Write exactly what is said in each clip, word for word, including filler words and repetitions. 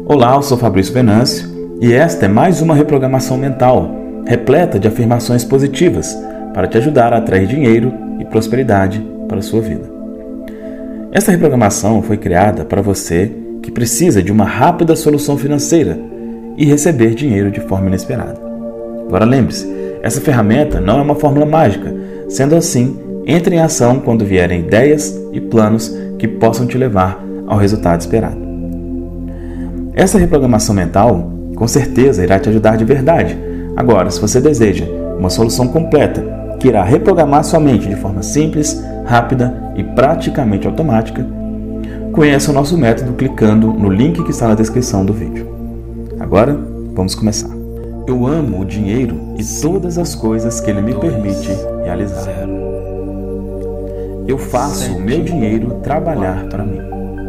Olá, eu sou Fabrício Venâncio e esta é mais uma reprogramação mental, repleta de afirmações positivas para te ajudar a atrair dinheiro e prosperidade para a sua vida. Esta reprogramação foi criada para você que precisa de uma rápida solução financeira e receber dinheiro de forma inesperada. Agora lembre-se, essa ferramenta não é uma fórmula mágica, sendo assim, entre em ação quando vierem ideias e planos que possam te levar ao resultado esperado. Essa reprogramação mental, com certeza, irá te ajudar de verdade. Agora, se você deseja uma solução completa que irá reprogramar sua mente de forma simples, rápida e praticamente automática, conheça o nosso método clicando no link que está na descrição do vídeo. Agora, vamos começar. Eu amo o dinheiro e todas as coisas que ele me permite realizar. Eu faço o meu dinheiro trabalhar para mim.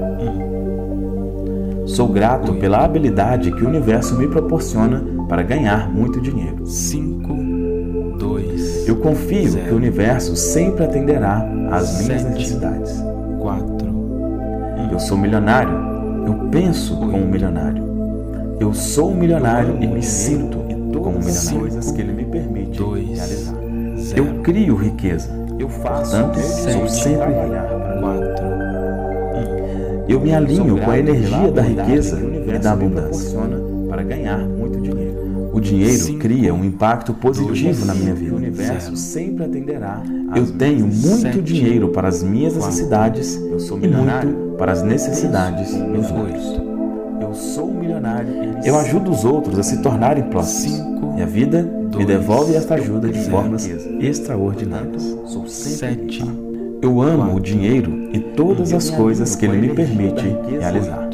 Sou grato pela habilidade que o universo me proporciona para ganhar muito dinheiro. cinco, dois, Eu confio que o universo sempre atenderá às minhas necessidades. quatro, Eu sou milionário. Eu penso como um milionário. Eu sou um milionário e me sinto como um milionário. Coisas que ele me permite realizar. Eu crio riqueza. Eu faço, portanto, sou sempre quatro, Eu me alinho com a energia da riqueza e da abundância para ganhar muito dinheiro. O dinheiro cria um impacto positivo na minha vida. O universo sempre atenderá. Eu tenho muito dinheiro para as minhas necessidades e muito para as necessidades dos outros. Eu sou um milionário. Eu ajudo os outros a se tornarem prósperos. E a vida me devolve esta ajuda de formas extraordinárias. Sou sete, Eu amo o dinheiro e todas as coisas que ele me permite realizar.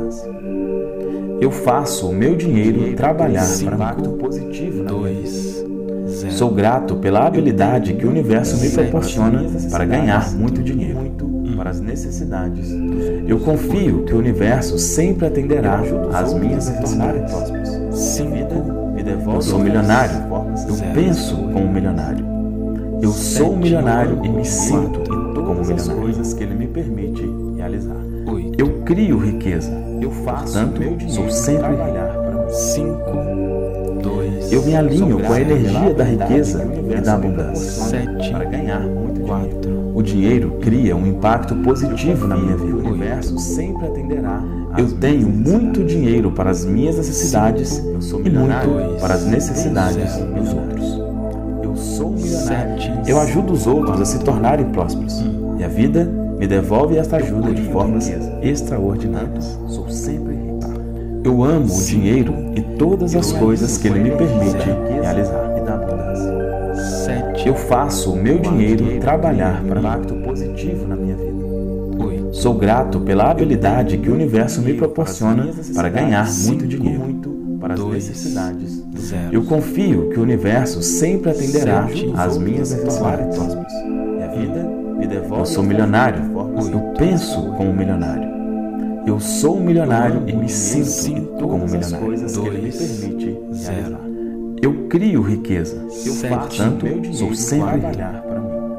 Eu faço o meu dinheiro trabalhar para mim. Positivo na dois, zero. Sou grato pela habilidade que o universo me proporciona para ganhar muito dinheiro para as necessidades. Eu confio que o universo sempre atenderá às minhas necessidades. cinco, Eu sou milionário. Eu penso como um milionário. Eu sou um milionário e me sinto como um milionário. Coisas que ele me permite realizar. Eu crio riqueza. Eu faço, portanto, sou sempre rico. cinco, dois, Eu me alinho com a energia da riqueza e da abundância sete, para ganhar muito dinheiro. quatro, O dinheiro cria um impacto positivo na minha vida. O universo sempre atenderá. Eu tenho muito dinheiro para as minhas necessidades e muito para as necessidades dos outros. Eu sou um milionário. Eu ajudo os outros a se tornarem prósperos. E a vida me devolve esta ajuda de formas extraordinárias. Sou sempre rico. Eu amo o dinheiro e todas as coisas que ele me permite realizar. E da abundância. sete, Eu faço o meu dinheiro trabalhar para um impacto positivo na minha vida. oito, Sou grato pela habilidade que o universo me proporciona para ganhar muito dinheiro para as necessidades. zero. Eu confio que o universo sempre atenderá às minhas necessidades. E a vida me devolve. Eu sou milionário. Eu penso como um milionário. Eu sou um milionário e me sinto como um milionário. Coisas que ele me permite realizar. Eu crio riqueza. Eu faço, portanto, sou sempre rico.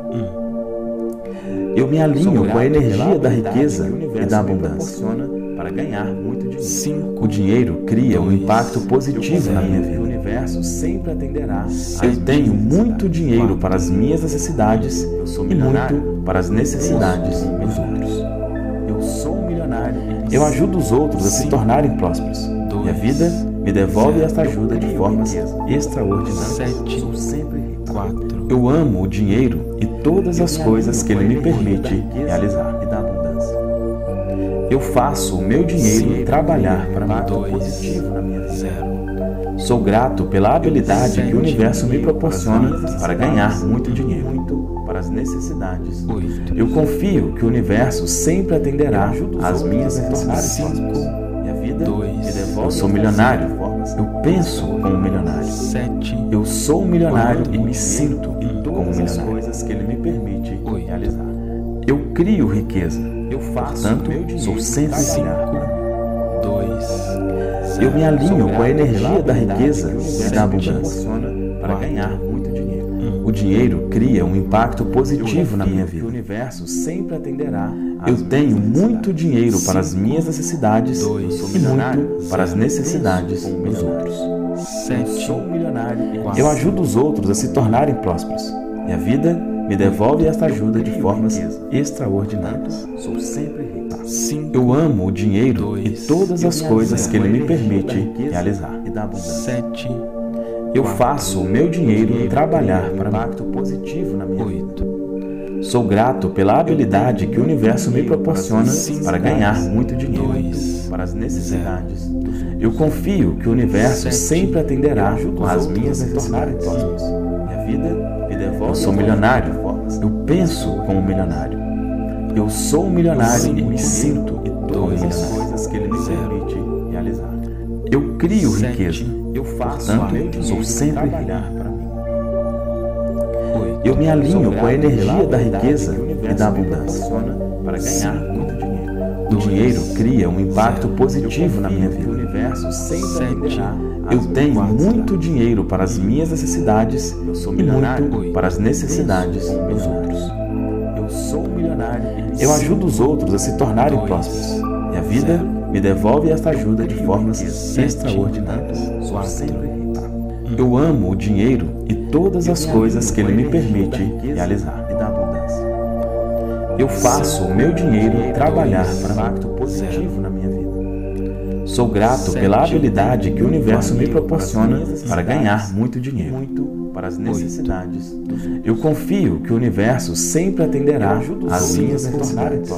Eu me alinho com a energia da riqueza e da abundância para ganhar muito dinheiro. cinco, O dinheiro cria um impacto positivo na minha vida. O universo sempre atenderá. Eu tenho muito dinheiro para as minhas necessidades e muito para as necessidades dos outros. Eu sou um milionário. Eu ajudo os outros a se tornarem prósperos. E a vida me devolve esta ajuda de formas extraordinárias. sete, Sou sempre rico. quatro, Eu amo o dinheiro e todas as coisas que ele me permite realizar. E da abundância. Eu faço o meu dinheiro trabalhar para mim. Positivo na minha vida. zero. Sou grato pela habilidade que o universo me proporciona para ganhar muito dinheiro para as necessidades. oito, Eu confio que o universo sempre atenderá às minhas necessidades. E a vida me devolve. Eu sou milionário. Eu penso como um milionário. sete, Eu sou um milionário e me sinto como um milionário. Coisas que ele me permite realizar. Eu crio riqueza. Eu faço, portanto, sou sempre rico. dois, Eu me alinho com a energia da riqueza e da abundância para ganhar muito dinheiro. O dinheiro cria um impacto positivo na minha vida. universo sempre atenderá. Eu tenho muito dinheiro para as minhas necessidades e muito para as necessidades dos outros. sete, Sou milionário. Eu ajudo os outros a se tornarem prósperos. E a vida me devolve esta ajuda de formas extraordinárias. Sou sempre rico. cinco, Eu amo o dinheiro e todas as coisas que ele me permite realizar. sete, Eu faço o meu dinheiro trabalhar para impacto positivo na minha vida. oito, Sou grato pela habilidade que o universo me proporciona para ganhar muito dinheiro para as necessidades. Eu confio que o universo sempre atenderá às minhas necessidades. Minha vida me devolve. Eu sou milionário. Eu penso como milionário. Eu sou um milionário e me sinto como milionário. Que ele me permite realizar. Eu crio riqueza. Eu faço. Portanto, sou sempre rico. Eu me alinho com a energia da riqueza e da abundância para ganhar muito dinheiro. O dinheiro cria um impacto positivo na minha vida. O universo sempre atenderá. Eu tenho muito dinheiro para as minhas necessidades e muito para as necessidades dos outros. Eu sou milionário. Eu ajudo os outros a se tornarem prósperos. E a vida me devolve esta ajuda de formas extraordinárias. Sou sempre rico. Eu amo o dinheiro e todas as coisas que ele me permite realizar. E da abundância. Eu faço o meu dinheiro trabalhar para impacto positivo na minha vida. Sou grato pela habilidade que o universo me proporciona para ganhar muito dinheiro. Para as necessidades. Eu confio que o universo sempre atenderá às minhas necessidades.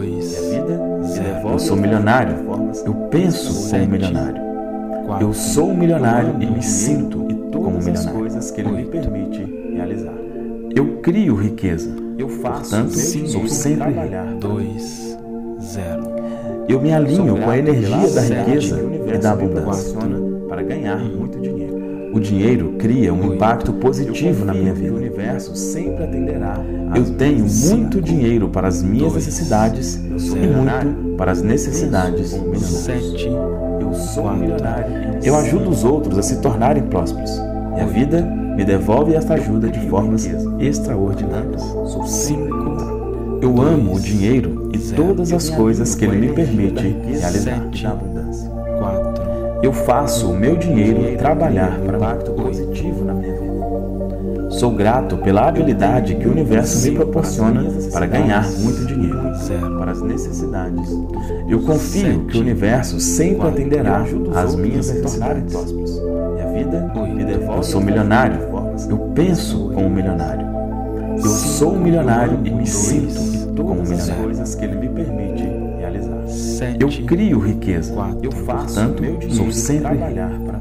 Eu sou milionário. Eu penso como milionário. Eu sou um milionário e me sinto como milionário. Coisas que ele me permite realizar. Eu crio riqueza. Eu faço. Portanto, sou sempre rico. dois, zero. Eu me alinho com a energia da riqueza e da abundância para ganhar muito dinheiro. O dinheiro cria um impacto positivo na minha vida. O universo sempre atenderá. Eu tenho muito dinheiro para as minhas necessidades e muito para as necessidades dos outros. Eu sou milionário. Eu ajudo os outros a se tornarem prósperos. E a vida me devolve esta ajuda de formas extraordinárias. Sou sempre rico. Eu amo o dinheiro e todas as coisas que ele me permite realizar. Na abundância. Eu faço o meu dinheiro trabalhar para impacto positivo na minha vida. Sou grato pela habilidade que o universo me proporciona para ganhar muito dinheiro para as necessidades. Eu confio que o universo sempre atenderá às minhas necessidades. E a vida me devolve. Eu sou milionário. Eu penso como milionário. Eu sou um milionário e me sinto como milionário. Coisas que ele me permite realizar. Eu crio riqueza. Eu faço. Portanto, sou sempre rico.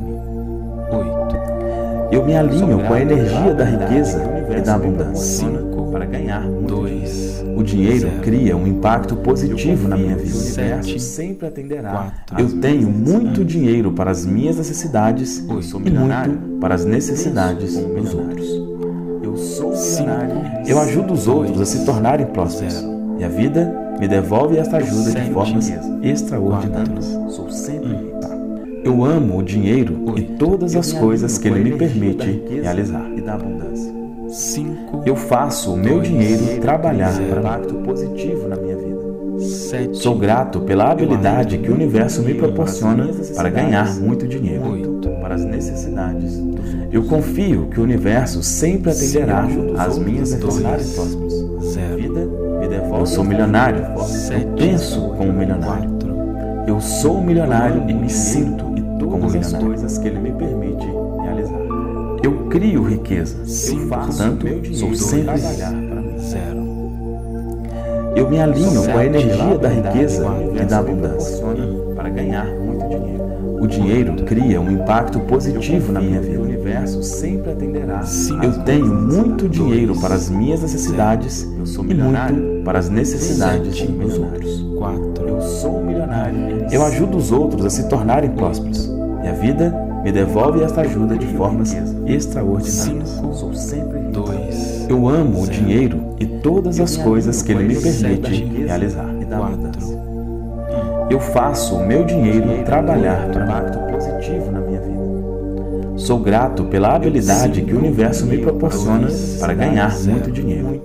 Eu me alinho com a energia da riqueza e da abundância para ganhar dois. O dinheiro cria um impacto positivo na minha vida. O universo sempre atenderá. Eu tenho muito dinheiro para as minhas necessidades e muito para as necessidades dos outros. Eu sou milionário. Eu ajudo os outros a se tornarem prósperos. E a vida me devolve esta ajuda de formas extraordinárias. Sou sempre rico. Eu amo o dinheiro e todas as coisas que ele me permite realizar. E da abundância. Eu faço o meu dinheiro trabalhar para impacto positivo na minha vida. Sou grato pela habilidade que o universo me proporciona para ganhar muito dinheiro para as necessidades. Eu confio que o universo sempre atenderá às minhas necessidades. Eu sou milionário. Eu penso como milionário. Eu sou um milionário e me sinto como milionário. Coisas que ele me permite realizar. Eu crio riqueza. Eu faço. Portanto, sou sempre rico. Eu me alinho com a energia da riqueza e da abundância para ganhar muito dinheiro. O dinheiro cria um impacto positivo na minha vida. O universo sempre atenderá. Eu tenho muito dinheiro para as minhas necessidades e muito para as necessidades dos outros. Eu sou milionário. Eu ajudo os outros a se tornarem prósperos. E a vida me devolve esta ajuda de formas extraordinárias. Sou sempre rico. Eu amo o dinheiro e todas as coisas que ele me permite realizar. E da abundância. Eu faço o meu dinheiro trabalhar para impacto positivo na minha vida. Sou grato pela habilidade que o universo me proporciona para ganhar muito dinheiro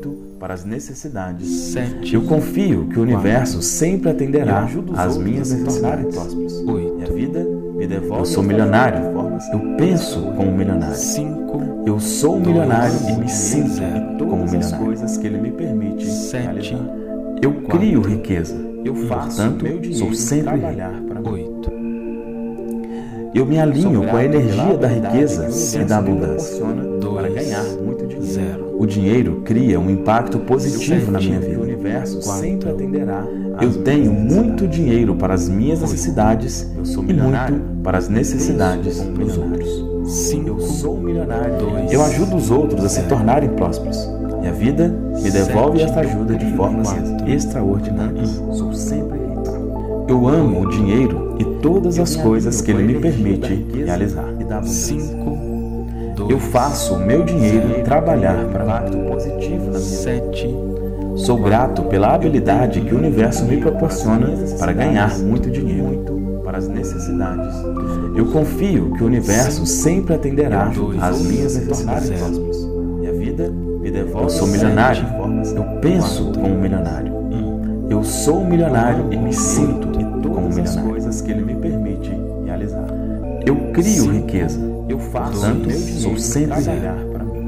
para as necessidades. sete, Eu confio que o universo sempre atenderá às minhas necessidades. oito, Minha vida me devolve. Eu sou milionário. Eu penso como milionário. cinco, Eu sou um milionário e me sinto como milionário. coisas que ele me permite sete, Eu crio riqueza. Eu faço Portanto, meu dinheiro sou sempre trabalhar rico. para mim. oito, Eu me alinho com a energia da riqueza e da abundância. para ganhar muito dinheiro. zero, O dinheiro cria um impacto positivo na minha Sete, vida. O universo quatro, sempre atenderá. Eu tenho muito dinheiro para as minhas necessidades e muito para as necessidades dos outros. cinco, Eu sou um milionário. dois, Eu ajudo os outros a se tornarem prósperos. E a vida me devolve Sete, esta ajuda de formas quatro, extraordinárias. Sou sempre rico. Eu amo o dinheiro e todas as coisas que ele me permite realizar. cinco, dois, Eu faço o meu dinheiro trabalhar para impacto positivo na minha vida. sete, Sou grato pela habilidade que o universo me proporciona para ganhar muito dinheiro para as necessidades. Eu confio que o universo sempre atenderá às minhas necessidades. E a vida me devolve. Eu sou milionário. Eu penso como um milionário. Eu sou um milionário e me sinto como um milionário. Coisas que ele me permite realizar. Eu crio riqueza. Eu faço. Portanto, sou sempre rico.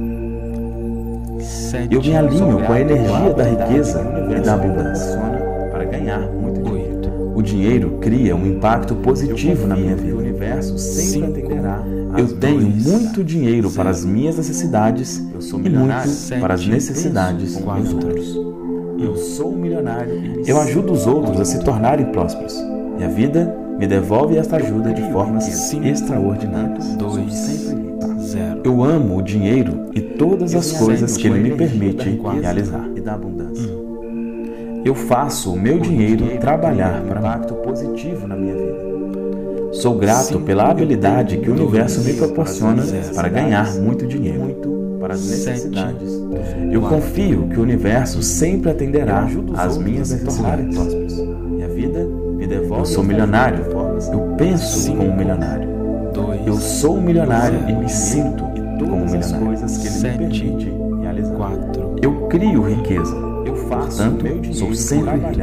sete, Eu me alinho com a energia da riqueza e da abundância para ganhar muito dinheiro. O dinheiro cria um impacto positivo na minha vida. O universo sempre atenderá. Eu tenho muito dinheiro para as minhas necessidades e muito para as necessidades dos outros. Eu sou um milionário. Eu ajudo os outros a se tornarem prósperos. E a vida me devolve esta ajuda de formas extraordinárias. dois, zero, Eu amo o dinheiro e todas as coisas que ele me permite realizar. E da abundância. Eu faço o meu dinheiro trabalhar para impacto positivo na minha vida. Sou grato pela habilidade que o universo me proporciona para ganhar muito dinheiro para as necessidades. Eu confio que o universo sempre atenderá às minhas necessidades. E a vida me devolve. Eu sou milionário. Eu penso como um milionário. dois, Eu sou um milionário e me sinto como um milionário. Coisas que ele me Sete, permite realizar. quatro, Eu crio riqueza. Eu faço. Portanto, sou sempre rico.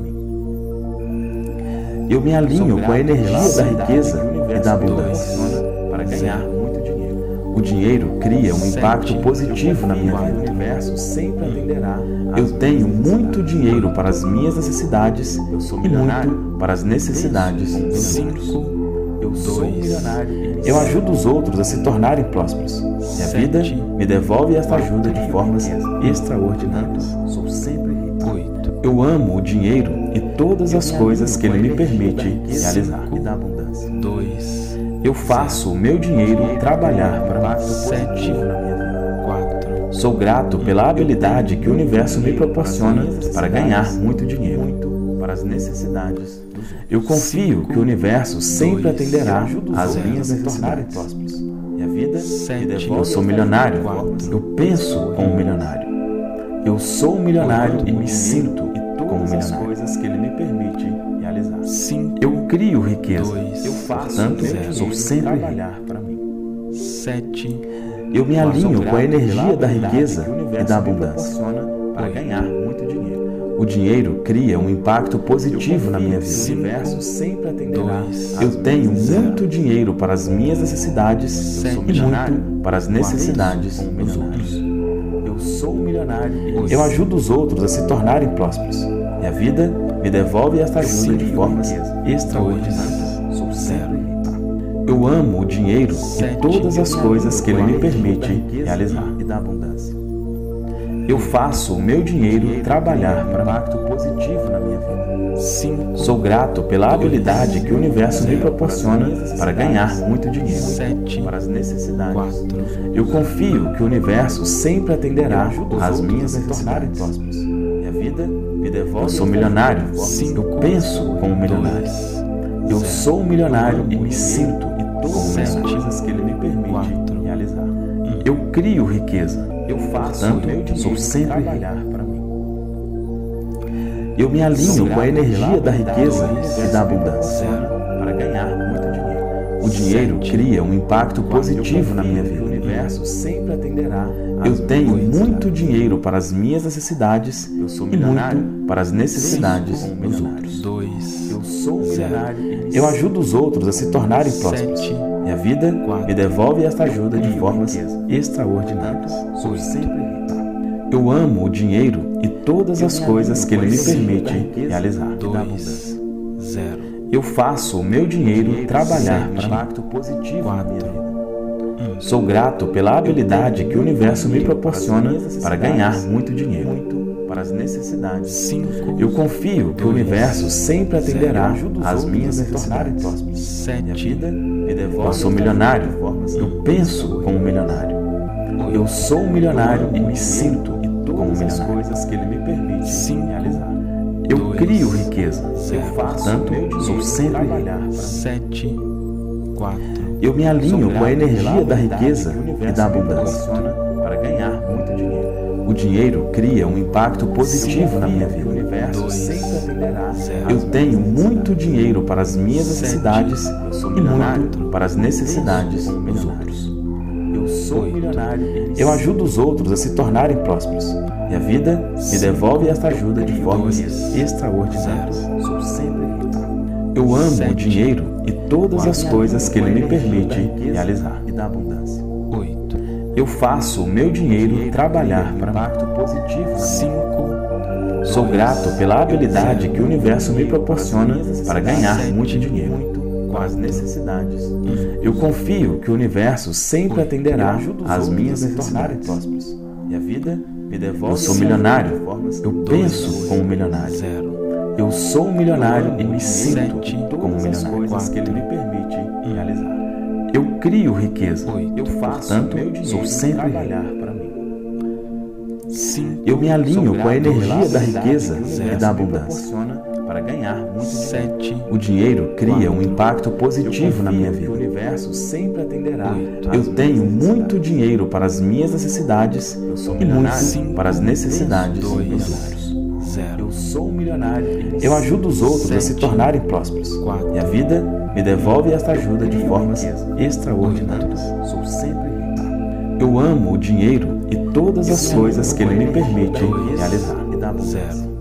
Eu me alinho com a energia da riqueza e da abundância para ganhar muito dinheiro. O dinheiro cria um impacto positivo na minha vida. O universo sempre atenderá. Eu tenho muito dinheiro para as minhas necessidades e muito para as necessidades dos outros. cinco, Eu sou um milionário. Eu ajudo os outros a se tornarem prósperos. E a vida me devolve esta ajuda de formas extraordinárias. Sou sempre rico. oito, Eu amo o dinheiro e todas as coisas que ele me permite realizar. E da abundância. dois, Eu faço o meu dinheiro trabalhar para impacto positivo na minha vida. quatro, Sou grato pela habilidade que o universo me proporciona para ganhar muito dinheiro para as necessidades. Eu confio que o universo sempre atenderá às minhas necessidades. E a vida me devolve. Eu sou milionário. Eu penso como um milionário. Eu sou um milionário e me sinto como um milionário. Coisas que ele me permite realizar. cinco, Eu crio riqueza. dois, Eu faço. Portanto, sou sempre rico. sete, Eu me alinho com a energia da riqueza e da abundância para ganhar muito dinheiro. O dinheiro cria um impacto positivo na minha vida. O universo sempre atenderá. Eu tenho muito dinheiro para as minhas necessidades e muito para as necessidades dos outros. Eu sou um milionário. Eu ajudo os outros a se tornarem prósperos. E a vida me devolve esta ajuda de formas extraordinárias. Sou sempre rico. Eu amo o dinheiro e todas as coisas que ele me permite realizar. E da abundância. Eu faço o meu dinheiro trabalhar para impacto positivo na minha vida. cinco, Sou grato pela habilidade que o universo me proporciona para ganhar muito dinheiro sete, para as necessidades. quatro, Eu confio que o universo sempre atenderá às minhas necessidades. E a vida me devolve. Eu sou milionário. Eu penso como um milionário. Eu sou um milionário e me sinto como um milionário. Coisas que ele me permite realizar. Eu crio riqueza. Eu faço. Portanto, sou sempre rico. Eu me alinho com a energia da riqueza e da abundância para ganhar muito dinheiro. O dinheiro cria um impacto positivo na minha vida. O universo sempre atenderá. Eu tenho muito dinheiro para as minhas necessidades e muito para as necessidades dos outros. dois, Eu sou milionário. Eu ajudo os outros a se tornarem prósperos. E a vida me devolve esta ajuda de formas extraordinárias. Sou sempre rico. Eu amo o dinheiro e todas as coisas que ele me permite realizar. dois, zero. Eu faço o meu dinheiro trabalhar para impacto positivo na minha vida. Sou grato pela habilidade que o universo me proporciona para ganhar muito dinheiro. Para as necessidades. cinco. Eu confio que o universo sempre atenderá às minhas necessidades. sete. Eu sou milionário. Eu penso como milionário. Eu sou milionário e me sinto como milionário. Coisas que ele me permite realizar. Eu crio riqueza. Eu faço, portanto, sou sempre rico. sete, quatro. Eu me alinho com a energia da riqueza e da abundância para ganhar muito dinheiro. O dinheiro cria um impacto positivo na minha vida. O universo sempre atenderá. Eu tenho muito dinheiro para as minhas necessidades e muito para as necessidades dos outros. Eu sou milionário. Eu ajudo os outros a se tornarem prósperos. E a vida me devolve esta ajuda de formas extraordinárias. Sou sempre rico. Eu amo o dinheiro e todas as coisas que ele me permite realizar. E da abundância. oito. Eu faço o meu dinheiro trabalhar para impacto positivo. cinco. Sou grato pela habilidade que o universo me proporciona para ganhar muito dinheiro. Com as necessidades. Eu confio que o universo sempre atenderá às minhas necessidades. E a vida me devolve. Eu sou milionário. Eu penso como milionário. Eu sou um milionário e me sinto como milionário. Coisas que ele me permite realizar. Eu crio riqueza. Eu faço, portanto, sou sempre rico. Eu me alinho com a energia da riqueza e da abundância para ganhar muito dinheiro. O dinheiro cria um impacto positivo na minha vida. O universo sempre atenderá. Eu tenho muito dinheiro para as minhas necessidades e muito para as necessidades dos outros. Eu sou um milionário. Eu ajudo os outros a se tornarem prósperos. E a vida me devolve esta ajuda de formas extraordinárias. Sou sempre rico. Eu amo o dinheiro e todas as coisas que ele me permite realizar. E da abundância.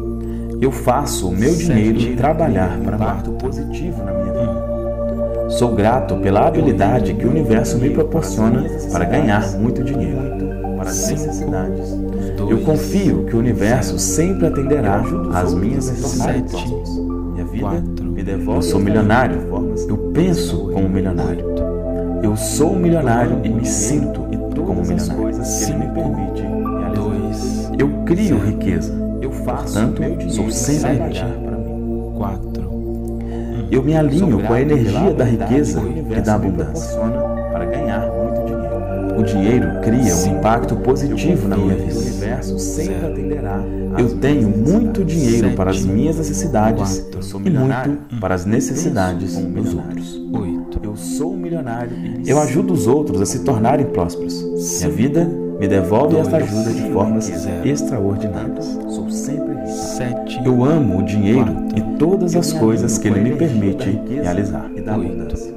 Eu faço o meu dinheiro trabalhar para impacto positivo na minha vida. Sou grato pela habilidade que o universo me proporciona para ganhar muito dinheiro. Para as necessidades. Eu confio que o universo sempre atenderá às minhas necessidades. E a vida me devolve. Eu sou milionário. Eu penso como milionário. Eu sou um milionário e me sinto como milionário. Coisas que ele me permite realizar. Eu crio riqueza. Eu faço, portanto, sou sempre rico. quatro. Eu me alinho com a energia da riqueza e da abundância para ganhar muito dinheiro. O dinheiro cria um impacto positivo na minha vida. O universo sempre atenderá. Eu tenho muito dinheiro para as minhas necessidades e muito para as necessidades dos outros. Eu sou um milionário. Eu ajudo os outros a se tornarem prósperos. E a vida me devolve esta ajuda de formas extraordinárias. Sou sempre rico. Eu amo o dinheiro e todas as coisas que ele me permite realizar. E da abundância.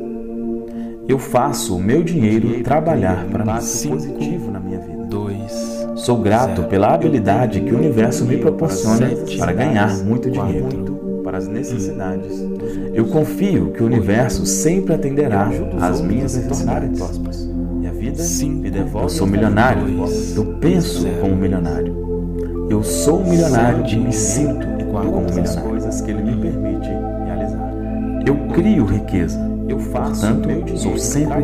Eu faço o meu dinheiro trabalhar para impacto positivo na minha vida. Sou grato pela habilidade que o universo me proporciona para ganhar muito dinheiro. Para as necessidades. Eu confio que o universo sempre atenderá às minhas necessidades. E a vida me devolve. Eu sou milionário. Eu penso como milionário. Eu sou um milionário e me sinto como milionário. Coisas que ele me permite realizar. Eu crio riqueza. Eu faço, portanto, sou sempre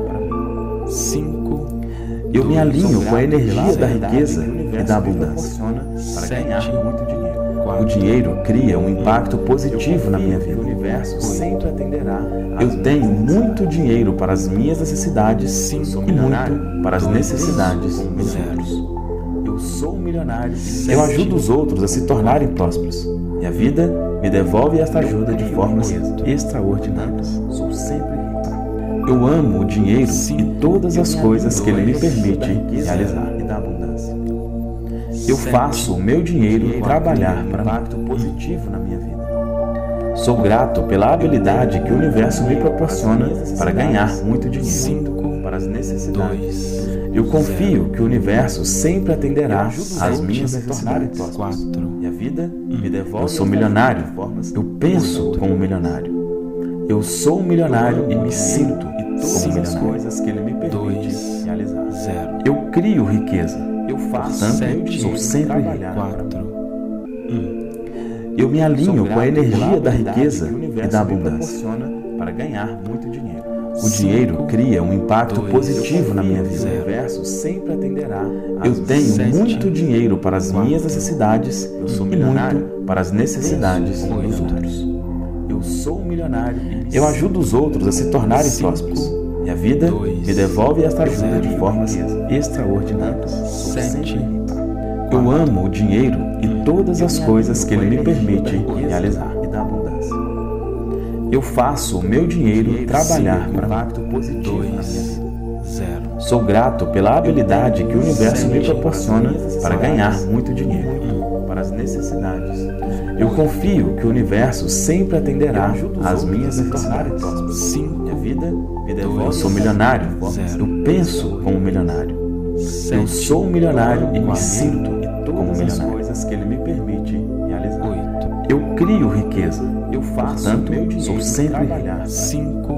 rico. cinco. Eu me alinho com a energia da riqueza e da abundância para ganhar muito dinheiro. O dinheiro cria um impacto positivo na minha vida. O universo sempre atenderá. Eu tenho muito dinheiro para as minhas necessidades e muito para as necessidades dos outros. Eu sou um milionário. Eu ajudo os outros a se tornarem prósperos. E a vida me devolve esta ajuda de formas extraordinárias. Sou sempre rico. Eu amo o dinheiro e todas as coisas que ele me permite realizar. E da abundância. Eu faço o meu dinheiro trabalhar para impacto positivo na minha vida. Sou grato pela habilidade que o universo me proporciona para ganhar muito dinheiro. Para as necessidades. Eu confio que o universo sempre atenderá às minhas necessidades. quatro. E a vida me devolve. Eu sou milionário. Eu penso como milionário. Eu sou um milionário e me sinto como milionário. Coisas que ele me permite realizar. zero. Eu crio riqueza. Eu faço. Portanto, sou sempre rico. quatro. Eu me alinho com a energia da riqueza e da abundância para ganhar muito dinheiro. O dinheiro cria um impacto positivo na minha vida. O universo sempre atenderá. Eu tenho muito dinheiro para as minhas necessidades e muito para as necessidades dos outros. Eu sou um milionário. Eu ajudo os outros a se tornarem prósperos. E a vida me devolve esta ajuda de formas extraordinárias. sete. Eu amo o dinheiro e todas as coisas que ele me permite realizar. E da abundância. Eu faço o meu dinheiro trabalhar para impacto positivo na minha vida. zero. Sou grato pela habilidade que o universo me proporciona para ganhar muito dinheiro para as necessidades. Eu confio que o universo sempre atenderá às minhas necessidades. cinco. A vida me devolve. Eu sou milionário. Eu penso como milionário. Eu sou um milionário e me sinto como milionário. Coisas que ele me permite realizar. oito. Eu crio riqueza. Eu faço. Portanto, sou sempre rico. cinco.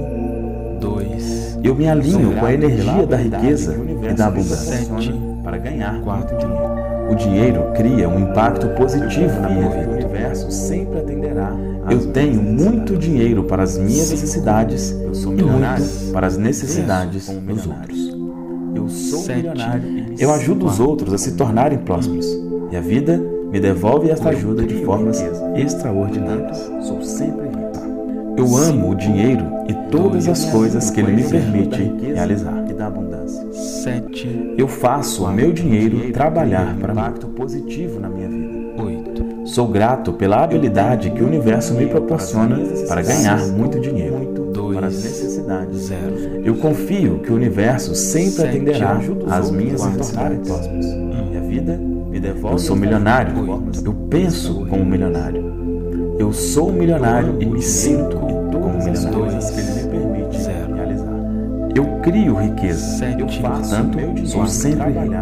dois. Eu me alinho com a energia da riqueza e da abundância sete. para ganhar quatro. muito dinheiro. O dinheiro cria um impacto positivo na minha vida. O universo sempre atenderá. Eu tenho muito dinheiro para as minhas necessidades e muito para as necessidades dos outros. Eu sou milionário. Eu ajudo os outros a se tornarem prósperos. E a vida me devolve esta ajuda de formas extraordinárias. Sou sempre rico. Eu amo o dinheiro e todas as coisas que ele me permite realizar. E da abundância. sete. Eu faço o meu dinheiro trabalhar para impacto positivo na minha vida. oito. Sou grato pela habilidade que o universo me proporciona para ganhar muito dinheiro para as necessidades. zero. Eu confio que o universo sempre atenderá às minhas necessidades. E a vida me devolve. Eu sou milionário. Eu penso como milionário. Eu sou um milionário e me sinto como milionário. Coisas que ele me permite realizar. Eu crio riqueza. Eu faço. Portanto, sou sempre rico.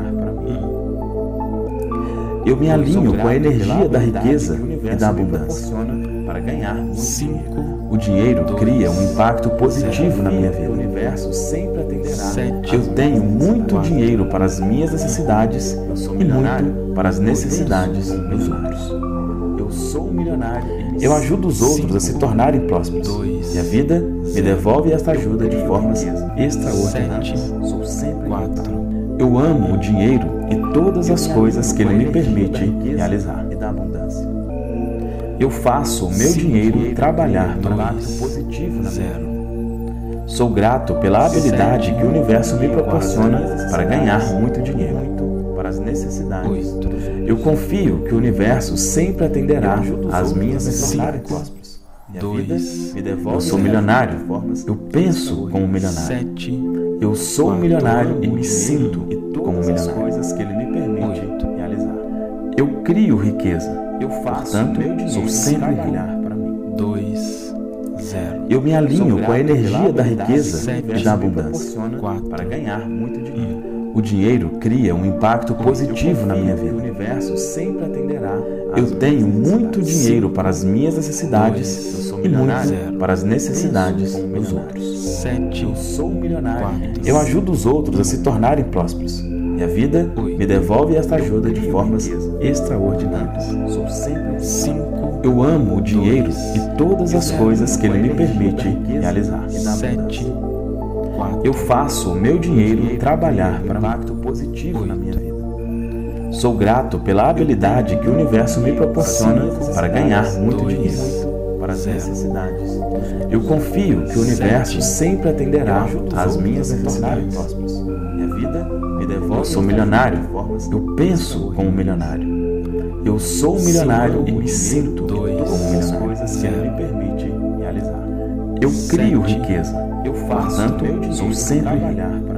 Eu me alinho com a energia da riqueza e da abundância para ganhar muito dinheiro. O dinheiro cria um impacto positivo na minha vida. O universo sempre atenderá. Eu tenho muito dinheiro para as minhas necessidades e muito para as necessidades dos outros. Eu sou um milionário. Eu ajudo os outros a se tornarem prósperos. E a vida me devolve esta ajuda de formas extraordinárias. Sou sempre quatro. Eu amo o dinheiro e todas as coisas que ele me permite realizar. E da abundância. Eu faço o meu dinheiro trabalhar para um impacto positivo na minha vida. Sou grato pela habilidade que o universo me proporciona para ganhar muito dinheiro para as necessidades. Eu confio que o universo sempre atenderá às minhas necessidades. E a vida me devolve. Eu sou milionário. Eu penso como milionário. sete. Eu sou um milionário e me sinto como milionário. Coisas que ele me permite realizar. Eu crio riqueza. Eu faço. Portanto, sou sempre rico. dois. zero. Eu me alinho com a energia da riqueza e da abundância para ganhar muito dinheiro. O dinheiro cria um impacto positivo na minha vida. O universo sempre atenderá. Eu tenho muito dinheiro para as minhas necessidades e muito para as necessidades dos outros. sete. Eu sou um milionário. Eu ajudo os outros a se tornarem prósperos. E a vida me devolve esta ajuda de formas extraordinárias. Sou sempre cinco. Eu amo o dinheiro e todas as coisas que ele me permite realizar. sete. Eu faço o meu dinheiro trabalhar para um impacto positivo na minha vida. Sou grato pela habilidade que o universo me proporciona para ganhar muito dinheiro para as necessidades. Eu confio que o universo sempre atenderá às minhas necessidades. E a vida me devolve. Eu sou milionário. Eu penso como milionário. Eu sou um milionário e me sinto como milionário. Coisas que ele me permite realizar. Eu crio riqueza. Eu faço. Portanto, sou sempre rico.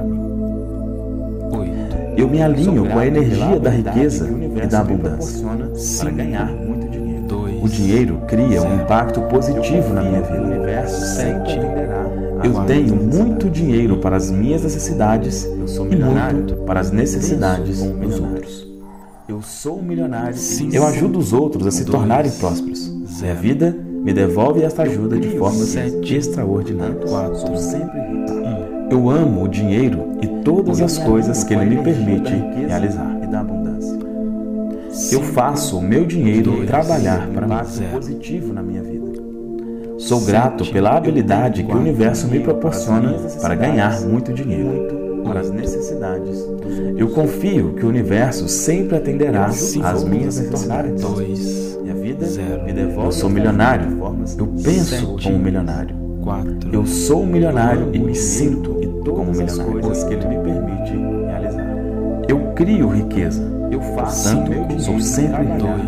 Eu me alinho com a energia da riqueza e da abundância para ganhar muito dinheiro. O dinheiro cria um impacto positivo na minha vida. O universo sempre atenderá Eu tenho muito dinheiro para as minhas necessidades e muito para as necessidades dos outros. Eu sou um milionário. Eu ajudo os outros a se tornarem prósperos. Minha vida me devolve esta ajuda de formas extraordinárias. Sou sempre rico. Eu amo o dinheiro e todas as coisas que ele me permite realizar. E da abundância. Eu faço o meu dinheiro trabalhar para um impacto positivo na minha vida. Sou grato pela habilidade que o universo me proporciona para ganhar muito dinheiro. Para as necessidades. Eu confio que o universo sempre atenderá às minhas necessidades. Minha vida me devolve. Eu sou milionário. Eu penso como milionário. Eu sou um milionário e me sinto como milionário. Coisas que ele me permite realizar. Eu crio riqueza. Eu faço. Portanto, sou sempre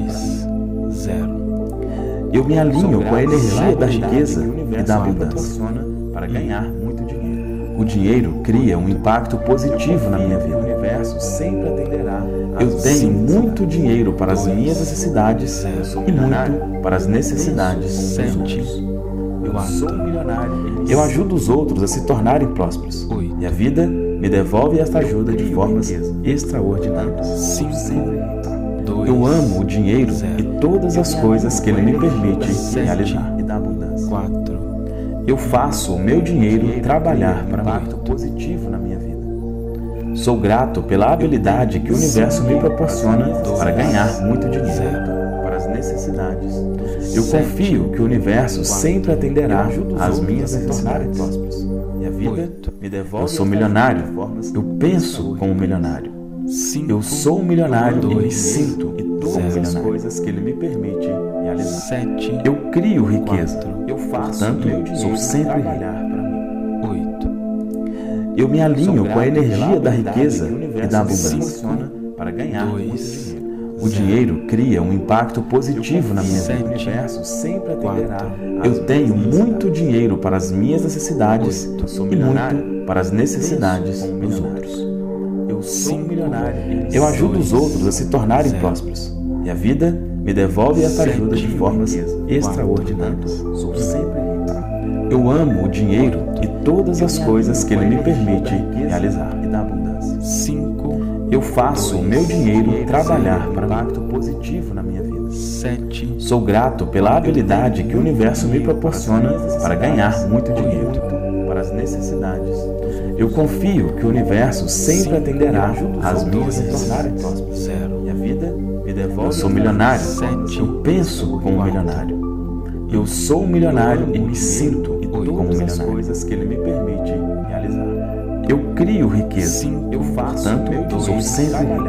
rico. Eu me alinho com a energia da riqueza e da abundância para ganhar muito dinheiro. O dinheiro cria um impacto positivo na minha vida. O universo sempre atenderá. Eu tenho muito dinheiro para as minhas necessidades e muito para as necessidades dos outros. Eu sou um milionário. Eu ajudo os outros a se tornarem prósperos. E a vida me devolve esta ajuda de formas extraordinárias. Eu amo o dinheiro e todas as coisas que ele me permite realizar. E da abundância. Eu faço o meu dinheiro trabalhar para um impacto positivo na minha vida. Sou grato pela habilidade que o universo me proporciona para ganhar muito dinheiro. Para as necessidades. Eu confio que o universo sempre atenderá às minhas necessidades. Minha vida me devolve. Eu sou milionário. Eu penso como milionário. Eu sou um milionário e me sinto como milionário. Coisas que ele me permite realizar. Eu crio riqueza. Eu faço. Portanto, sou sempre rico. Eu me alinho com a energia da riqueza e da abundância para ganhar muito dinheiro. O dinheiro cria um impacto positivo na minha vida. O universo sempre atenderá. Eu tenho muito dinheiro para as minhas necessidades e muito para as necessidades dos outros. Eu sou um milionário. Eu ajudo os outros a se tornarem prósperos. E a vida me devolve esta ajuda de formas extraordinárias. Sou sempre rico. Eu amo o dinheiro e todas as coisas que ele me permite realizar. E da abundância. Eu faço o meu dinheiro trabalhar para um impacto positivo na minha vida. Sou grato pela habilidade que o universo me proporciona para ganhar muito dinheiro. Para as necessidades. Eu confio que o universo sempre atenderá às minhas necessidades. Minha vida me devolve. Eu sou milionário. Eu penso como milionário. Eu sou um milionário e me sinto como milionário. Coisas que ele me permite realizar. Eu crio riqueza. Eu faço. Portanto, sou sempre rico.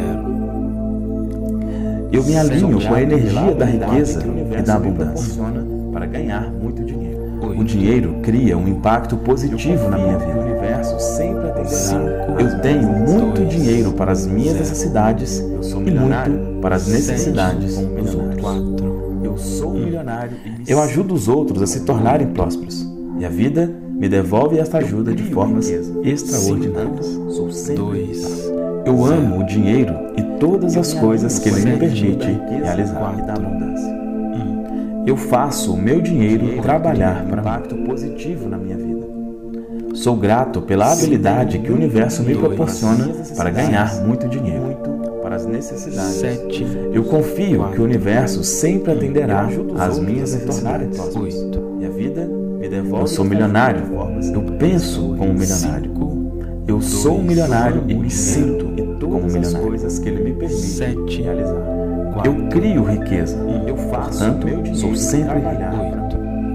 Eu me alinho com a energia da riqueza e da abundância para ganhar muito dinheiro. O dinheiro cria um impacto positivo na minha vida. O universo sempre atenderá. Eu tenho muito dinheiro para as minhas necessidades e muito para as necessidades dos outros. Eu sou um milionário. Eu ajudo os outros a se tornarem prósperos. E a vida me devolve esta ajuda de formas extraordinárias. Sou sempre rico. Eu amo o dinheiro e todas as coisas que ele me permite realizar. E da abundância. Eu faço o meu dinheiro trabalhar para um impacto positivo na minha vida. Sou grato pela habilidade que o universo me proporciona para ganhar muito dinheiro. Para as necessidades. Eu confio que o universo sempre atenderá às minhas necessidades. E a vida me devolve. Eu sou milionário. Eu penso como milionário. Eu sou um milionário e me sinto como milionário. Coisas que ele me permite realizar. Eu crio riqueza. Eu faço. Portanto, sou sempre rico.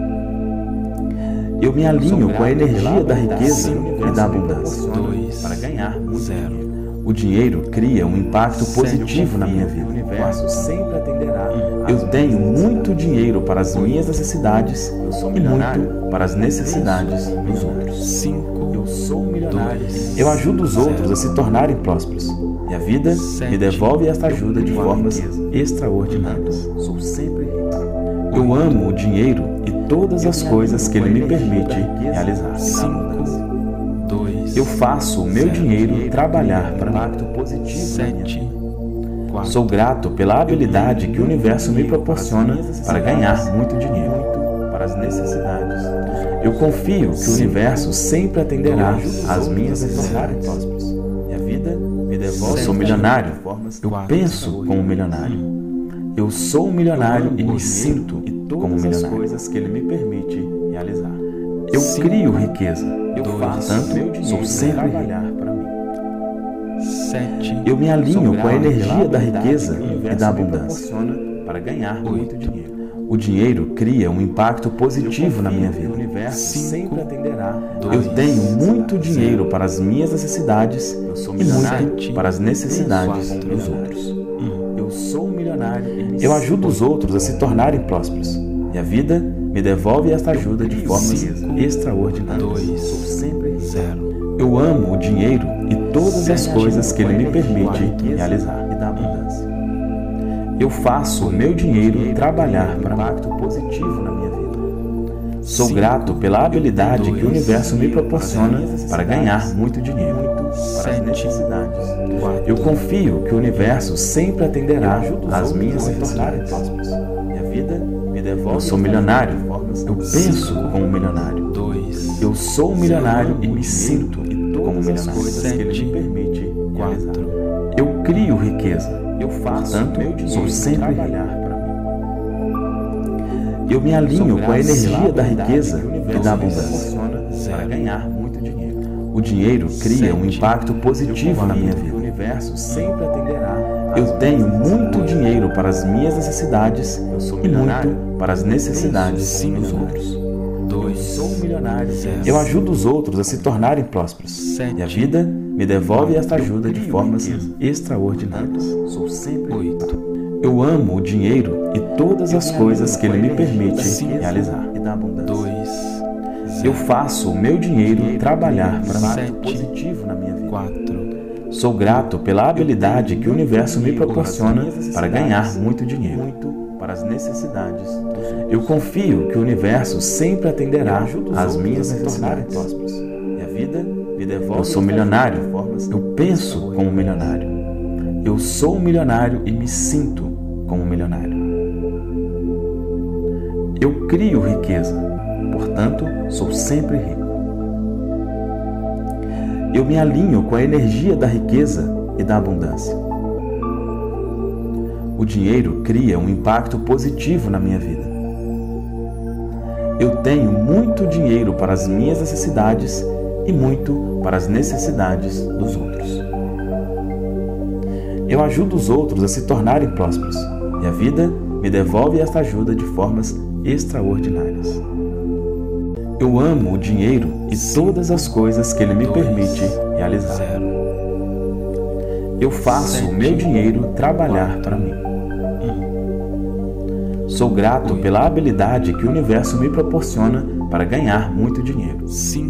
Eu me alinho com a energia da riqueza e da abundância para ganhar muito dinheiro. O dinheiro cria um impacto positivo na minha vida. O universo sempre atenderá. Eu tenho muito dinheiro para as minhas necessidades e muito para as necessidades dos outros. Eu sou um milionário. Eu ajudo os outros a se tornarem prósperos. E a vida me devolve esta ajuda de formas extraordinárias. Sou sempre rico. Eu amo o dinheiro e todas as coisas que ele me permite realizar. Eu faço o meu dinheiro trabalhar para um impacto positivo na minha vida. Sou grato pela habilidade que o universo me proporciona para ganhar muito dinheiro. para as necessidades. Eu confio que o universo sempre atenderá às minhas necessidades. E a vida me devolve. Eu sou milionário. Eu penso como milionário. Eu sou um milionário e me sinto como milionário. Coisas que ele me permite realizar. Eu crio riqueza. Eu faço, portanto, sou sempre rico. Eu me alinho com a energia da riqueza e da abundância para ganhar muito dinheiro. O dinheiro cria um impacto positivo na minha vida. O universo sempre atenderá. Eu tenho muito dinheiro para as minhas necessidades e muito para as necessidades dos outros. Eu sou um milionário. Eu ajudo os outros a se tornarem prósperos. E a vida me devolve esta ajuda de formas extraordinárias. Sou sempre zero. Eu amo o dinheiro e todas as coisas que ele me permite realizar. E da abundância. Eu faço o meu dinheiro trabalhar para um impacto positivo na minha vida. Sou grato pela habilidade que o universo me proporciona para ganhar muito dinheiro, para as necessidades. Eu confio que o universo sempre atenderá às minhas necessidades. E a vida me devolve. Eu sou milionário. Eu penso como milionário. Eu sou um milionário e me sinto como milionário. Coisas que ele me permite realizar. Eu crio riqueza. Eu faço, portanto, sou sempre trabalhar para mim. Eu me alinho com a energia da riqueza e da abundância para ganhar muito dinheiro. O dinheiro cria um impacto positivo na minha vida. O universo sempre atenderá. Eu tenho muito dinheiro para as minhas necessidades e muito para as necessidades dos outros. Eu sou um milionário. Eu ajudo os outros a se tornarem prósperos. E a vida me devolve esta ajuda de formas extraordinárias. Sou sempre oito. Eu amo o dinheiro e todas as coisas que ele me permite realizar. E da abundância. Eu faço o meu dinheiro trabalhar para um impacto positivo na minha vida. Sou grato pela habilidade que o universo me proporciona para ganhar muito dinheiro, para as necessidades. Eu confio que o universo sempre atenderá às minhas necessidades. E a vida me devolve. Eu sou milionário. Eu penso como milionário. Eu sou um milionário e me sinto como milionário. Eu crio riqueza. Portanto, sou sempre rico. Eu me alinho com a energia da riqueza e da abundância. O dinheiro cria um impacto positivo na minha vida. Eu tenho muito dinheiro para as minhas necessidades e muito para as necessidades dos outros. Eu ajudo os outros a se tornarem prósperos e a vida me devolve esta ajuda de formas extraordinárias. Eu amo o dinheiro e todas as coisas que ele me permite realizar. Eu faço o meu dinheiro trabalhar para mim. Sou grato pela habilidade que o universo me proporciona para ganhar muito dinheiro.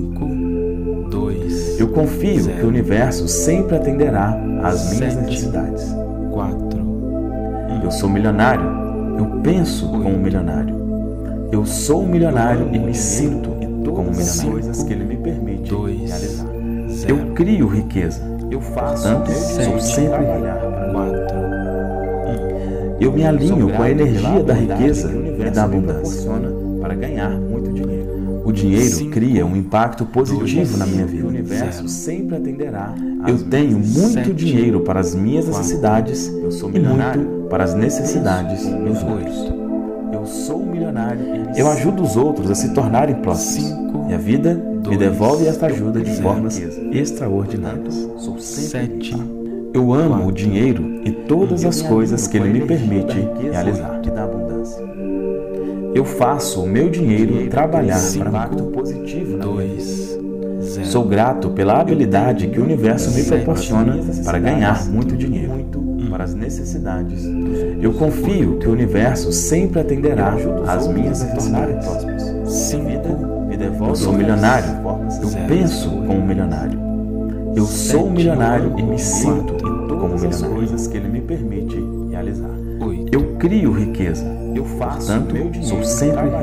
Eu confio que o universo sempre atenderá às minhas necessidades. Eu sou milionário. Eu penso como milionário. Eu sou um milionário e me sinto como milionário. Coisas que ele me permite realizar. Eu crio riqueza. Eu faço, portanto, sou sempre rico. Eu me alinho com a energia da riqueza e da abundância para ganhar muito dinheiro. O dinheiro cria um impacto positivo na minha vida. O universo sempre atenderá. Eu tenho muito dinheiro para as minhas necessidades e muito para as necessidades dos outros. Eu sou um milionário. Eu ajudo os outros a se tornarem prósperos. E a vida me devolve esta ajuda de formas extraordinárias. Sou sempre rico. Eu amo o dinheiro e todas as coisas que ele me permite realizar. Eu faço o meu dinheiro trabalhar para um impacto positivo na minha vida. Sou grato pela habilidade que o universo me proporciona para ganhar muito dinheiro, para as necessidades. Eu confio que o universo sempre atenderá às minhas necessidades. Eu sou milionário. Eu penso como milionário. Eu sou um milionário e me sinto como milionário. Coisas que ele me permite realizar. Eu crio riqueza. Eu faço, portanto, sou sempre rico.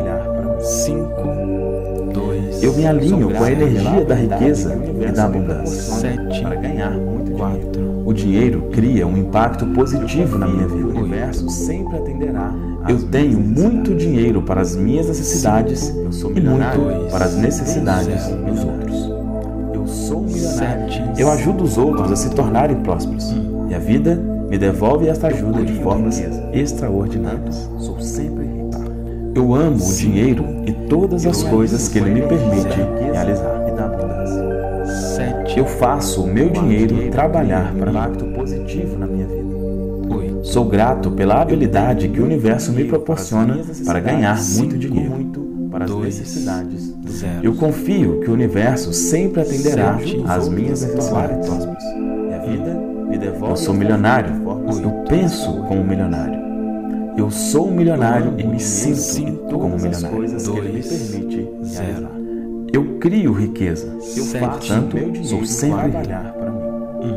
Eu me alinho com a energia da riqueza e da abundância para ganhar muito dinheiro. O dinheiro cria um impacto positivo na minha vida. O universo sempre atenderá. Eu tenho muito dinheiro para as minhas necessidades e muito para as necessidades dos outros. Eu sou um milionário. Eu ajudo os outros a se tornarem prósperos. E a vida me devolve esta ajuda de formas extraordinárias. Sou sempre rico. Eu amo o dinheiro e todas as coisas que ele me permite realizar. E da abundância. Eu faço o meu dinheiro trabalhar para um impacto positivo na minha vida. Sou grato pela habilidade que o universo me proporciona para ganhar muito dinheiro. Para as necessidades. Eu confio que o universo sempre atenderá às minhas necessidades. E a vida me devolve. Eu sou milionário. Eu penso como milionário. Eu sou um milionário e me sinto como milionário. Coisas que ele me permite realizar. Eu crio riqueza. Eu faço, portanto, sou sempre trabalhar para mim.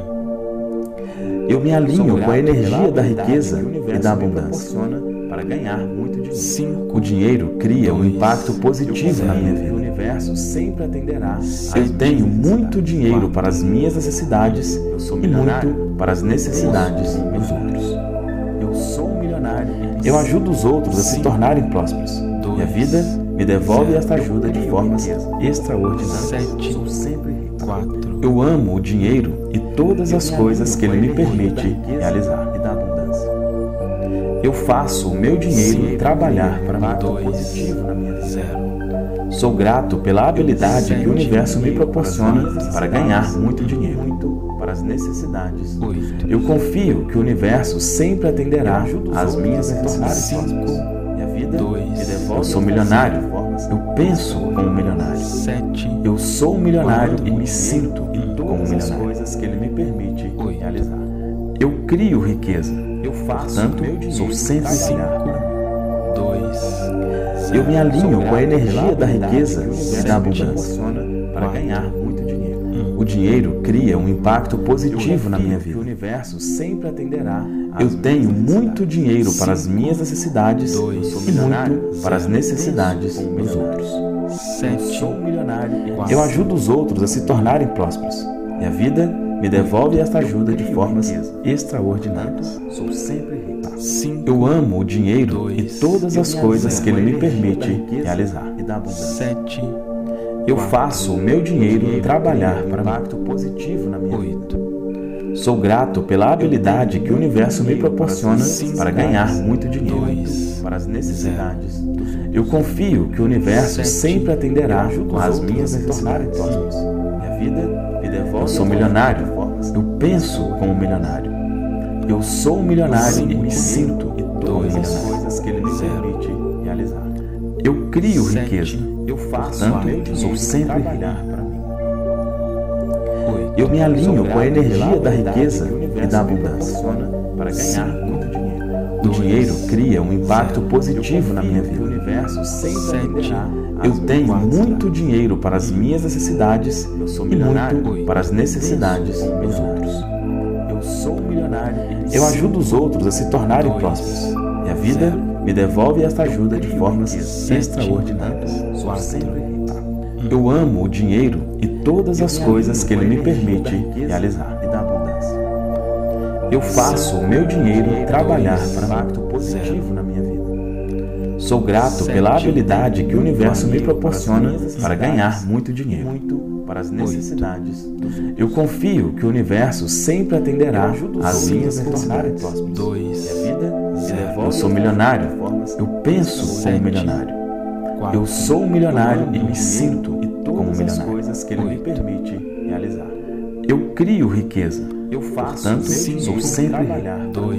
Eu me alinho com a energia da riqueza e da abundância para ganhar muito dinheiro. O dinheiro cria um impacto positivo na minha vida. O universo sempre atenderá. Eu tenho muito dinheiro para as minhas necessidades e muito para as necessidades dos outros. Eu sou um milionário. Eu ajudo os outros a se tornarem prósperos. E a vida me devolve esta ajuda de formas extraordinárias. Sou sempre rico. Eu amo o dinheiro e todas as coisas que ele me permite realizar. E da abundância. Eu faço o meu dinheiro trabalhar para um impacto positivo na minha vida. Sou grato pela habilidade que o universo me proporciona para ganhar muito dinheiro. Para as necessidades. Eu confio que o universo sempre atenderá às minhas necessidades. E a vida me devolve. Eu sou milionário. Eu penso como milionário. Eu sou um milionário e me sinto como milionário. Coisas que ele me permite realizar. Eu crio riqueza. Eu faço, portanto, sou sempre rico. Eu me alinho com a energia da riqueza e da abundância para ganhar muito dinheiro. O dinheiro cria um impacto positivo na minha vida. O universo sempre atenderá. Eu tenho muito dinheiro para as minhas necessidades e muito para as necessidades dos outros. Eu sou um milionário. Eu ajudo os outros a se tornarem prósperos. E a vida me devolve esta ajuda de formas extraordinárias. Sou sempre rico. Eu amo o dinheiro e todas as coisas que ele me permite realizar. E da abundância. Eu faço o meu dinheiro trabalhar para um impacto positivo na minha vida. Sou grato pela habilidade que o universo me proporciona para ganhar muito dinheiro. Para as necessidades. Eu confio que o universo sempre atenderá às minhas necessidades. E a vida me devolve. Eu sou milionário. Eu penso como milionário. Eu sou um milionário e me sinto como milionário. Coisas que ele me permite realizar. Eu crio riqueza. Eu faço, portanto, sou sempre rico. Eu me alinho com a energia da riqueza e da abundância para ganhar muito dinheiro. O dinheiro cria um impacto positivo na minha vida. O universo sempre atenderá. Eu tenho muito dinheiro para as minhas necessidades e muito para as necessidades dos outros. Eu sou um milionário. Eu ajudo os outros a se tornarem prósperos. E a vida me devolve esta ajuda de formas extraordinárias. Sou sempre rico. Eu amo o dinheiro e todas as coisas que ele me permite realizar. E da abundância. Eu faço o meu dinheiro trabalhar para um impacto positivo na minha vida. Sou grato pela habilidade que o universo me proporciona para ganhar muito dinheiro. Para as necessidades. Eu confio que o universo sempre atenderá às minhas necessidades. E a vida me devolve. Eu sou milionário. Eu penso como milionário. Eu sou um milionário e me sinto como milionário. Coisas que ele me permite realizar. Eu crio riqueza. Eu faço, portanto, sou sempre rico.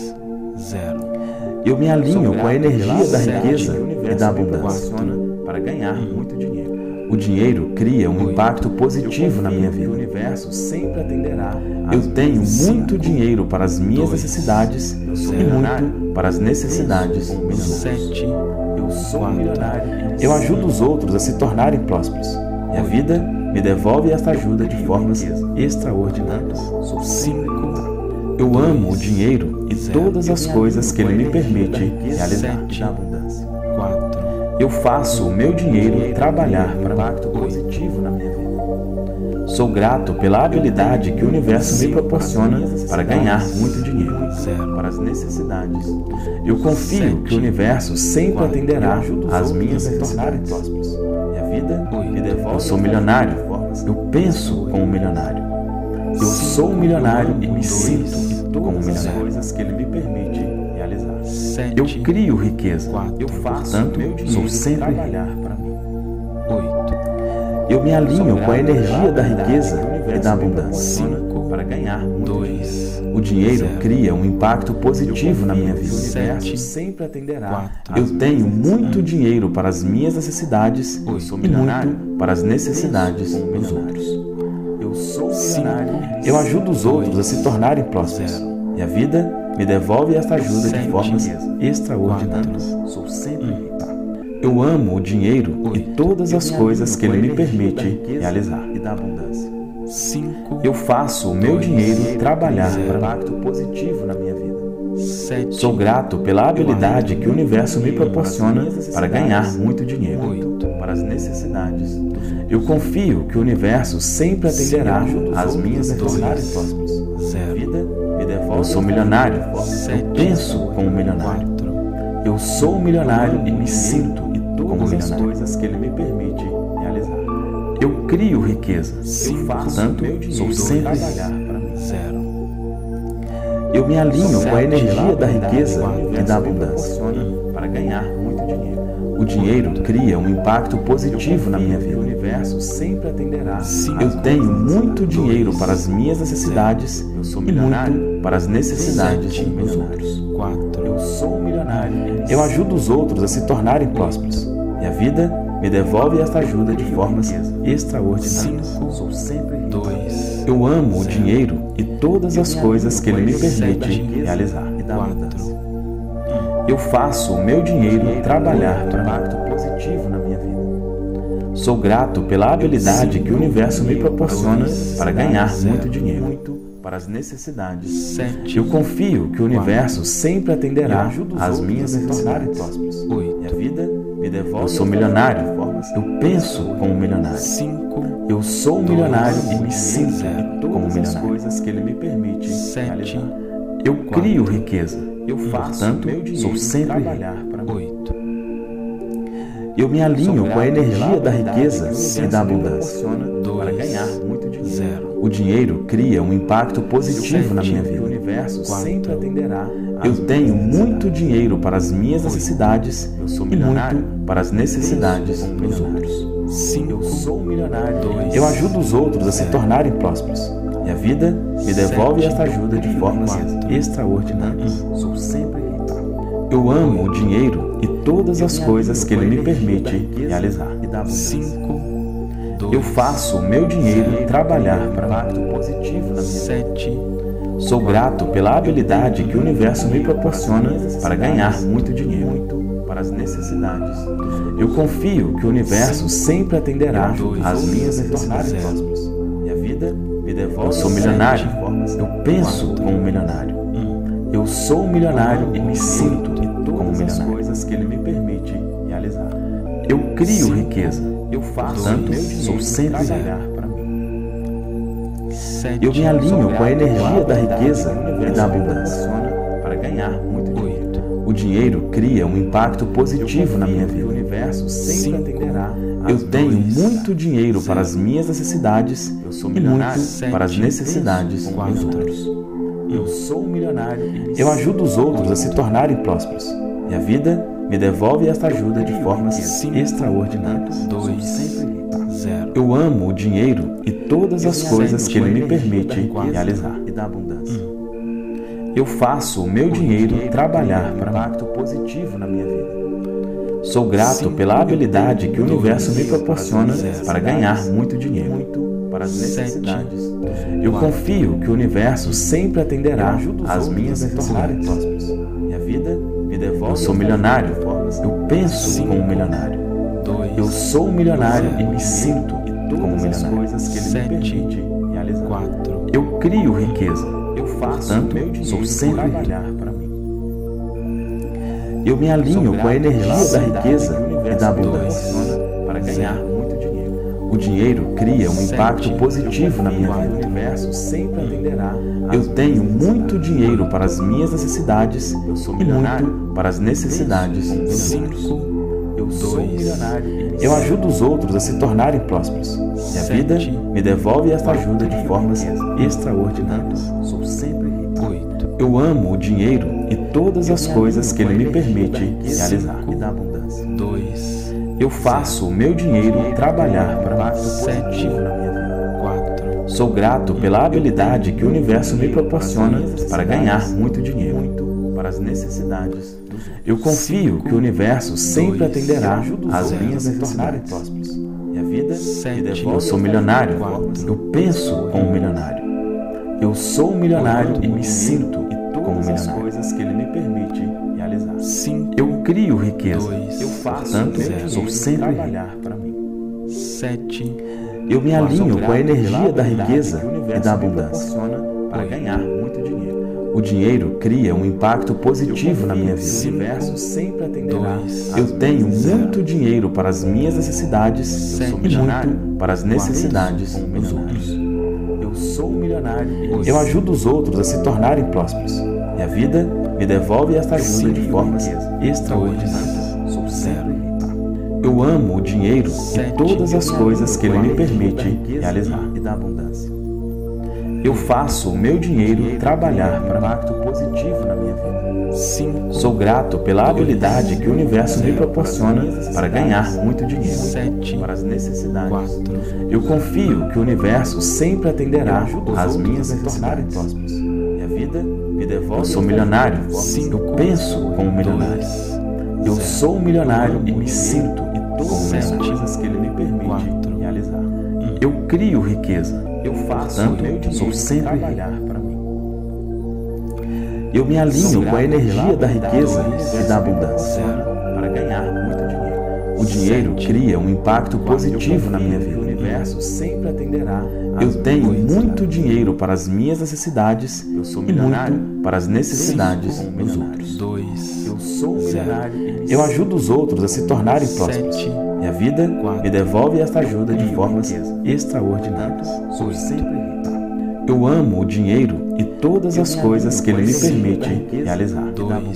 Eu me alinho com a energia da riqueza e da abundância para ganhar muito dinheiro. O dinheiro cria um impacto positivo na minha vida. O universo sempre atenderá. Eu tenho muito dinheiro para as minhas necessidades e muito para as necessidades dos outros. Eu sou um milionário. Eu ajudo os outros a se tornarem prósperos. E a vida me devolve esta ajuda de formas extraordinárias. Sou sempre rico. Eu amo o dinheiro e todas as coisas que ele me permite realizar. Da abundância. Eu faço o meu dinheiro trabalhar para um impacto positivo na minha vida. Sou grato pela habilidade que o universo me proporciona para ganhar muito dinheiro para as necessidades. Eu confio que o universo sempre atenderá às minhas necessidades. Minha vida me devolve. Eu sou milionário. Eu penso como milionário. Eu sou milionário e me sinto como milionário. Coisas que ele me permite realizar. Eu crio riqueza. Eu faço. Portanto, sou sempre trabalhar para mim. Eu me alinho com a energia da riqueza e da abundância para ganhar dois. O dinheiro cria um impacto positivo na minha vida. O universo sempre atenderá. Eu tenho muito dinheiro para as minhas necessidades e muito para as necessidades dos outros. Eu sou milionário. Eu ajudo os outros a se tornarem prósperos. E a vida me devolve esta ajuda de formas extraordinárias. Sou sempre rico. Eu amo o dinheiro e todas as coisas que ele me permite realizar. E da abundância. Eu faço o meu dinheiro trabalhar para um impacto positivo na minha vida. Sou grato pela habilidade que o universo me proporciona para ganhar muito dinheiro para as necessidades. Eu confio que o universo sempre atenderá às minhas necessidades. Vida me devolve. Eu sou milionário. Eu penso como milionário. Eu sou milionário e me sinto como milionário. Coisas que ele me permite realizar. Eu crio riqueza. Eu faço. Portanto, sou sempre trabalhar para mim. Eu me alinho com a energia da riqueza e da abundância para ganhar muito dinheiro. O dinheiro cria um impacto positivo na minha vida. O universo sempre atenderá. Eu tenho muito dinheiro para as minhas necessidades e muito para as necessidades dos outros. Eu sou milionário. Eu ajudo os outros a se tornarem prósperos. E a vida me devolve esta ajuda de formas extraordinárias. Sou sempre rico. Eu amo o dinheiro e todas as coisas que ele me permite realizar. Eu faço o meu dinheiro trabalhar para um impacto positivo na minha vida. Sou grato pela habilidade que o universo me proporciona para ganhar muito dinheiro para as necessidades. Eu confio que o universo sempre atenderá às minhas necessidades. E a vida me devolve. Eu sou milionário. Eu penso como milionário. Eu sou milionário e me sinto como milionário. Coisas que ele me permite realizar. Eu crio riqueza. Eu faço. Portanto, sou sempre rico. Eu me alinho com a energia da riqueza e da abundância para ganhar muito dinheiro. O dinheiro cria um impacto positivo na minha vida. O universo sempre atenderá. Eu tenho muito dinheiro para as minhas necessidades e muito para as necessidades dos outros. Eu sou milionário. Eu ajudo os outros a se tornarem prósperos. E a vida me devolve esta ajuda de formas extraordinárias. Sou sempre rico. Eu amo o dinheiro e todas as coisas que ele me permite realizar. Eu faço o meu dinheiro trabalhar para um impacto positivo na minha vida. Sou grato pela habilidade que o universo me proporciona para ganhar muito dinheiro para as necessidades. Eu confio que o universo sempre atenderá às minhas necessidades. E a vida me devolve. Eu sou milionário. Eu penso como milionário. Eu sou milionário e me sinto como milionário. Coisas que ele me permite realizar. Eu crio riqueza. Eu faço. Portanto, sou sempre rico. Eu me alinho com a energia da riqueza e da abundância para ganhar muito dinheiro. O dinheiro cria um impacto positivo na minha vida. O universo sempre atenderá. Eu tenho muito dinheiro para as minhas necessidades e muito para as necessidades dos outros. Eu sou milionário. Eu ajudo os outros a se tornarem prósperos. E a vida me devolve esta ajuda de formas extraordinárias. Sou sempre rico. Eu amo o dinheiro e todas as coisas que ele me permite realizar. E da abundância. Eu faço o meu dinheiro trabalhar para um impacto positivo na minha vida. Sou grato pela habilidade que o universo me proporciona para ganhar muito dinheiro para as necessidades. Eu confio que o universo sempre atenderá às minhas necessidades. E a vida me devolve. Eu sou milionário. Eu penso como milionário. Eu sou milionário e me sinto como milionário. Coisas que ele me permite realizar. Eu crio riqueza. Eu faço. Portanto, sou sempre rico. Eu me alinho com a energia da riqueza e da abundância para ganhar muito dinheiro. O dinheiro cria um impacto positivo na minha vida. O universo sempre atenderá. Eu tenho muito dinheiro para as minhas necessidades e muito para as necessidades dos outros. Eu sou milionário. Eu ajudo os outros a se tornarem prósperos. E a vida me devolve esta ajuda de formas extraordinárias. Sou sempre rico. Eu amo o dinheiro e todas as coisas que ele me permite realizar. E dá abundância. Eu faço o meu dinheiro trabalhar para um positivo na minha vida. Sou grato pela habilidade que o universo me proporciona para ganhar muito dinheiro para as necessidades dos outros. Eu confio que o universo sempre atenderá às minhas necessidades. E a vida me devolve. Eu sou milionário. Eu penso como milionário. Eu sou um milionário e me sinto como milionário. Coisas que ele me permite realizar. Eu crio riqueza. Eu faço, portanto, sou sempre trabalhar para mim. Eu me alinho com a energia da riqueza e da abundância para ganhar muito dinheiro. O dinheiro cria um impacto positivo na minha vida. O universo sempre atenderá. Eu tenho muito dinheiro para as minhas necessidades e muito para as necessidades dos outros. Eu sou um milionário. Eu ajudo os outros a se tornarem prósperos. E a vida me devolve esta ajuda de formas extraordinárias. Sou sempre rico. Eu amo o dinheiro e todas as coisas que ele me permite realizar. E da abundância. Eu faço o meu dinheiro trabalhar para um impacto positivo na minha vida. Sou grato pela habilidade que o universo me proporciona para ganhar muito dinheiro para as necessidades. Eu confio que o universo sempre atenderá às minhas necessidades. E a vida me devolve. Eu sou milionário. Eu penso como milionário. Eu sou um milionário e me sinto como milionário. Coisas que ele me permite realizar. Eu crio riqueza. Eu faço, portanto, sou sempre trabalhar para mim. Eu me alinho com a energia da riqueza e da abundância para ganhar muito dinheiro. O dinheiro cria um impacto positivo na minha vida. O universo sempre atenderá. Eu tenho muito dinheiro para as minhas necessidades e muito para as necessidades dos outros. Eu sou milionário. Eu ajudo os outros a se tornarem prósperos. E a vida me devolve esta ajuda de formas extraordinárias. Sou sempre rico. Eu amo o dinheiro e todas as coisas que ele me permite realizar.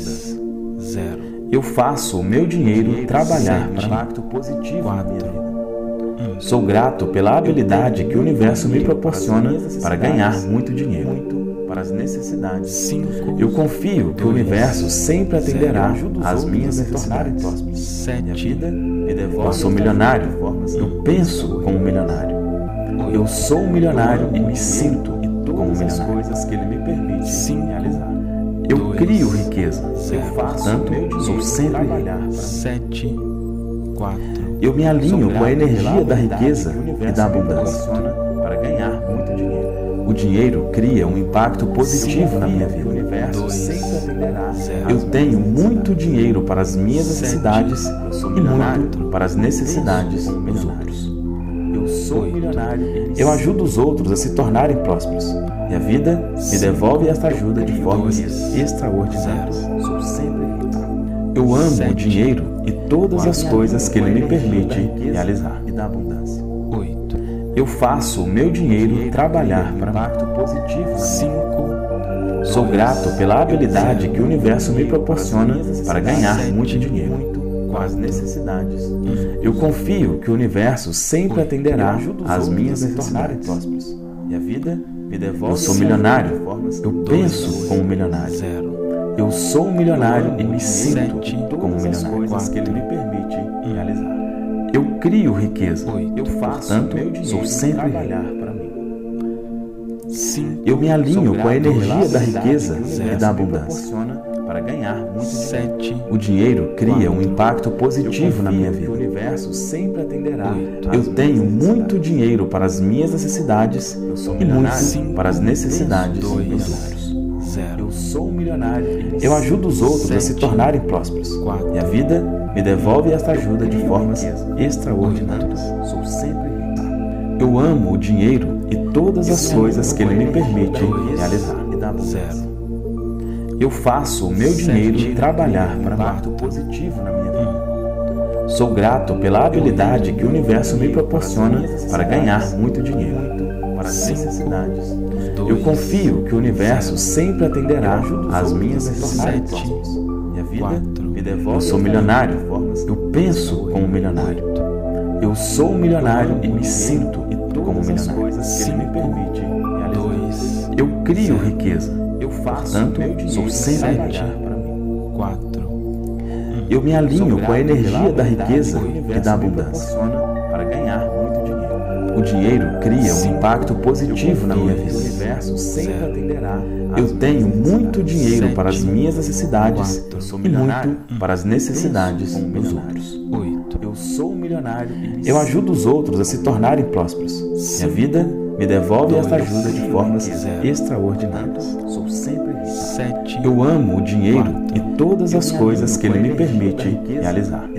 Eu faço o meu dinheiro trabalhar para um impacto positivo na minha vida. Sou grato pela habilidade que o universo me proporciona para ganhar muito dinheiro para as necessidades. Eu confio que o universo sempre atenderá às minhas necessidades. E a vida me devolve. Eu sou milionário. Eu penso como milionário. Eu sou um milionário e me sinto como milionário. Coisas que ele me permite realizar. Eu crio riqueza. Eu faço, portanto, sou sempre rico. Eu me alinho com a energia da riqueza e da abundância para ganhar muito dinheiro. O dinheiro cria um impacto positivo na minha vida. O universo sempre atenderá. Eu tenho muito dinheiro para as minhas necessidades e muito para as necessidades dos outros. Eu sou milionário. Eu ajudo os outros a se tornarem prósperos. E a vida me devolve esta ajuda de formas extraordinárias. Sou sempre rico. Eu amo o dinheiro e todas as coisas que ele me permite realizar. E da abundância. Eu faço o meu dinheiro trabalhar para um impacto positivo. Sou grato pela habilidade que o universo me proporciona para ganhar muito dinheiro com as necessidades. Eu confio que o universo sempre atenderá às minhas necessidades. E a vida me devolve. Eu sou milionário. Eu penso como milionário. Eu sou um milionário e me sinto como milionário. Coisas que ele me permite realizar. Eu crio riqueza. Eu faço, portanto, sou sempre rico. Eu me alinho com a energia da riqueza e da abundância para ganhar muito dinheiro. O dinheiro cria um impacto positivo na minha vida. O universo sempre atenderá. Eu tenho muito dinheiro para as minhas necessidades e muito para as necessidades dos outros. Eu sou um milionário. Eu ajudo os outros a se tornarem prósperos. E a vida me devolve esta ajuda de formas extraordinárias. Sou sempre rico. Eu amo o dinheiro e todas as coisas que ele me permite realizar. E da abundância. Eu faço o meu dinheiro trabalhar para um impacto positivo na minha vida. Sou grato pela habilidade que o universo me proporciona para ganhar muito dinheiro para as necessidades. Eu confio que o universo sempre atenderá às minhas necessidades. Minha vida me devolve. Eu sou milionário. Eu penso como milionário. Eu sou milionário e me sinto como milionário. Se me permite realizar. Eu crio riqueza. Eu faço. Portanto, sou sempre rico. quatro. Eu me alinho com a energia da riqueza e da abundância para ganhar muito dinheiro. O dinheiro cria um impacto positivo na minha vida. O universo sempre atenderá. Eu tenho muito dinheiro para as minhas necessidades e muito para as necessidades dos outros. Eu sou milionário. Eu ajudo os outros a se tornarem prósperos. Minha vida me devolve esta ajuda de formas extraordinárias. Sou sempre rico. Eu amo o dinheiro e todas as coisas que ele me permite realizar.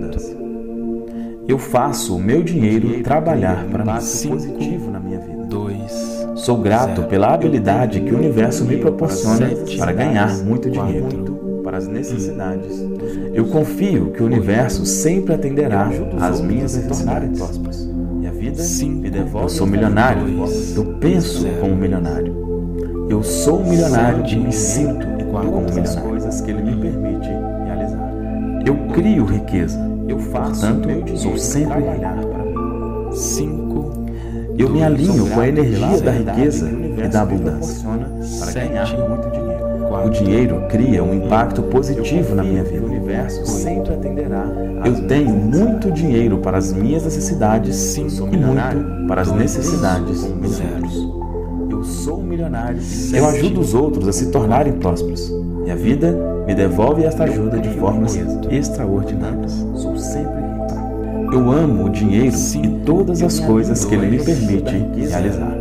Eu faço o meu dinheiro trabalhar para mim. Positivo na minha vida. Sou grato pela habilidade que o universo me proporciona para ganhar muito dinheiro para as necessidades. Eu confio que o universo sempre atenderá às minhas necessidades. Minha vida me devolve. Eu sou milionário. Eu penso como milionário. Eu sou milionário e me sinto como milionário. Coisas que ele me permite realizar. Eu crio riqueza. Eu faço. Portanto, sou sempre rico. cinco. Eu me alinho com a energia da riqueza e da abundância para ganhar muito dinheiro. O dinheiro cria um impacto positivo na minha vida. O universo sempre atenderá. Eu tenho muito dinheiro para as minhas necessidades e muito para as necessidades dos outros. Eu sou milionário. Eu ajudo os outros a se tornarem prósperos. Minha vida me devolve esta ajuda de formas extraordinárias. Sou sempre rico. Eu amo o dinheiro e todas as coisas que ele me permite realizar.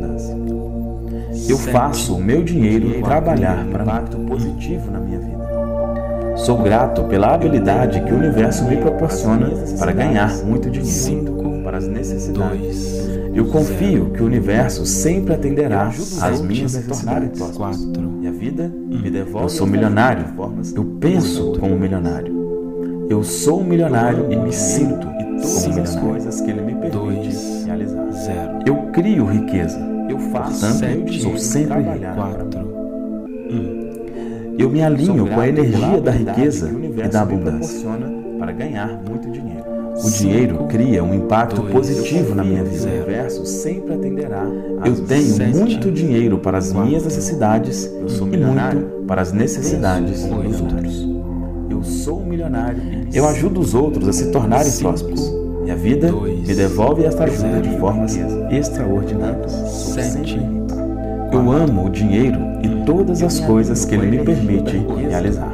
Eu faço o meu dinheiro trabalhar para um impacto positivo na minha vida. Sou grato pela habilidade que o universo me proporciona para ganhar muito dinheiro para as necessidades. Eu confio que o universo sempre atenderá às minhas necessidades. Minha vida me devolve. Eu sou milionário. Eu penso como milionário. Eu sou milionário e me sinto como milionário. Coisas que ele me permite realizar. Eu crio riqueza. Eu faço. Portanto, sou sempre rico. Eu me alinho com a energia da riqueza e da abundância para ganhar muito dinheiro. O dinheiro cria um impacto positivo na minha vida. O universo sempre atenderá. Eu tenho muito dinheiro para as minhas necessidades e muito para as necessidades dos outros. Eu sou milionário. Eu ajudo os outros a se tornarem prósperos. Minha vida me devolve esta ajuda de formas extraordinárias. Sou sempre rico. Eu amo o dinheiro e todas as coisas que ele me permite realizar.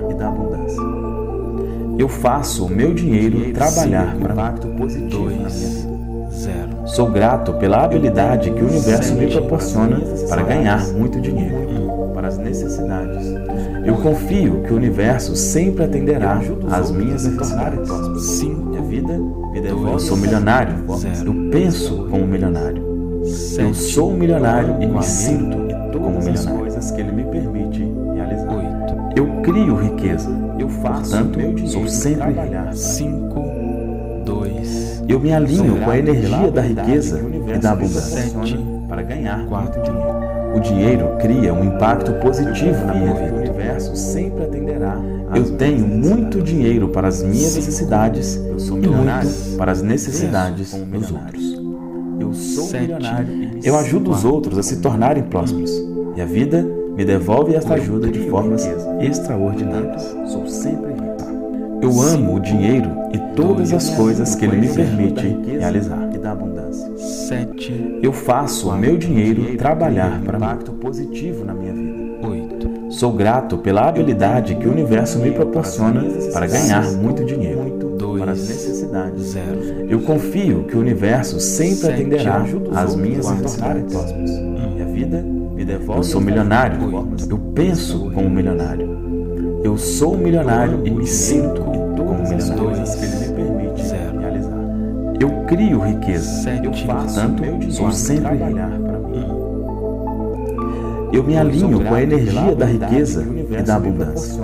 Eu faço o meu dinheiro trabalhar para um impacto positivo na minha vida. Sou grato pela habilidade que o universo me proporciona para ganhar muito dinheiro para as necessidades. Eu confio que o universo sempre atenderá às minhas necessidades. Minha vida me devolve. Eu sou milionário. Eu penso como milionário. Eu sou milionário e me sinto como milionário. Coisas que ele me permite realizar. Eu crio riqueza. Eu faço. Portanto, sou sempre rico. cinco, dois. Eu me alinho com a energia da riqueza e da abundância para ganhar muito dinheiro. O dinheiro cria um impacto positivo na minha vida. O universo sempre atenderá. Eu tenho muito dinheiro para as minhas necessidades e muito para as necessidades dos outros. Eu sou milionário. Eu ajudo os outros a se tornarem prósperos. Minha vida me devolve esta ajuda de formas extraordinárias. Sou sempre rico. Eu amo o dinheiro e todas as coisas que ele me permite realizar. E da abundância. Eu faço o meu dinheiro trabalhar para um impacto positivo na minha vida. Sou grato pela habilidade que o universo me proporciona para ganhar muito dinheiro para as necessidades. Eu confio que o universo sempre atenderá às minhas necessidades. Minha vida me devolve. Eu sou milionário. Eu penso como milionário. Eu sou milionário e me sinto como milionário. Coisas que ele me permite realizar. Eu crio riqueza. Eu faço. Portanto, sou sempre rico. Eu me alinho com a energia da riqueza e da abundância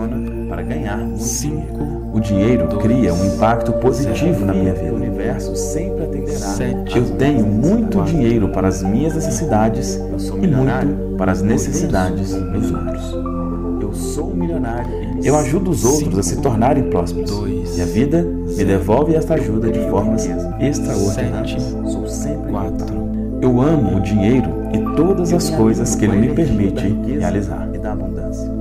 para ganhar muito cinco, dinheiro. O dinheiro dois, cria um impacto positivo zero, na minha vida. o universo sempre atenderá. sete, Eu tenho muito quatro, dinheiro para as minhas necessidades e muito para as necessidades dos outros. Eu sou um milionário. Eu ajudo os outros a se tornarem prósperos. dois, E a vida me devolve esta ajuda de formas extraordinárias. sete, Sou sempre quatro, Eu amo o dinheiro e todas as coisas que ele me permite realizar. E da abundância.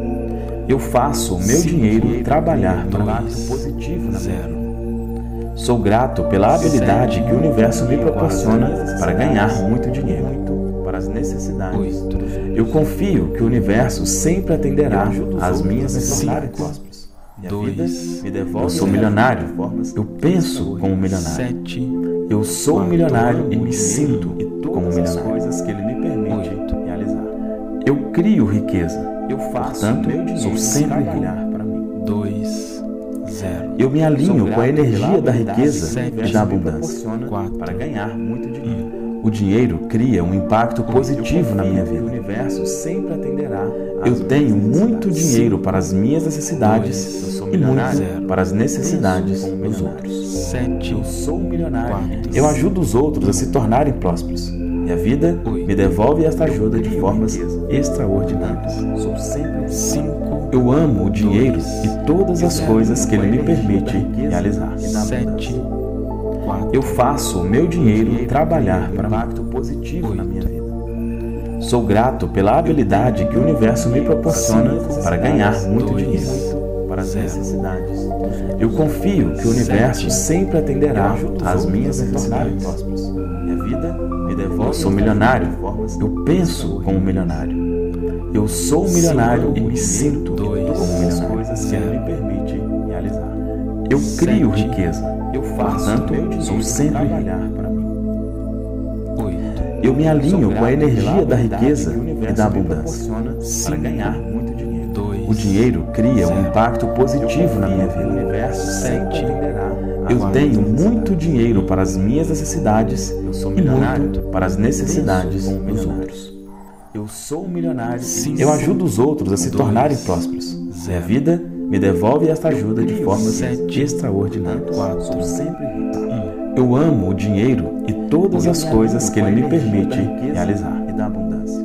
Eu faço o meu dinheiro trabalhar para um impacto positivo na minha vida. Sou grato pela habilidade que o universo me proporciona para ganhar muito dinheiro, para as necessidades. Eu confio que o universo sempre atenderá às minhas necessidades. E a vida me devolve. Eu sou milionário. Eu penso como milionário. sete, Eu sou um milionário e me sinto como milionário. Coisas que ele me permite realizar. Eu crio riqueza. Eu faço, portanto, sou sempre rico. Para mim. dois, zero. Eu me alinho com a energia da riqueza e da abundância quatro, para ganhar muito dinheiro. O dinheiro cria um impacto positivo na minha vida. O universo sempre atenderá. Eu tenho muito dinheiro para as minhas necessidades e muito para as necessidades dos outros. sete, Eu sou um milionário. Eu ajudo os outros a se tornarem prósperos. E a vida me devolve esta ajuda de formas extraordinárias. Sou sempre cinco, Eu amo o dinheiro e todas as coisas que ele me permite realizar. sete, quatro, Eu faço o meu dinheiro trabalhar para um impacto positivo na minha vida. Sou grato pela habilidade que o universo me proporciona para ganhar muito dinheiro, para as necessidades. Eu confio que o universo sempre atenderá às minhas necessidades. E a vida me devolve. Eu sou milionário. Eu penso como milionário. Eu sou um milionário e me sinto como milionário. Coisas que ele me permite realizar. Eu crio riqueza. Eu faço, portanto, sou sempre rico. Para mim. oito, Eu me alinho com a energia da riqueza e da abundância para ganhar muito dinheiro. dois, O dinheiro cria um impacto positivo na minha vida. O universo sete, Eu tenho muito dinheiro para as minhas necessidades e muito para as necessidades dos outros. Eu sou um milionário. Eu ajudo os outros a se tornarem prósperos. E a vida me devolve esta ajuda de formas extraordinárias. Sou sempre rico. Eu amo o dinheiro e todas as coisas que ele me permite realizar. E da abundância.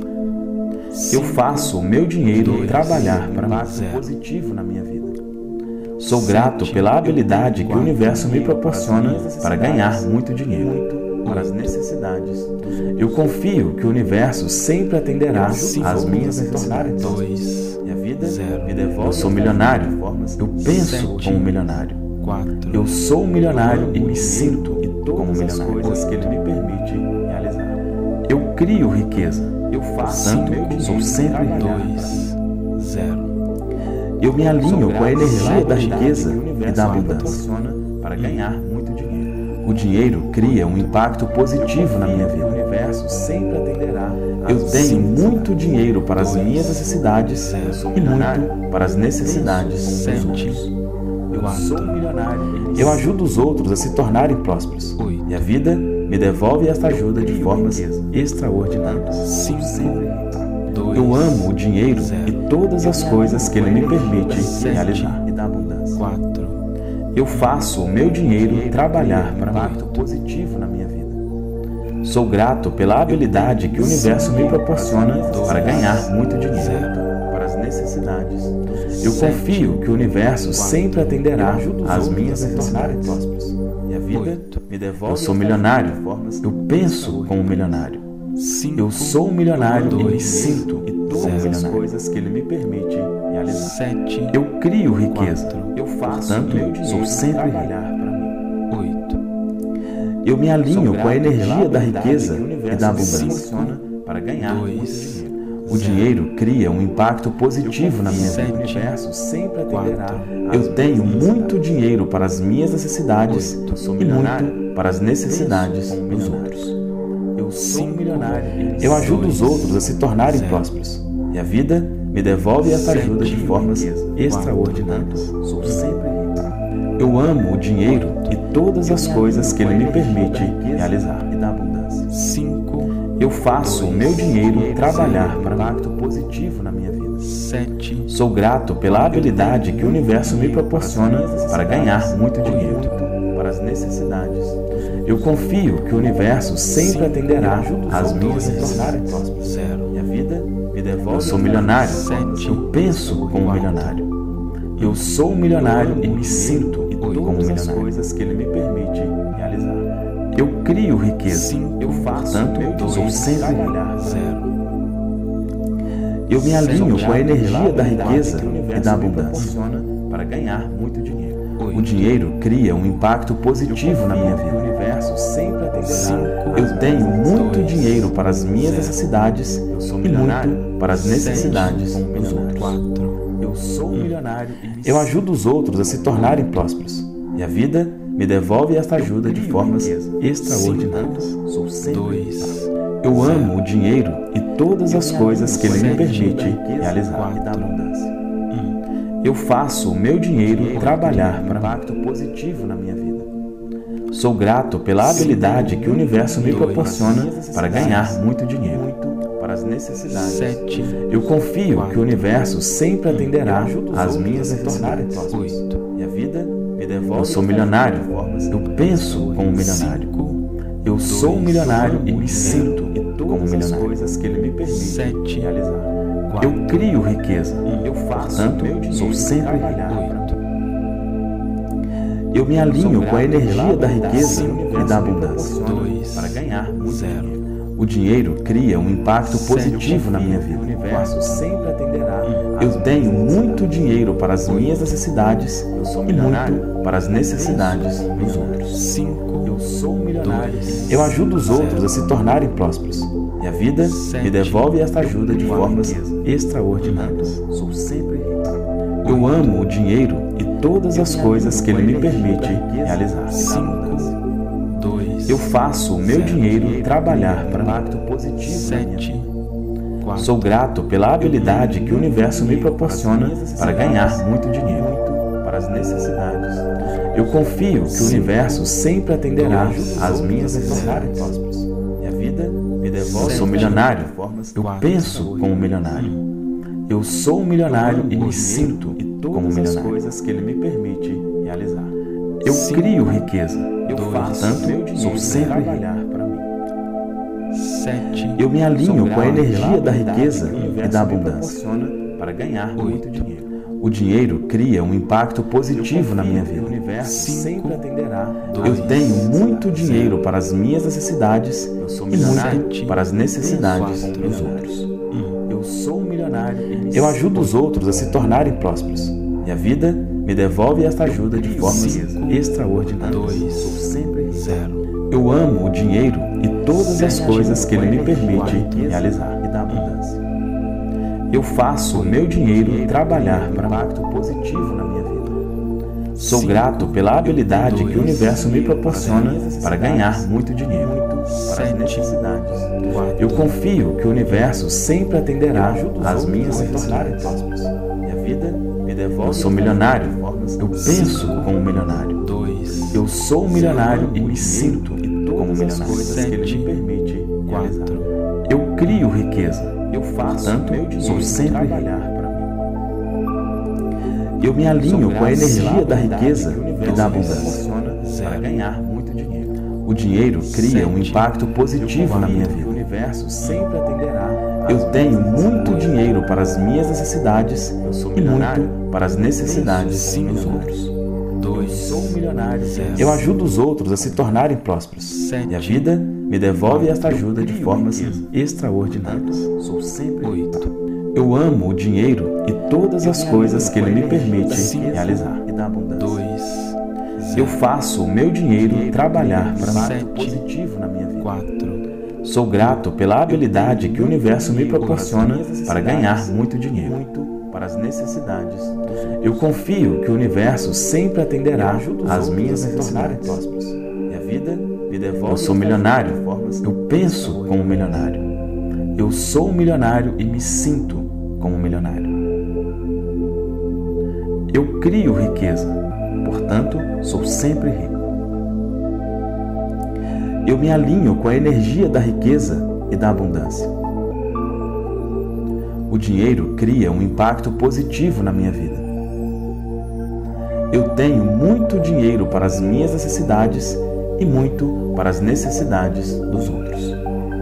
Eu faço o meu dinheiro trabalhar para um impacto positivo na minha vida. Sou grato pela habilidade que o universo me proporciona para ganhar muito dinheiro, para as necessidades. Eu confio que o universo sempre atenderá às minhas necessidades. dois, E a vida zero. me devolve. Eu sou milionário. Eu penso como milionário. quatro, Eu sou um milionário e me sinto como milionário. Coisas que ele me permite realizar. Eu crio riqueza. Eu faço, portanto, sou sempre rico. dois, zero. Eu me alinho com a energia da riqueza e da abundância para ganhar muito dinheiro. O dinheiro cria um impacto positivo na minha vida. O universo sempre atenderá. Eu tenho muito dinheiro para as minhas necessidades e muito para as necessidades dos outros. Eu sou um milionário. Eu ajudo os outros a se tornarem prósperos. E a vida me devolve esta ajuda de formas extraordinárias. cinco, dois, Eu amo o dinheiro e todas as coisas que ele me permite realizar. E da abundância. quatro, Eu faço o meu dinheiro trabalhar para um impacto positivo na minha vida. Sou grato pela habilidade que o universo me proporciona para ganhar muito dinheiro, para as necessidades. Eu confio que o universo sempre atenderá às minhas necessidades. E a vida me devolve. Eu sou milionário. Eu penso como milionário. cinco, Eu sou um milionário e me dois, sinto como zero. milionário. Coisas que ele me permite realizar. sete, Eu crio riqueza. quatro, Eu faço, portanto, sou sempre rico. oito, Eu me alinho com a energia da riqueza e da abundância para ganhar muito dois, dinheiro. O dinheiro cria um impacto positivo na minha vida. sete, O universo sempre atenderá. quatro, Eu tenho muito dinheiro para as minhas necessidades e muito para as necessidades dos outros. Eu sou um milionário. Eu ajudo os outros a se tornarem prósperos. E a vida me devolve esta ajuda de formas extraordinárias. Sou sempre rico. Eu amo o dinheiro e todas as coisas que ele me permite realizar. E da abundância. cinco, Eu faço o meu dinheiro trabalhar para um impacto positivo na minha vida. sete, Sou grato pela habilidade que o universo me proporciona para ganhar muito dinheiro para as necessidades. Eu confio que o universo sempre atenderá às minhas e tornarem prósperas. zero, Minha vida me devolve. Eu sou milionário. Eu penso como milionário. Eu sou milionário e me sinto como milionário. Coisas que ele me permite realizar. Eu crio riqueza. Eu faço. Portanto, sou sempre zero. Eu me alinho com a energia da riqueza e da abundância para ganhar muito dinheiro. O dinheiro cria um impacto positivo na minha vida. O universo sempre atenderá. Eu tenho muito dinheiro para as minhas necessidades e muito para as necessidades dos outros. Eu sou milionário. Eu ajudo os outros a se tornarem prósperos. E a vida me devolve esta ajuda de formas extraordinárias. Sou sempre rico. Eu amo o dinheiro e todas as coisas que ele me permite realizar. Eu faço o meu dinheiro trabalhar para um impacto positivo na minha vida. Sou grato pela habilidade que o universo me proporciona para ganhar muito dinheiro para as necessidades. sete, Eu confio que o universo sempre atenderá às minhas necessidades. E a vida me devolve. Eu sou milionário. Eu penso como milionário. Eu sou milionário e me sinto como milionário. Coisas que ele me permite realizar. Eu crio riqueza. Eu faço. Portanto, sou sempre rico. Eu me alinho com a energia da riqueza e da abundância para ganhar muito dinheiro. O dinheiro cria um impacto positivo na minha vida. O universo sempre atenderá. Eu tenho muito dinheiro para as minhas necessidades e muito para as necessidades dos outros. cinco, Eu sou milionário. Eu ajudo os outros a se tornarem prósperos. E a vida me devolve esta ajuda de formas extraordinárias. Sou sempre rico. Eu amo o dinheiro e todas as coisas que ele me permite realizar. cinco, dois, Eu faço o meu dinheiro trabalhar para um impacto positivo na minha sete, vida. quatro, Sou grato pela habilidade que o universo me proporciona para ganhar muito dinheiro para as necessidades. Eu confio que o universo sempre atenderá às minhas necessidades. E a vida me devolve. Eu sou milionário. Eu penso como milionário. Eu sou milionário e me sinto como milionário. Coisas que ele me permite realizar. Eu crio riqueza. Eu faço. Portanto, sou sempre rico. sete, Eu me alinho com a energia da riqueza e da abundância para ganhar muito dinheiro. O dinheiro cria um impacto positivo na minha vida. O universo sempre atenderá. Eu tenho muito dinheiro para as minhas necessidades e muito para as necessidades dos outros. Eu sou milionário. Eu ajudo os outros a se tornarem prósperos. E a vida me devolve esta ajuda de formas extraordinárias. Sou sempre rico. zero, Eu amo o dinheiro e todas as coisas que ele me permite realizar. E da abundância. Eu faço o meu dinheiro trabalhar para um impacto positivo na minha vida. Sou grato pela habilidade que o universo me proporciona para ganhar muito dinheiro para as necessidades. Eu confio que o universo sempre atenderá às minhas necessidades. E a vida me devolve. Eu sou milionário. Eu penso como milionário. dois, Eu sou milionário e me sinto como milionário. coisas que ele me permite quatro, Eu crio riqueza. Eu faço. Portanto, sou sempre rico. Eu me alinho com a energia da riqueza e da abundância para ganhar muito dinheiro. O dinheiro cria um impacto positivo na minha vida. O universo sempre atenderá. Eu tenho muito dinheiro para as minhas necessidades e muito para as necessidades dos outros. dois, Eu ajudo os outros a se tornarem prósperos. E a vida me devolve esta ajuda de formas extraordinárias. Sou sempre rico. oito, Eu amo o dinheiro e todas as coisas que ele me permite realizar. E da abundância. dois, Eu faço o meu dinheiro trabalhar para um impacto positivo na minha vida. quatro, Sou grato pela habilidade que o universo me proporciona para ganhar muito dinheiro para as necessidades. Eu confio que o universo sempre atenderá às minhas necessidades. E a vida me devolve. Eu sou milionário. Eu penso como milionário. Eu sou milionário e me sinto como milionário. Eu crio riqueza. Portanto, sou sempre rico. Eu me alinho com a energia da riqueza e da abundância. O dinheiro cria um impacto positivo na minha vida. Eu tenho muito dinheiro para as minhas necessidades e muito para as necessidades dos outros.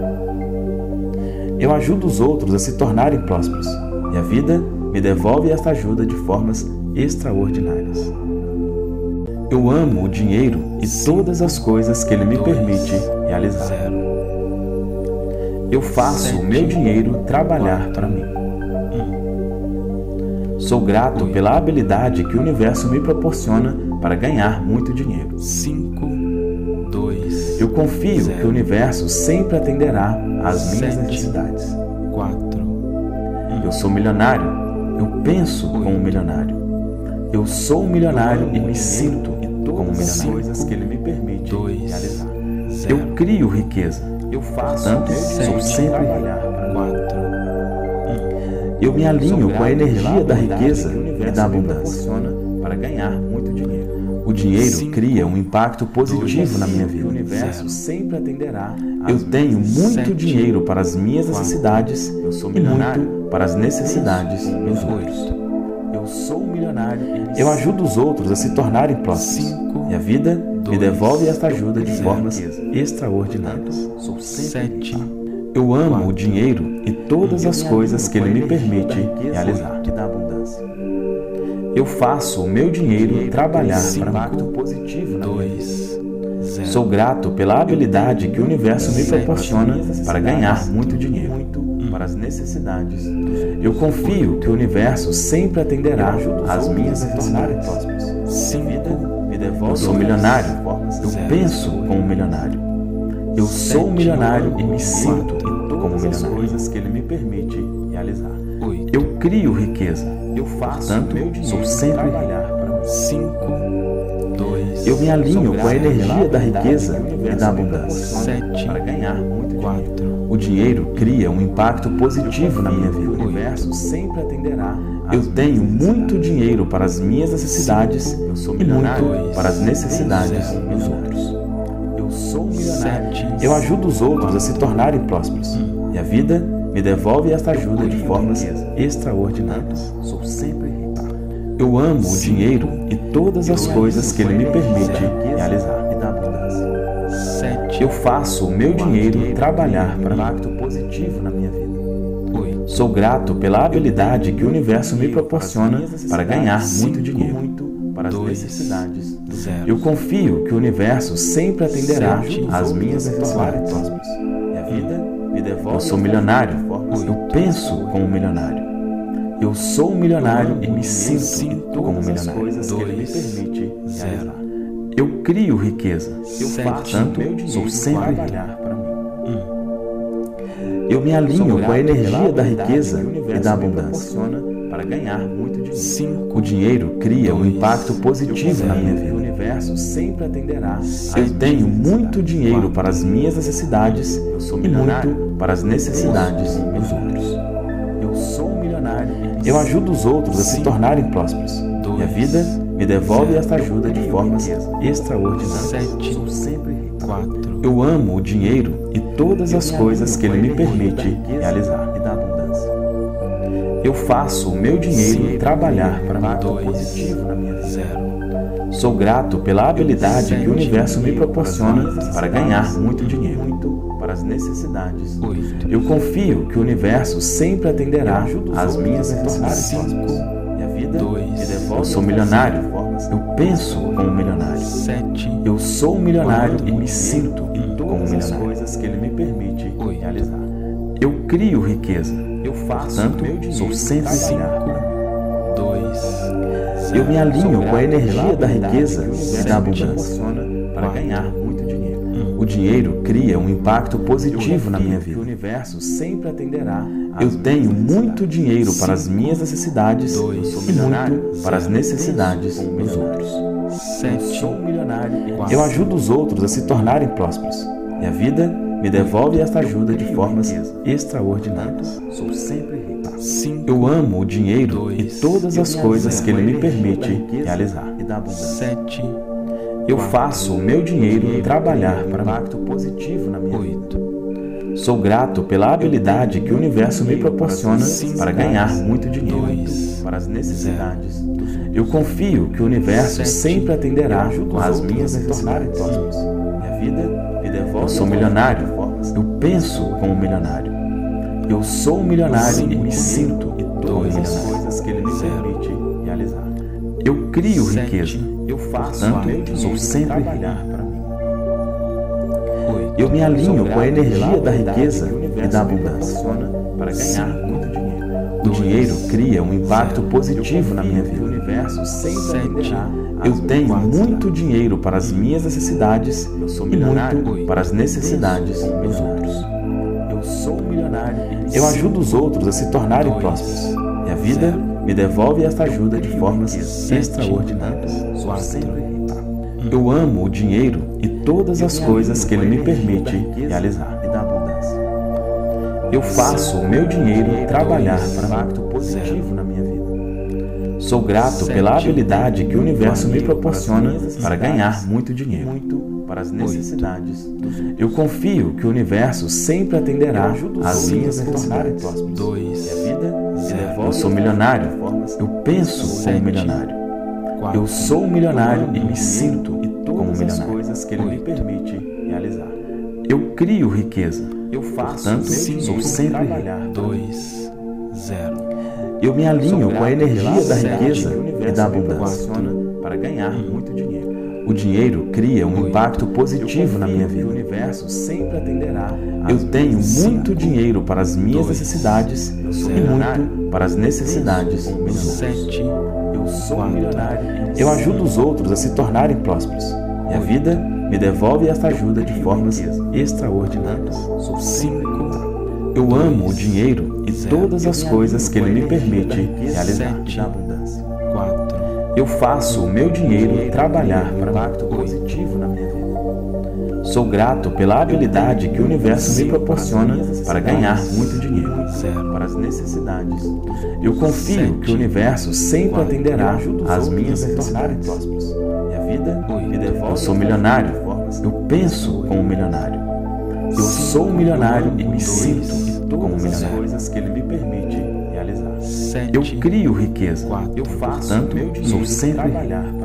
Eu ajudo os outros a se tornarem prósperos e a vida me devolve esta ajuda de formas extraordinárias. Eu amo o dinheiro e todas as coisas que ele me permite realizar. Eu faço o meu dinheiro trabalhar para mim. Sou grato pela habilidade que o universo me proporciona para ganhar muito dinheiro. Eu confio que o universo sempre atenderá às minhas necessidades. Eu sou milionário. Eu penso como um milionário. Eu sou um milionário e me sinto como um milionário. Que ele me permite realizar. Eu crio riqueza. Eu faço, portanto, sou sempre rico. Eu me alinho com a energia da riqueza e da abundância para ganhar muito dinheiro. O dinheiro cria um impacto positivo na minha vida. O universo sempre atenderá. Eu tenho muito dinheiro para as minhas necessidades e muito para as necessidades dos outros. Eu sou um milionário. Eu ajudo os outros a se tornarem prósperos e a vida me devolve esta ajuda de formas extraordinárias. Eu amo o dinheiro e todas as coisas que ele me permite realizar. Eu faço o meu dinheiro trabalhar para mim. Sou grato pela habilidade que o universo me proporciona para ganhar muito dinheiro. Para as necessidades. Eu confio que o universo sempre atenderá às minhas necessidades. Eu sou milionário. Eu penso como um milionário. Eu sou um milionário e me sinto como um milionário. Que ele me permite realizar. Eu crio riqueza. Eu faço, portanto, sou sempre rico. Eu me alinho com a energia da riqueza e da abundância para ganhar muito dinheiro. O dinheiro cria um impacto positivo na minha vida. O universo sempre atenderá. Eu tenho muito dinheiro para as minhas necessidades e muito para as necessidades dos outros. Eu sou um milionário. Eu ajudo os outros a se tornarem prósperos e a vida me devolve esta ajuda de formas extraordinárias. Sou sempre rico. Eu amo o dinheiro e todas as coisas que ele me permite realizar. Eu faço o meu dinheiro trabalhar para um impacto positivo na minha vida. Sou grato pela habilidade que o universo me proporciona para ganhar muito dinheiro. Para as necessidades. Eu confio que o universo sempre atenderá às minhas necessidades. Eu sou milionário. Eu penso como um milionário. Eu sou um milionário e me sinto como um milionário. Eu crio riqueza. Portanto, sou sempre rico. Eu me alinho com a energia da riqueza e da abundância para ganhar muito dinheiro. O dinheiro cria um impacto positivo na minha vida. O universo sempre atenderá. Eu tenho muito dinheiro para as minhas necessidades e muito para as necessidades dos outros. Eu sou um milionário. Eu ajudo os outros a se tornarem prósperos e a vida me devolve esta ajuda de formas extraordinárias. Sou sempre rico. Eu amo o dinheiro e todas as coisas que ele me permite realizar. Eu faço o meu dinheiro trabalhar para mim. Positivo na minha vida. Sou grato pela habilidade que o universo me proporciona para ganhar muito dinheiro. Para as necessidades. Eu confio que o universo sempre atenderá às minhas necessidades. E a vida me devolve. Eu sou milionário. Eu penso como um milionário. Eu sou um milionário e me sinto como um milionário. Coisas que ele me permite realizar. Eu crio riqueza. Eu faço, portanto, sou sempre rico. Eu me alinho com a energia da riqueza e da abundância para ganhar muito dinheiro. O dinheiro cria um impacto positivo na minha vida. O universo sempre atenderá. Eu tenho muito dinheiro para as minhas necessidades e muito para as necessidades dos outros. Eu sou um milionário. Eu ajudo os outros a se tornarem prósperos e a vida me devolve esta ajuda de formas extraordinárias. Sou sempre rico. Eu amo o dinheiro e todas as coisas que ele me permite realizar. Eu faço o meu dinheiro trabalhar para um impacto positivo na minha vida. Sou grato pela habilidade que o universo me proporciona para ganhar muito dinheiro para as necessidades. Eu confio que o universo sempre atenderá às minhas necessidades. Minha vida me devolve. Eu sou milionário. Eu penso como milionário. Eu sou milionário e me sinto como milionário. Coisas que ele me permite realizar. Eu crio riqueza. Eu faço. Portanto, sou sempre rico. Eu me alinho com a energia da riqueza e da abundância para ganhar muito dinheiro. O dinheiro cria um impacto positivo na minha vida. O universo sempre atenderá. Eu tenho muito dinheiro para as minhas necessidades e muito para as necessidades dos outros. Eu sou milionário. Eu ajudo os outros a se tornarem prósperos. E a vida me devolve esta ajuda de formas extraordinárias. Sou sempre rico. Eu amo o dinheiro e todas as coisas que ele me permite realizar. Eu faço o meu dinheiro trabalhar para um impacto positivo na minha vida. Sou grato pela habilidade que o universo me proporciona para ganhar muito dinheiro para as necessidades. Eu confio que o universo sempre atenderá às minhas necessidades. Eu sou milionário. Eu penso como milionário. Eu sou milionário e me sinto como milionário. Coisas que ele me permite realizar. Eu crio riqueza. Eu faço. Portanto, sou sempre rico. Eu me alinho com a energia da riqueza e da abundância para ganhar muito dinheiro. O dinheiro cria um impacto positivo na minha vida. O universo sempre atenderá. Eu tenho muito dinheiro para as minhas necessidades e muito para as necessidades dos outros. Eu sou milionário. Eu ajudo os outros a se tornarem prósperos. E a vida me devolve esta ajuda de formas extraordinárias. Sou cinco. Eu amo o dinheiro e todas as coisas que ele me permite realizar. Eu faço o meu dinheiro trabalhar para um impacto positivo na minha vida. Sou grato pela habilidade que o universo me proporciona para ganhar muito dinheiro para as necessidades. Eu confio que o universo sempre atenderá às minhas necessidades. E a vida me devolve. Eu sou milionário. Eu penso como milionário. Eu sou milionário e me sinto como milionário. Coisas que ele me permite realizar. Eu crio riqueza. Eu faço. Portanto, sou sempre rico.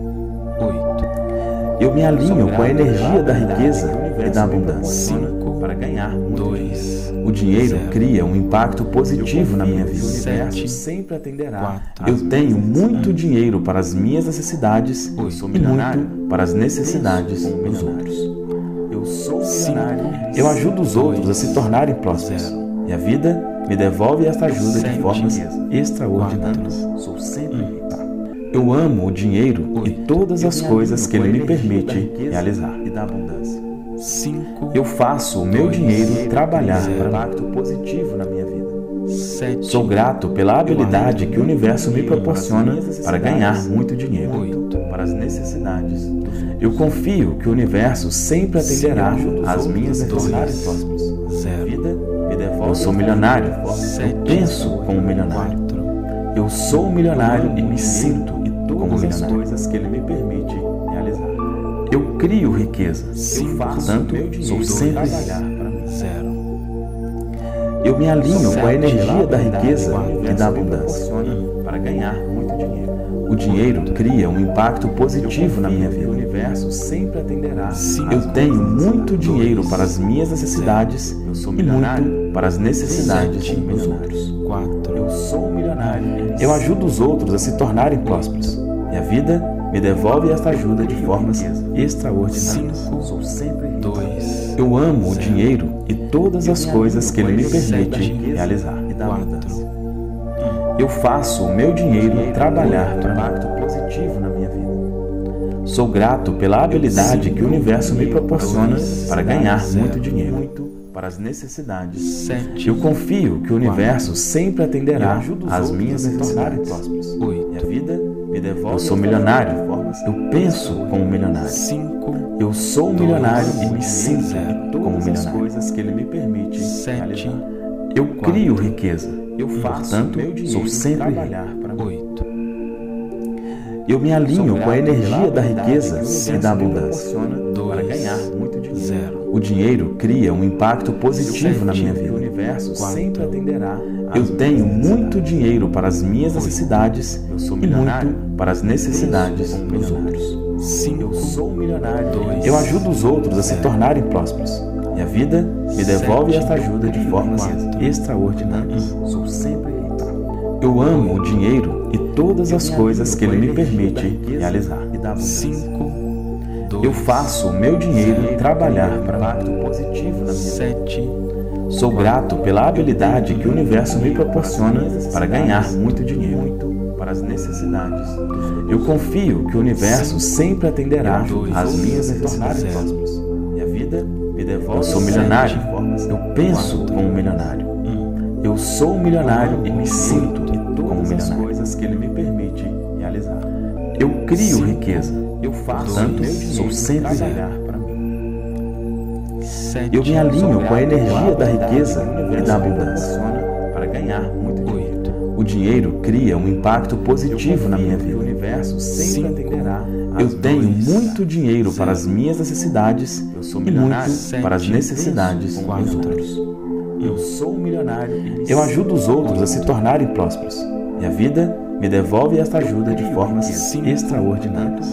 Eu me alinho com a energia da riqueza e da abundância para ganhar muito dinheiro. O dinheiro cria um impacto positivo na minha vida. O universo sempre atenderá. Eu tenho muito dinheiro para as minhas necessidades e muito para as necessidades dos outros. Eu sou milionário. Eu ajudo os outros a se tornarem prósperos. E a vida me devolve esta ajuda de formas extraordinárias. Sou sempre rico. Eu amo o dinheiro e todas as coisas que ele me permite realizar. E da abundância. Eu faço o meu dinheiro trabalhar para um impacto positivo na minha vida. Sou grato pela habilidade que o universo me proporciona para ganhar muito dinheiro para as necessidades. Eu confio que o universo sempre atenderá às minhas necessidades. Eu sou milionário. Eu penso como milionário. Eu sou milionário e me sinto como milionário. Coisas que ele me permite realizar. Eu crio riqueza. Eu faço. Portanto, sou sempre rico. Eu me alinho com a energia da riqueza e da abundância para ganhar muito dinheiro. O dinheiro cria um impacto positivo na minha vida. O universo sempre atenderá. Eu tenho muito dinheiro para as minhas necessidades e muito para as necessidades dos outros. Eu sou milionário. Eu ajudo os outros a se tornarem prósperos. E a vida me devolve esta ajuda de formas extraordinárias. Sou sempre rico. Eu amo o dinheiro e todas as coisas que ele me permite realizar. Eu faço o meu dinheiro trabalhar para um impacto positivo na minha vida. Sou grato pela habilidade que o universo me proporciona para ganhar muito dinheiro para as necessidades. Eu confio que o universo sempre atenderá às minhas necessidades. E a vida me devolve. Eu sou milionário. Eu penso como milionário. Eu sou milionário e me sinto como milionário. Coisas que ele me permite realizar. Eu crio riqueza. Eu faço. Portanto, sou sempre rico. Eu me alinho com a energia da riqueza e da abundância. Para ganhar muito dinheiro. O dinheiro cria um impacto positivo na minha vida. O universo sempre atenderá. Eu tenho muito dinheiro para as minhas necessidades e muito para as necessidades dos outros. Eu sou milionário. Eu ajudo os outros a se tornarem prósperos. E a vida me devolve esta ajuda de formas extraordinárias. Sou sempre irritável. Eu amo o dinheiro e todas as coisas que ele me permite realizar. Cinco. Eu faço o meu dinheiro trabalhar para mim. Impacto positivo na minha Sete. Sou grato pela habilidade que o universo me proporciona para ganhar muito dinheiro. para as necessidades. Eu confio que o universo sempre atenderá às minhas necessidades. E a vida me devolve. Eu sou milionário. Eu penso como milionário. Eu sou milionário e me sinto como milionário. Coisas que ele me permite realizar. Eu crio riqueza. Eu faço Portanto, meu sou dinheiro sempre trabalhar rico. para mim. Eu me alinho com a energia da riqueza e da abundância. Para ganhar muito dinheiro. O dinheiro cria um impacto positivo na minha O vida. universo sempre atenderá. Eu tenho muito dinheiro para as minhas necessidades e muito para as necessidades dos outros. Eu sou milionário. Eu ajudo os outros a se tornarem prósperos. E a vida me devolve esta ajuda de formas extraordinárias.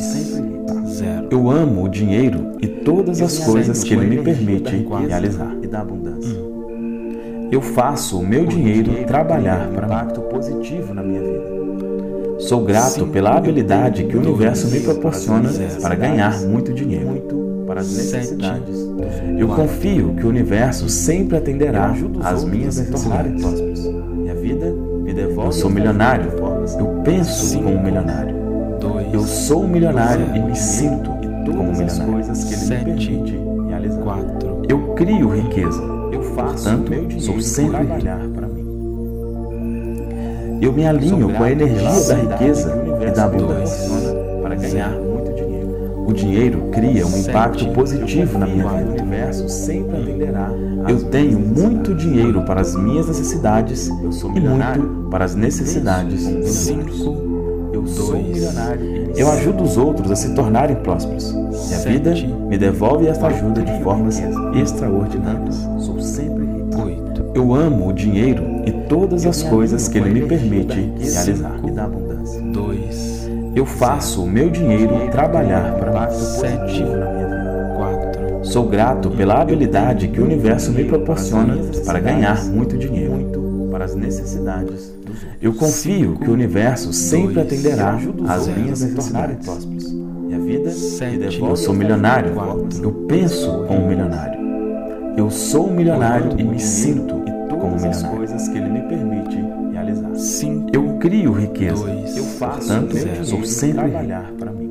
Eu amo o dinheiro e todas as coisas que ele me permite realizar. E da abundância. Eu faço o meu dinheiro trabalhar para mim. Impacto positivo na minha vida. Sou grato pela habilidade que o universo me proporciona para ganhar muito dinheiro. Muito para as necessidades. Eu confio que o universo sempre atenderá às minhas necessidades. E a vida me devolve. Eu sou milionário. Eu penso como milionário. Eu sou milionário e me sinto como milionário. Coisas que ele me permite realizar. Eu crio riqueza. Eu faço Portanto, meu dinheiro sou sempre trabalhar para mim. Eu me alinho com a energia da riqueza e da abundância. Para ganhar muito dinheiro. O dinheiro cria um impacto positivo na minha O vida. universo sempre atenderá. Eu tenho muito dinheiro para as minhas necessidades e muito para as necessidades dos outros. Eu sou milionário. Eu ajudo os outros a se tornarem prósperos. E a vida me devolve esta ajuda de formas extraordinárias. Sou sempre rico. Eu amo o dinheiro e todas as coisas que ele me permite realizar. E da abundância. Eu faço o meu dinheiro trabalhar para mim. Impacto positivo na minha vida. Sou grato pela habilidade que o universo me proporciona para ganhar muito dinheiro. Muito para as necessidades dos outros. Eu confio que o universo sempre atenderá às minhas necessidades. E a vida me devolve. Eu sou milionário. Eu penso como milionário. Eu sou milionário e me sinto como Todas as milionário. coisas que ele me permite realizar. Eu crio riqueza. Eu faço Portanto, meu sou dinheiro sempre rico. trabalhar para mim.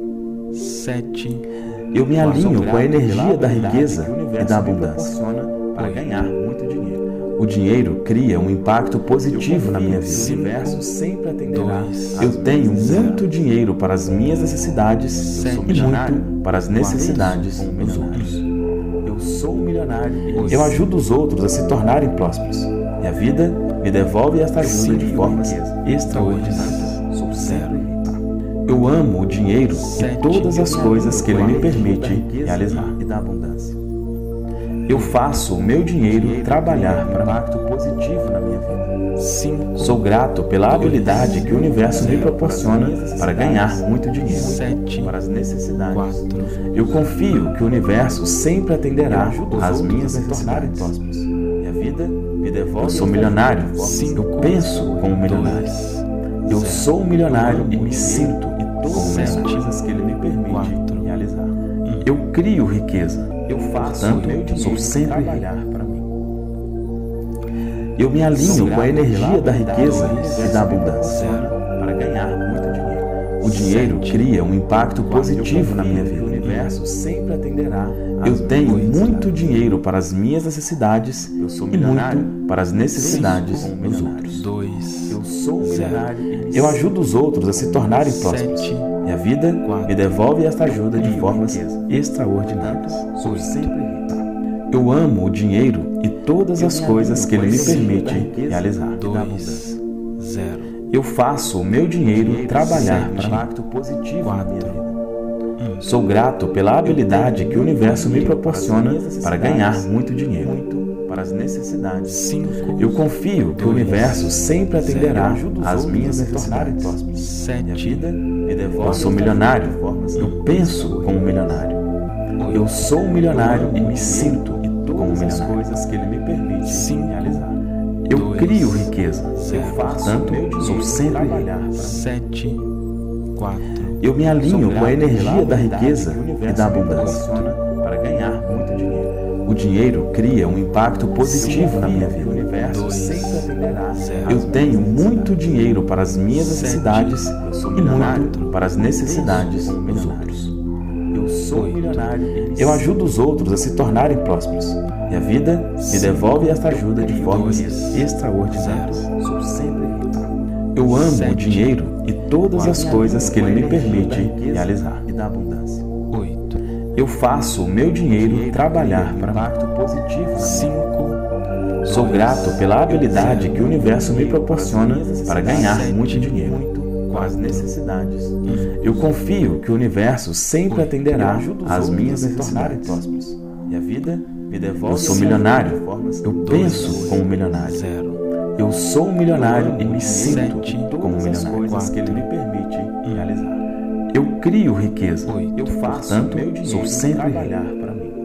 Eu me alinho com a energia da riqueza que o e universo da me abundância. proporciona para ganhar muito dinheiro. O dinheiro cria um impacto positivo na minha O vida. universo sempre atenderá. Eu tenho muito dinheiro para as minhas necessidades e muito para as necessidades dos outros. Eu sou milionário. Eu ajudo os outros a se tornarem prósperos. E a vida me devolve esta ajuda de formas extraordinárias. Sou sempre rico. Eu amo o dinheiro e todas as coisas que ele me permite realizar. E da abundância. Eu faço o meu dinheiro trabalhar para mim. Impacto positivo na minha vida. Sou grato pela habilidade que o universo me proporciona para ganhar muito dinheiro. Para as necessidades. Eu confio que o universo sempre atenderá às minhas necessidades. E a vida me devolve. Eu sou milionário. Eu penso como milionário. Eu sou milionário e me sinto como Todas as milionário. coisas que ele me permite realizar. Eu crio riqueza. Eu faço Portanto, meu dinheiro sou sempre trabalhar para mim. Eu me alinho com a energia da riqueza e da abundância. Para ganhar muito dinheiro. O dinheiro cria um impacto positivo na minha O vida. universo sempre atenderá. Eu tenho muito dinheiro para as minhas necessidades Eu sou e milionário. muito para as necessidades Como dos milionário. outros. Eu sou milionário. Eu ajudo os outros a se tornarem prósperos. E a vida me devolve esta ajuda de formas extraordinárias. Sou sempre rico. Eu amo o dinheiro e todas as coisas que ele me permite realizar. E da abundância. Eu faço o meu dinheiro trabalhar para um impacto positivo na minha vida. Sou grato pela habilidade que o universo me proporciona para ganhar muito dinheiro. Muito para as necessidades. Eu confio que o universo sempre atenderá às minhas necessidades. Minha vida me devolve. Eu sou milionário. Eu penso como milionário. Eu sou um milionário e me sinto como as milionário. coisas que ele me permite realizar. Eu crio riqueza. Eu faço Portanto, o meu sou dinheiro sempre trabalhar rico. para sete, quatro, Eu me alinho com a energia da riqueza e da abundância. para ganhar muito dinheiro. O dinheiro cria um impacto positivo na minha O vida. universo dois, sempre atenderá. Eu tenho muito dinheiro para as minhas necessidades e muito para as necessidades dos outros. Eu sou milionário. e me Eu ajudo os outros a se tornarem prósperos. E a vida me devolve esta ajuda de formas extraordinárias. sinto. Sou sempre rico. Eu amo o dinheiro e todas as coisas que ele me permite realizar. E da abundância. oito, Eu faço o meu dinheiro trabalhar para mim. Impacto positivo na minha cinco, Sou grato pela habilidade que o universo me proporciona para ganhar muito dinheiro. muito para as necessidades. Eu confio que o universo sempre atenderá Ajudo os às outros minhas a se tornarem necessidades. prósperos. E a vida me devolve. Eu sou milionário. de formas Eu penso como milionário. zero, Eu sou um milionário e me sinto sete, como todas as milionário. coisas que ele me permite realizar. Eu crio riqueza. oito, Eu faço Portanto, o meu dinheiro sou sempre trabalhar rico. para mim.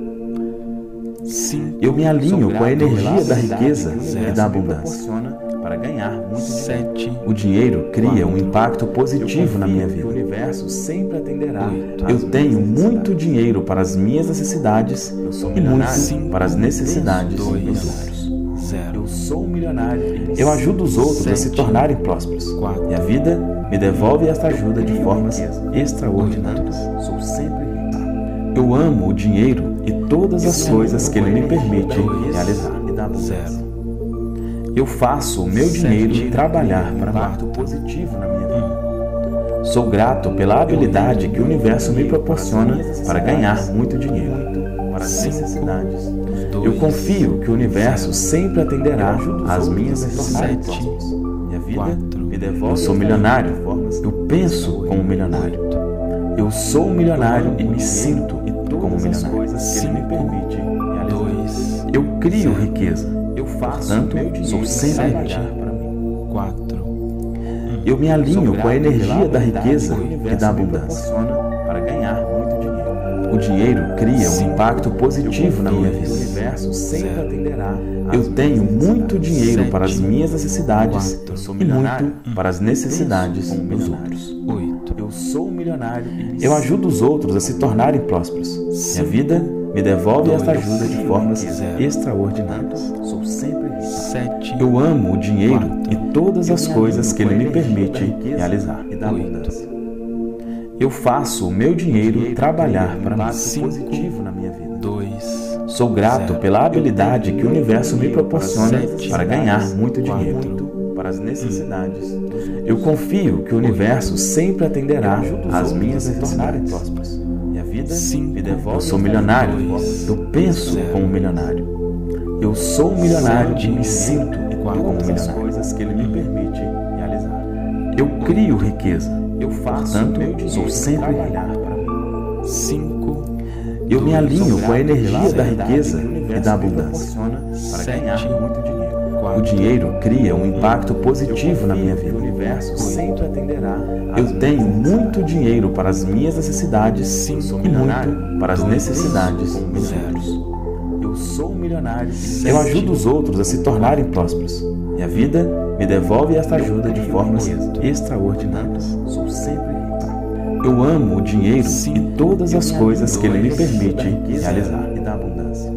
cinco, Eu me alinho com a energia da riqueza que o e universo da me abundância. proporciona para ganhar muito dinheiro. sete, O dinheiro cria um impacto positivo na minha Que o vida. universo sempre atenderá. Oito. às Eu minhas tenho necessidades. muito dinheiro para as minhas necessidades sou e milionário. muito para as necessidades dois, dos outros. zero, Eu sou um milionário. e me Eu ajudo os outros a se Sete. tornarem prósperos. quatro, E a vida me devolve esta ajuda de formas riqueza. extraordinárias. sinto. Sou sempre rico. Eu amo o dinheiro e todas as coisas que ele me permite Dois. realizar. E da abundância. zero, Eu faço o meu dinheiro trabalhar para mim. Impacto positivo na minha vida. Sou grato pela habilidade que o universo me proporciona para ganhar muito dinheiro. Muito para as necessidades. dois, Eu confio que o universo sempre atenderá às minhas a se tornarem necessidades. prósperos. E a vida quatro, me devolve. Eu sou milionário. Eu penso como milionário. Eu sou um milionário e me sinto como todas as milionário. coisas que ele me permite realizar. dois, Eu crio riqueza. Eu faço Portanto, o meu dinheiro sou sempre trabalhar rico. para mim. quatro, Eu me alinho com a energia da riqueza que o e universo da me abundância. proporciona para ganhar muito dinheiro. O dinheiro cria um impacto positivo na minha O vida. universo sempre Zero. atenderá. às Eu tenho minhas muito necessidades. dinheiro para as Sete. minhas necessidades Quatro. Eu sou e milionário. muito para as necessidades Penso como dos milionário. outros. oito, Eu sou um milionário e me Eu ajudo os outros a se tornarem prósperos. E a vida me devolve esta ajuda de formas Zero. extraordinárias. sou sempre rico. sete, Eu amo o dinheiro e todas as Eu me coisas alinho que com ele a me energia permite da riqueza realizar. E da Oito. abundância. Eu faço o meu dinheiro trabalhar para mim. Impacto Cinco. positivo na minha vida. dois, Sou grato Zero. pela habilidade que o universo me proporciona Sete. para ganhar muito Quatro. dinheiro. Muito para as necessidades. Eu confio que o universo sempre atenderá às minhas a se tornarem necessidades. prósperos. E a vida Cinco. me devolve. Eu sou milionário. Dois. Eu penso Zero. como milionário. Eu sou um milionário e me sinto como todas as milionário. coisas que ele me permite realizar. Eu crio riqueza. Eu faço Portanto, o meu dinheiro sou sempre trabalhar para mim. cinco, Eu me alinho com a energia da Verdade riqueza que o e universo da me abundância. proporciona para Sete. ganhar muito dinheiro. quatro, O dinheiro cria um impacto positivo na minha O vida. universo sempre atenderá. às Eu minhas tenho necessidades. muito dinheiro para as minhas necessidades e muito para as necessidades dos Zero. outros. Eu sou um milionário. e Eu ajudo os outros a se tornarem prósperos. E a vida me devolve esta ajuda de formas extraordinárias. sou sempre rico. Eu amo o dinheiro e todas as coisas que ele me permite Riqueza realizar. e da abundância.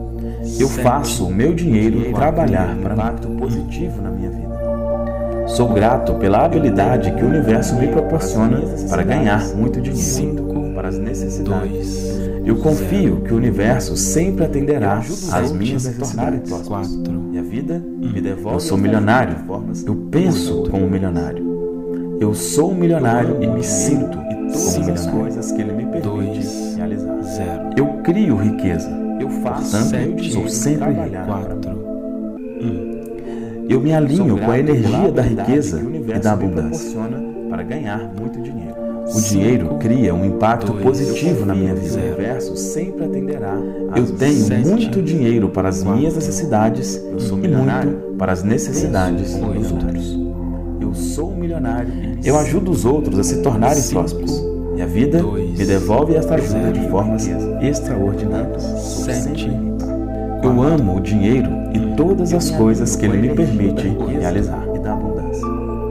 Eu faço o meu dinheiro trabalhar para mim. Impacto positivo na minha vida. Sou grato pela habilidade que o universo me proporciona para ganhar muito dinheiro. cinco, Para as necessidades. dois, Eu confio que o universo sempre atenderá Ajudo os às outros minhas a se tornarem necessidades. prósperos. quatro, E a vida me devolve. Eu sou milionário. de formas Eu penso como milionário. Eu sou um milionário e me sinto e como todas as milionário. coisas que ele me permite Dois. realizar. zero, Eu crio riqueza. Eu faço Portanto, o meu sou dinheiro sempre trabalhar para mim. quatro, Eu me alinho com a energia da riqueza e da abundância. Para ganhar muito dinheiro. O dinheiro cria um impacto dois, positivo na minha vida. O universo sempre atenderá. Eu tenho sete, muito dinheiro para as minhas quatro, necessidades eu sou e milionário. muito para as necessidades Penso dos milionário. outros. Eu sou um milionário. Eu ajudo os outros a se tornarem cinco, prósperos. E a vida dois, me devolve esta ajuda zero, de formas extraordinárias. Sou sete, sempre rico. Eu amo o dinheiro e todas as coisas que ele me permite realizar. E da abundância.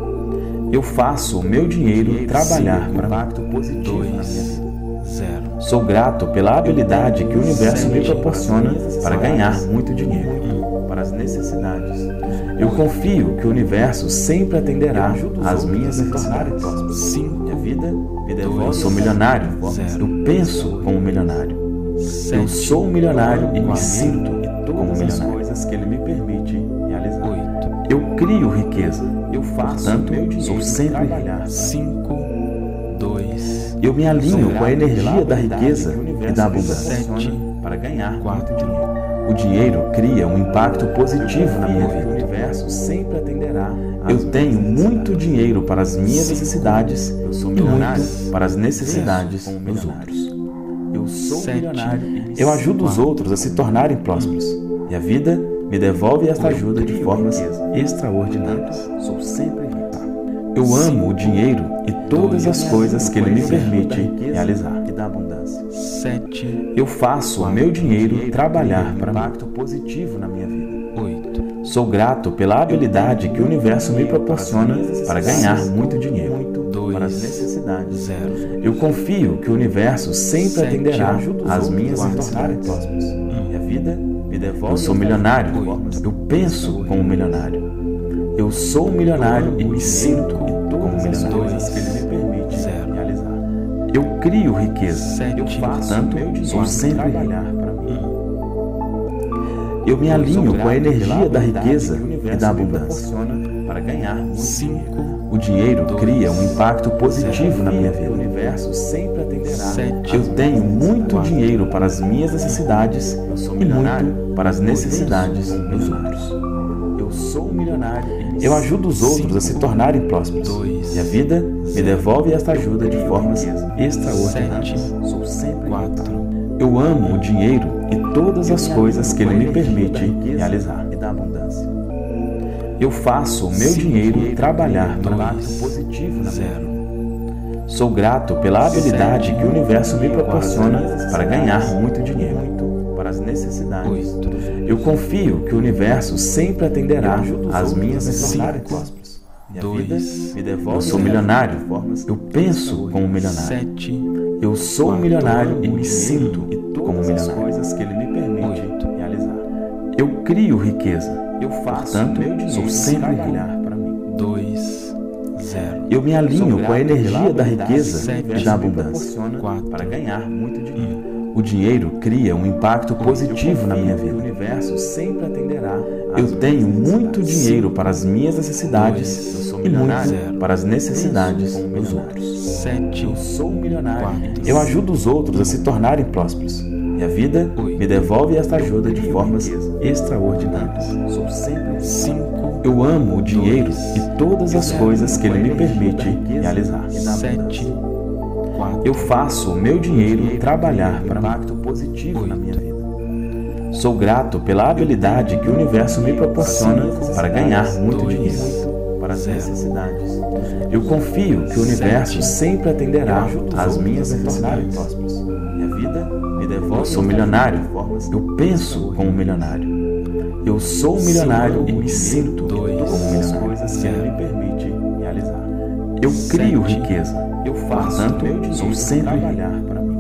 Eu faço o meu dinheiro trabalhar para mim. Impacto positivo na minha dois, vida. zero. Sou grato pela habilidade que o universo me proporciona para ganhar muito dinheiro. Para as necessidades. Eu confio que o universo sempre atenderá às minhas necessidades. cinco, Minha vida me devolve. Eu sou milionário. Zero. Eu penso como milionário. Eu sou um milionário e me sinto como todas as milionário. coisas que ele me permite realizar. oito, Eu crio riqueza. Eu faço Portanto, o meu dinheiro sou sempre rico. trabalhar. cinco, dois, Eu me alinho com a energia da riqueza e da abundância. sete, para ganhar quatro, muito dinheiro. O dinheiro cria um impacto positivo na minha O vida. universo sempre atenderá. às Eu minhas tenho muito necessidades. dinheiro para as minhas necessidades Eu sou e milionário. muito para as necessidades Como dos milionário. outros. Eu sou Sete. milionário. e me Eu ajudo os Quatro. outros a se tornarem prósperos. E a vida me devolve esta ajuda de formas extraordinárias. Sou sempre rico. Eu amo o dinheiro e todas as coisas que ele me Da permite riqueza realizar. E da abundância. sete, Eu faço o meu dinheiro trabalhar para mim. Impacto positivo na minha vida. oito, Sou grato pela habilidade que o universo me proporciona para ganhar muito dinheiro. Muito Dois. para as necessidades. zero, Eu confio que o universo sempre Sete. atenderá Ajudo os às outros minhas a se tornarem necessidades. prósperos. E a vida me devolve. Eu sou esta milionário. ajuda de formas Eu penso como milionário. Eu sou um milionário e me sinto como todas as milionário. coisas que ele me permite Zero. realizar. Eu crio riqueza. sete, Eu faço Portanto, o meu dinheiro sou sempre rico. trabalhar para mim. Eu me alinho com a energia da Pela riqueza habilidade que o e universo da me abundância. proporciona para ganhar muito dinheiro. cinco, O dinheiro cria um impacto positivo na minha O vida. universo sempre atenderá. Sete. Eu tenho muito dinheiro para as minhas necessidades Eu sou e milionário. muito para as necessidades dos outros. Eu sou um milionário. e me Eu ajudo os outros a se tornarem prósperos. dois, E a vida me devolve esta ajuda de formas extraordinárias. sete, sou sempre quatro, Eu amo o dinheiro e todas as coisas que ele me permite realizar. e da abundância. Eu faço o meu dinheiro trabalhar para mim. Impacto positivo na minha zero, vida. Sou grato pela habilidade que o universo me proporciona para ganhar muito dinheiro. Muito para as necessidades. oito, Eu confio que o universo sempre atenderá Ajudo os às outros minhas a se tornarem necessidades. prósperos. E a dois, vida me devolve Eu sou esta milionário. ajuda de formas Eu penso como milionário. sete, Eu sou um milionário e me sinto e como todas as milionário. coisas que ele me permite Oito. realizar. Eu crio riqueza. Eu faço Portanto, o meu dinheiro sou sempre rico. trabalhar para mim. dois, zero, Eu me alinho com a energia da riqueza Sete. e da abundância. Proporciona quatro, para ganhar muito dinheiro. O dinheiro cria um impacto positivo na minha O vida. universo sempre atenderá. às Eu tenho minhas muito necessidades. dinheiro para as minhas necessidades Eu sou e milionário. muito para as necessidades Como dos milionário. outros. sete, Eu sou um milionário. Quatro. Eu ajudo os outros a se tornarem prósperos. E a vida me devolve esta ajuda de formas extraordinárias. Sou sempre cinco, Eu amo o dinheiro e todas as coisas que ele me permite realizar. sete, quatro, Eu faço o meu dinheiro trabalhar para mim. impacto positivo na minha vida. Sou grato pela habilidade que o universo me proporciona para ganhar muito dinheiro. Para as necessidades. Eu confio que o universo sempre atenderá Ajudo os às outros minhas a se tornarem necessidades. prósperos. E a vida me devolve Eu sou esta milionário. ajuda de formas Eu penso como milionário. Eu sou um milionário e me sinto dois, como todas as milionário. coisas que ele me permite realizar. Eu crio Sete. riqueza. Eu faço Portanto, o meu dinheiro sou sempre rico. trabalhar para mim.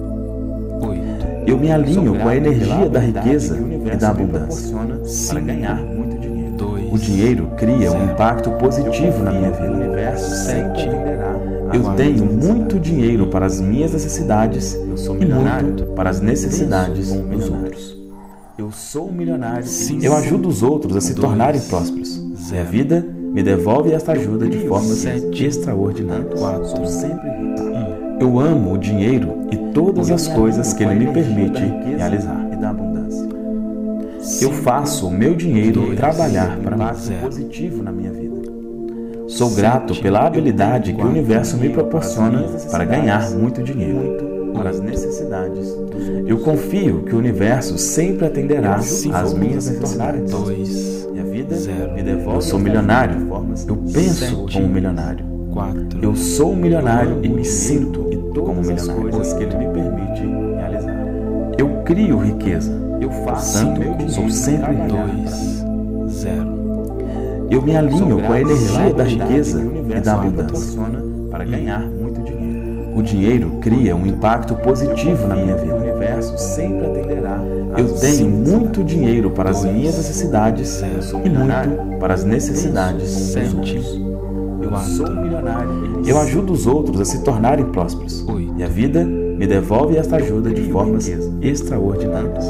oito, Eu me alinho Sou com a grato energia pela da habilidade riqueza que o e universo da me abundância. proporciona para Cinco. ganhar muito dinheiro. dois, O dinheiro cria um Zero. impacto positivo na minha O vida. universo sempre Sete. atenderá. Eu Quatro. tenho muito dinheiro para as minhas necessidades Eu sou e milionário. muito para as necessidades Penso como dos milionário. outros. Eu sou um milionário. Cinco. Eu ajudo os outros a se Dois. tornarem prósperos. E a Zero. vida me devolve esta ajuda de formas Sete. extraordinárias. quatro, Sou sempre rico. Eu amo o dinheiro e todas as coisas que ele me permite realizar. E da abundância. Eu faço o meu dinheiro dois, trabalhar para mim. zero. Positivo na minha vida. Sou grato pela habilidade que o universo me proporciona para ganhar muito dinheiro. Para as necessidades. Eu confio que o universo sempre atenderá às minhas necessidades. dois, E a vida zero. me devolve. Eu sou milionário. Eu penso como milionário. quatro, Eu sou milionário e me sinto como milionário. Coisas que ele me permite realizar. Eu crio riqueza. Eu faço. Portanto, sou sempre rico. dois, zero. Eu me alinho com a energia da riqueza e da abundância para ganhar muito dinheiro. O dinheiro cria um impacto positivo na minha vida. O universo sempre atenderá. Eu tenho muito dinheiro para as minhas necessidades e muito para as necessidades dos outros. Eu sou milionário. Eu ajudo os outros a se tornarem prósperos. E a vida me devolve esta ajuda de formas extraordinárias.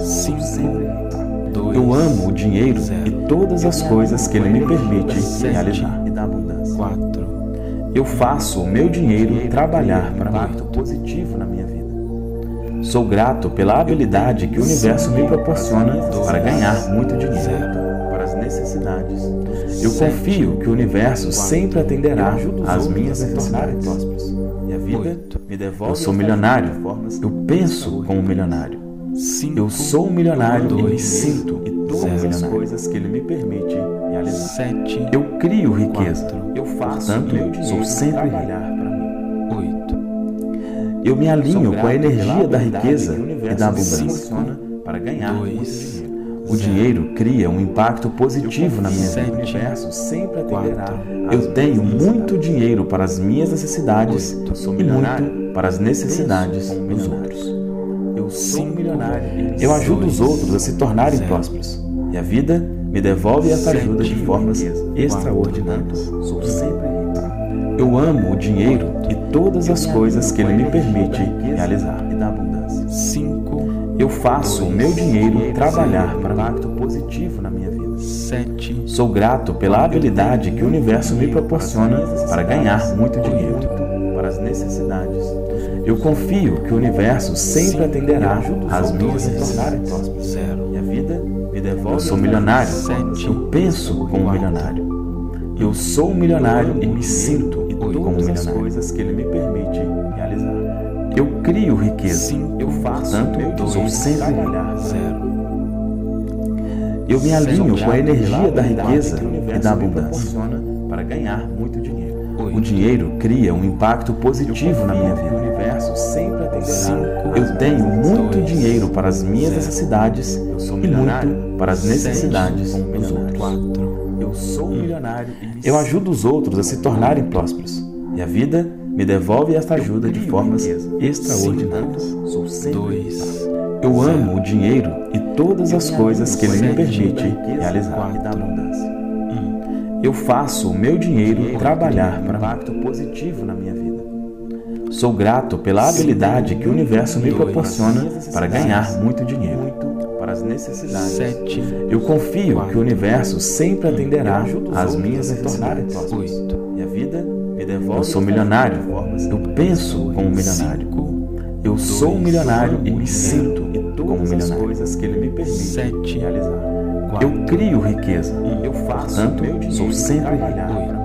Eu amo o dinheiro e todas as coisas que ele me permite realizar. E da abundância. quatro, Eu faço o meu dinheiro trabalhar para um impacto positivo na minha vida. Sou grato pela habilidade que o universo me proporciona para ganhar muito dinheiro. Para as necessidades. Eu confio que o universo sempre atenderá às minhas necessidades. E a vida me devolve. Eu sou milionário. Eu penso como milionário. Eu sou um milionário e me sinto como milionário. Coisas que ele me permite realizar. sete, Eu crio riqueza. Eu faço. Portanto, sou sempre rico. oito, Eu me alinho com a energia da riqueza e da abundância para ganhar muito dinheiro. O dinheiro cria um impacto positivo na minha vida. O universo sempre atenderá. Eu tenho muito dinheiro para as minhas necessidades e muito para as necessidades dos outros. Eu sou milionário. Eu ajudo os outros a se tornarem prósperos. E a vida me devolve essa ajuda de formas extraordinárias. Sou sempre rico. Eu amo o dinheiro e todas as coisas que ele me permite realizar. E da abundância. cinco, Eu faço o meu dinheiro trabalhar para um impacto positivo na minha vida. sete, Sou grato pela habilidade que o universo me proporciona para ganhar muito dinheiro. Para as necessidades. Eu confio que o universo sempre atenderá às minhas necessidades. zero. E a vida me devolve. Eu sou milionário. Eu penso como milionário. Eu sou um milionário e me sinto como milionário. Coisas que ele me permite realizar. Eu crio riqueza. Eu faço. Portanto, sou sempre rico. zero. Eu me alinho com a energia da riqueza e da abundância para ganhar muito dinheiro. O dinheiro cria um impacto positivo na minha vida. O universo sempre atenderá. Eu tenho muito dinheiro para as minhas necessidades e muito para as necessidades dos outros. quatro, Eu sou milionário. Eu ajudo os outros a se tornarem prósperos. E a vida me devolve esta ajuda de formas extraordinárias. Sou sempre dois, Eu amo o dinheiro e todas as coisas que ele me permite realizar. E da abundância. Eu faço o meu dinheiro trabalhar para um impacto positivo na minha vida. Sou grato pela habilidade que o universo me proporciona para ganhar muito dinheiro. Para as necessidades. sete, Eu confio que o universo sempre atenderá às minhas necessidades. oito, E a vida me devolve. Eu sou milionário. Eu penso como milionário. Eu sou um milionário e me sinto como milionário. Coisas que ele me permite sete, realizar. Eu crio riqueza. Eu faço. Portanto, sou sempre rico.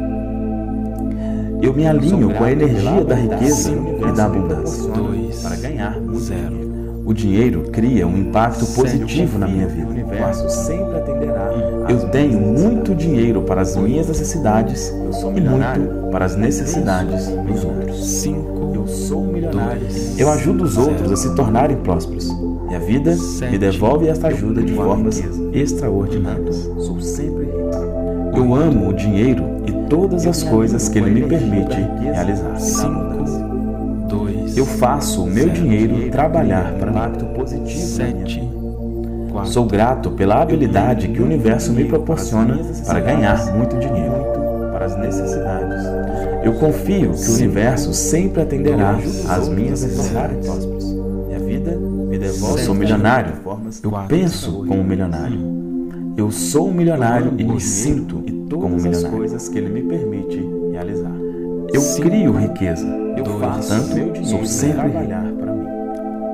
Eu me alinho com a energia da riqueza e da abundância dois, para ganhar muito zero. dinheiro. O dinheiro cria um impacto positivo na minha vida. O universo sempre atenderá. Eu tenho muito dinheiro para as minhas necessidades e muito para as necessidades dos outros. cinco, Eu sou milionário. Eu ajudo os outros a se tornarem prósperos. E a vida me devolve esta ajuda de formas extraordinárias. Sou sempre rico. Eu amo o dinheiro e todas as coisas que ele me permite realizar. cinco, dois, Eu faço o meu dinheiro trabalhar para um impacto positivo na minha sete, vida. quatro, Sou grato pela habilidade que o universo me proporciona para ganhar muito dinheiro. Para as necessidades. Eu confio que o universo sempre atenderá às minhas necessidades. E a vida me devolve. Eu sou milionário. Eu penso como milionário. Eu sou um milionário e me sinto como milionário. Coisas que ele me permite realizar. Eu crio riqueza. Eu faço. Portanto, sou sempre rico.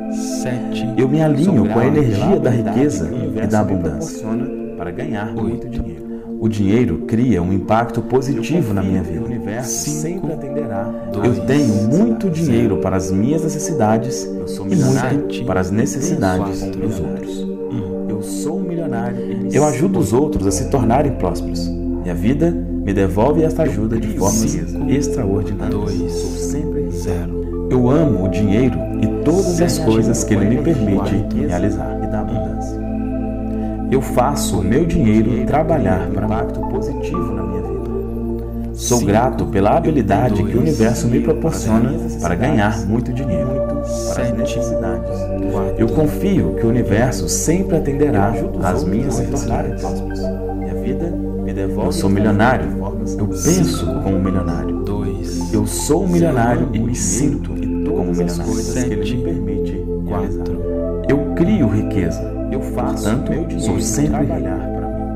sete. Eu me alinho com a grato energia pela da habilidade riqueza que o e universo da me abundância. proporciona para ganhar muito dinheiro. O dinheiro cria um impacto positivo na minha O vida. universo Cinco, sempre atenderá. Eu dois, tenho muito dinheiro zero. para as minhas necessidades Eu sou e milionário. muito para as necessidades Quatro, dos outros. Eu sou um milionário. e me Eu sinto ajudo os outros a se tornarem prósperos. E a vida me devolve esta ajuda de formas Cinco, extraordinárias. dois, Sou sempre rico. zero. Eu amo o dinheiro e todas as coisas que ele me permite riqueza realizar. e da abundância. Eu faço o meu dinheiro trabalhar para um mim. impacto positivo na minha vida. Sou Cinco, grato pela habilidade que o dois, universo me proporciona para ganhar muito dinheiro. Para as Sete, necessidades. quatro. Eu confio que o universo sempre atenderá Ajudo os às outros minhas a se tornarem necessidades. prósperos. E a vida me devolve. Eu sou milionário. de formas Eu penso como milionário. Dois, Eu sou um milionário e me dinheiro sinto e como todas as milionário. coisas que ele Sete, me permite realizar. quatro. Eu crio riqueza. Eu faço Portanto, meu dinheiro sou sempre trabalhar para mim.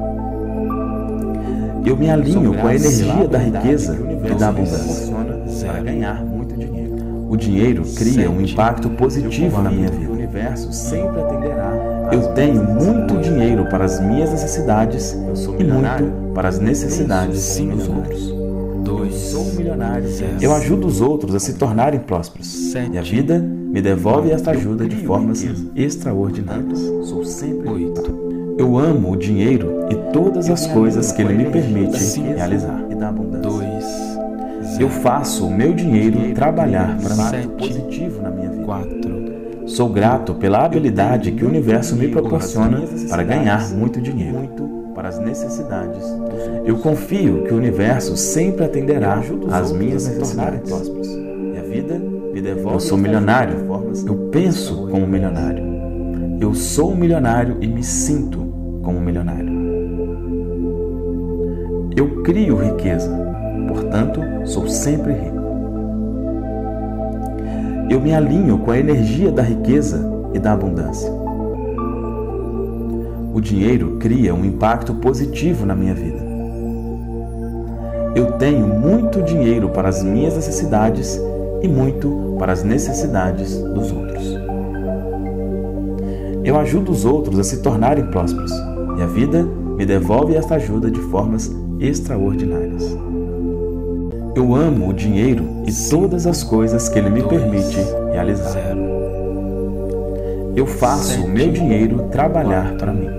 Eu me alinho Sou com a grato energia pela da habilidade riqueza que o e universo da me abundância. proporciona para Zero. ganhar muito dinheiro. O dinheiro cria um Sete. impacto positivo na minha O vida. universo sempre atenderá. às Eu minhas tenho necessidades. muito dinheiro para as minhas necessidades Eu sou e milionário. muito para as necessidades Cinco. dos outros. Dois, Sou um milionário. zero. Eu ajudo os outros a se tornarem prósperos. Sete. E a vida me devolve esta ajuda de crio formas riqueza. extraordinárias. Sou sempre oito. Eu amo o dinheiro e todas as coisas que ele me permite realizar. e da abundância. Dois, Eu zero. faço o meu dinheiro trabalhar para mim. Sete. Positivo na minha vida. Quatro, Sou grato pela habilidade que o universo me proporciona para ganhar muito dinheiro. Muito para as necessidades dos outros. Eu confio que o universo sempre atenderá Ajudo os às outros minhas a se tornarem necessidades. prósperos. E a vida me devolve. Eu sou esta milionário. ajuda de formas Eu penso como milionário. Eu sou um milionário e me sinto como um milionário. Eu crio riqueza, portanto, sou sempre rico. Eu me alinho com a energia da riqueza e da abundância. O dinheiro cria um impacto positivo na minha vida. Eu tenho muito dinheiro para as minhas necessidades e muito para as necessidades dos outros. Eu ajudo os outros a se tornarem prósperos e a vida me devolve esta ajuda de formas extraordinárias. Eu amo o dinheiro e todas as coisas que ele me permite realizar. zero. Eu faço o meu dinheiro trabalhar para mim.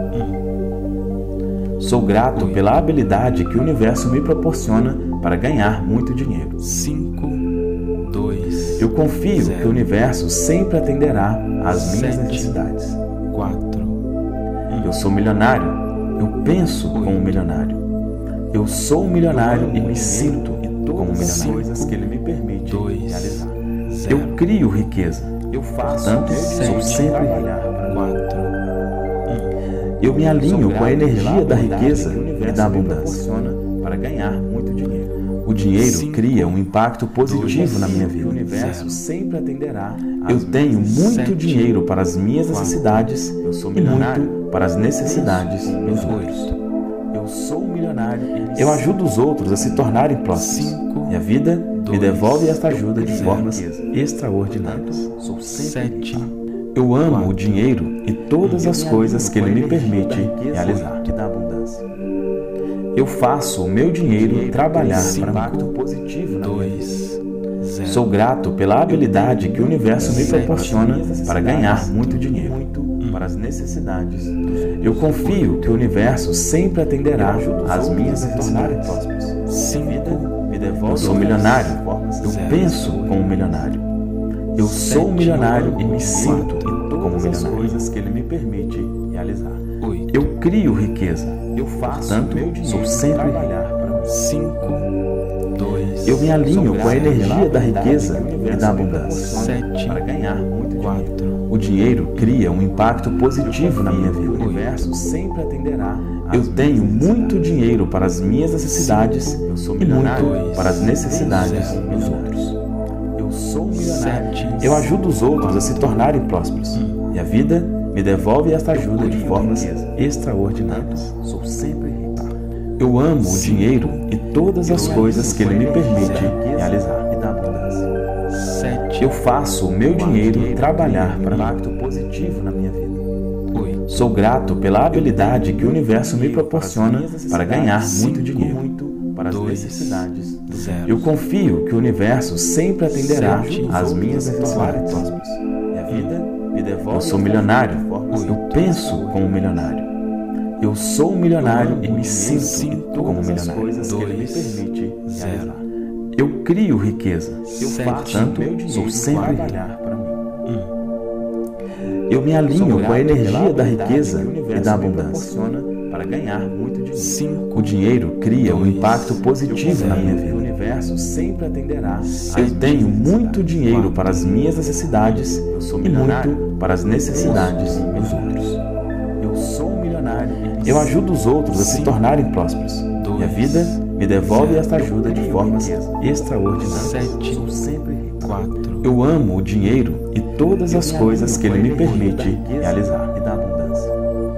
Sou grato pela habilidade que o universo me proporciona para ganhar muito dinheiro. Cinco, dois, Eu confio Zero. que o universo sempre atenderá às minhas Sete. necessidades. quatro, Eu sou milionário. Eu penso como um milionário. Eu sou um milionário e me sinto como um as milionário. coisas que ele me permite dois, realizar. Eu zero. crio riqueza. Eu faço Portanto, o meu sou dinheiro sempre trabalhar para mim. Quatro, Eu me alinho Sou com a grato energia pela da habilidade riqueza que o e universo da me abundância. proporciona para ganhar muito dinheiro. O dinheiro Cinco, cria um impacto positivo na minha O vida. universo Zero. sempre atenderá. às Eu minhas tenho muito Sete. dinheiro para as minhas Quatro. necessidades Eu sou e milionário. muito para as necessidades Penso dos como outros. milionário. Eu sou um milionário e me Eu ajudo os outros a se tornarem prósperos Cinco, e a vida me dois, devolve esta ajuda de zero. formas extraordinárias. sou sempre sete, Eu amo Quatro. o dinheiro e todas as coisas que ele me permite realizar. e da abundância. Eu faço o meu dinheiro trabalhar Cinco. para mim. Impacto positivo na minha vida. dois, zero. Sou grato pela habilidade que o universo me proporciona para ganhar muito dinheiro. Muito para as necessidades dos outros. Eu confio que o universo sempre atenderá Ajudo os às outros minhas a se tornarem necessidades. prósperos. Cinco, A vida me devolve Eu sou de milionário. formas Eu Zero. penso como um milionário. Eu sou um Sete. milionário e me sinto e como um todas as milionário. coisas que ele me permite realizar. oito, Eu crio riqueza. Eu faço Portanto, o meu dinheiro sou sempre trabalhar para mim. cinco, dois, Eu me alinho Sou com a grato energia pela da habilidade riqueza que o e universo da me abundância. proporciona Sete. para ganhar muito dinheiro. quatro, O dinheiro cria um impacto positivo na minha O vida. universo sempre atenderá. às Eu minhas tenho necessidades. muito dinheiro para as minhas necessidades Eu sou e milionário. muito para as necessidades Zero. dos outros. Eu sou um milionário. sete, Eu ajudo os outros a se tornarem prósperos e a vida me devolve esta ajuda de formas extraordinárias. Sou sempre rico. Eu amo o dinheiro e todas as coisas que ele me permite Riqueza realizar. e da abundância. sete, sete, Eu faço o meu dinheiro trabalhar para mim. impacto positivo na minha vida. oito, Sou grato pela habilidade que o universo me proporciona para ganhar muito dinheiro. Muito para as dois, necessidades do zero, Eu confio que o universo sempre atenderá Sete, às minhas se tornarem necessidades. prósperos. E a vida me devolve. Eu sou milionário. formas Eu penso como milionário. Eu sou um milionário e me sinto Cinco, como todas as milionário. coisas que ele me dois, permite zero. realizar. Eu crio riqueza. Eu Sete, faço Portanto, o meu dinheiro sou sempre trabalhar para mim. Eu me alinho com a energia da riqueza e da abundância. proporciona para ganhar muito dinheiro. cinco, O dinheiro cria um impacto positivo na minha O vida. universo sempre atenderá. Eu tenho muito dinheiro para as minhas necessidades e muito para as necessidades dos outros. Eu sou um milionário. e Eu ajudo os outros a se tornarem prósperos. E a vida me devolve esta ajuda de formas extraordinárias. sete, sou sempre rico. quatro, Eu amo o dinheiro e todas as coisas que ele me permite realizar. E da abundância.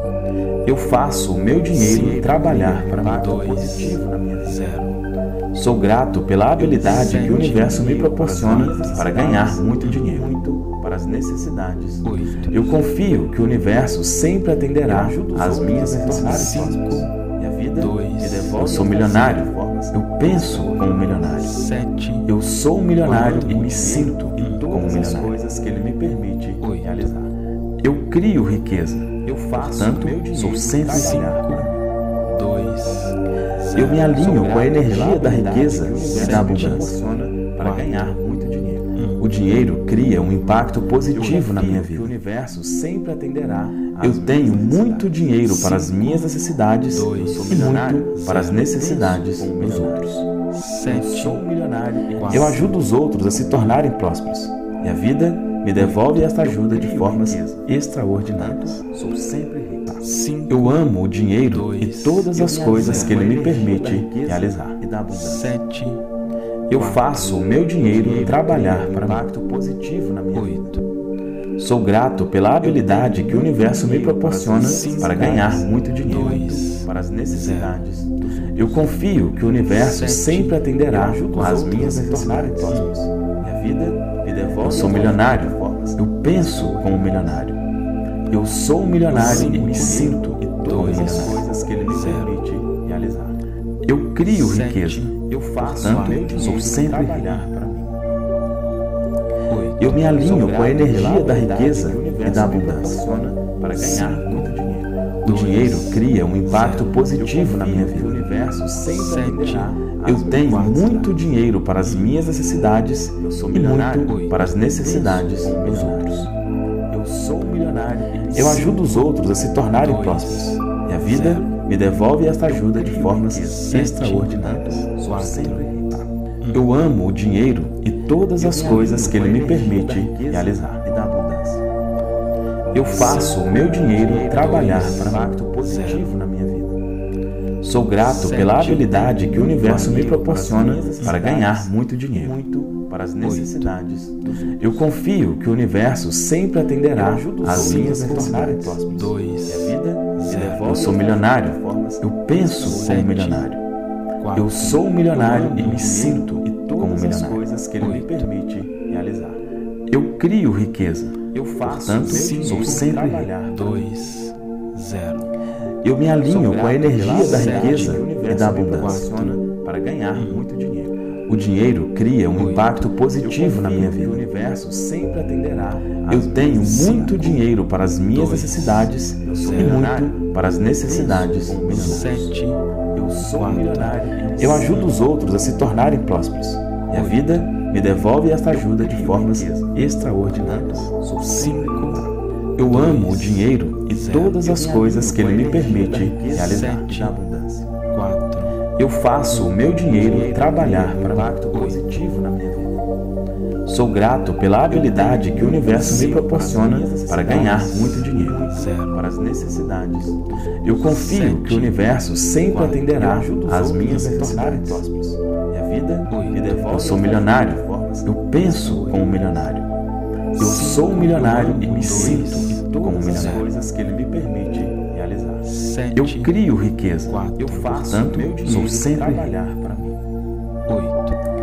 Eu faço o meu dinheiro trabalhar para mim. Impacto dois, positivo na minha vida. zero, Sou grato pela habilidade que o universo me proporciona para ganhar muito dinheiro. Muito para as necessidades. oito, Eu confio que o universo sempre atenderá às minhas necessidades. cinco, E a vida dois, me devolve. Eu sou milionário. Eu penso como milionário. sete, Eu sou um milionário e me sinto como todas as milionário. coisas que ele me permite Oito. realizar. Eu crio riqueza. Eu faço Portanto, o meu dinheiro sou sempre trabalhar para mim. dois, Eu me alinho com a energia da Habilidade riqueza que o e universo da me abundância. proporciona para ganhar muito dinheiro. O dinheiro cria um impacto positivo na minha Que o vida. universo sempre atenderá. às Eu minhas tenho necessidades. muito dinheiro para as minhas necessidades dois, e muito para as necessidades dos outros. Eu sete, sou um milionário. e Eu ajudo os outros a se tornarem prósperos. E a vida me devolve esta ajuda de formas extraordinárias. sou sempre rico. cinco, Eu amo o dinheiro e todas as coisas que ele me permite Da realizar. e da abundância. sete, Eu faço o meu dinheiro trabalhar para mim. Impacto positivo na minha vida. oito, Sou grato pela habilidade que o universo me proporciona para ganhar muito dinheiro. dois, Para as necessidades dos outros. Eu confio que o universo Sete. sempre atenderá Ajudo os às outros minhas a se tornarem necessidades. prósperos. E a vida me devolve. Eu sou milionário. Eu penso como milionário. Eu sou um milionário e me sinto como todas as milionário. coisas que ele me Zero. permite realizar. Eu crio Sete. riqueza. Eu faço Portanto, o meu sou dinheiro sempre trabalhar para mim. oito, Eu me alinho com a energia da riqueza Que o e universo da me abundância. proporciona para ganhar muito dinheiro. O dinheiro cria um impacto positivo na minha Que o vida. universo sempre Sete. atenderá às Eu minhas tenho necessidades. muito dinheiro para as minhas necessidades Eu sou e milionário. muito para as necessidades Penso como dos milionário. outros. Eu sou um milionário. e me Eu sinto ajudo os outros a se tornarem Dois. prósperos. E a vida me devolve esta ajuda de formas Sete. extraordinárias. Sou quatro, sempre rico. Eu amo o dinheiro e todas as coisas que ele me permite realizar. E da abundância. Eu faço o meu dinheiro trabalhar para mim. Impacto positivo na minha vida. Sou grato Sete. pela habilidade que o universo me proporciona para ganhar muito dinheiro. Muito para as necessidades dos outros. Eu confio que o universo sempre atenderá ajudo os às outros minhas a se tornarem necessidades. prósperos. dois, E a vida me Zero. devolve Eu sou milionário. de formas Eu penso como Sete. milionário. quatro, Eu sou um milionário e me sinto e como todas as milionário. coisas que ele me Oito. permite realizar. Eu crio riqueza. Eu faço Portanto, o meu sou dinheiro sempre trabalhar. dois, zero, Eu me alinho com a energia da Sete. riqueza Que o e universo da me abundância. proporciona para ganhar muito dinheiro. O dinheiro cria um Oito. impacto positivo na minha Que o vida. universo sempre atenderá. às Eu tenho minhas muito dinheiro para as minhas Dois. necessidades Eu sou e milionário. muito para as necessidades dos outros. sete, Eu sou um Quatro. milionário. e me Eu sinto ajudo os outros a se tornarem prósperos. E a vida me devolve esta ajuda de formas extraordinárias. Sou cinco, Eu amo o dinheiro e Zero. todas as coisas que ele me permite realizar. Sete. da abundância. quatro, Eu faço o meu dinheiro trabalhar para mim. Impacto positivo na minha vida. Sou grato pela habilidade que o universo me proporciona para ganhar muito dinheiro. zero, Para as necessidades dos outros. Eu confio Sete. que o universo sempre atenderá Ajudo os às outros minhas a se tornarem necessidades. prósperos. E a vida Oito. me devolve. Eu sou milionário. de formas Eu penso como milionário. Eu sou um milionário e me sinto como todas as milionário. coisas que ele me permite realizar. sete, Eu crio riqueza. quatro, Eu faço Portanto, o meu sou dinheiro sempre trabalhar para mim. oito,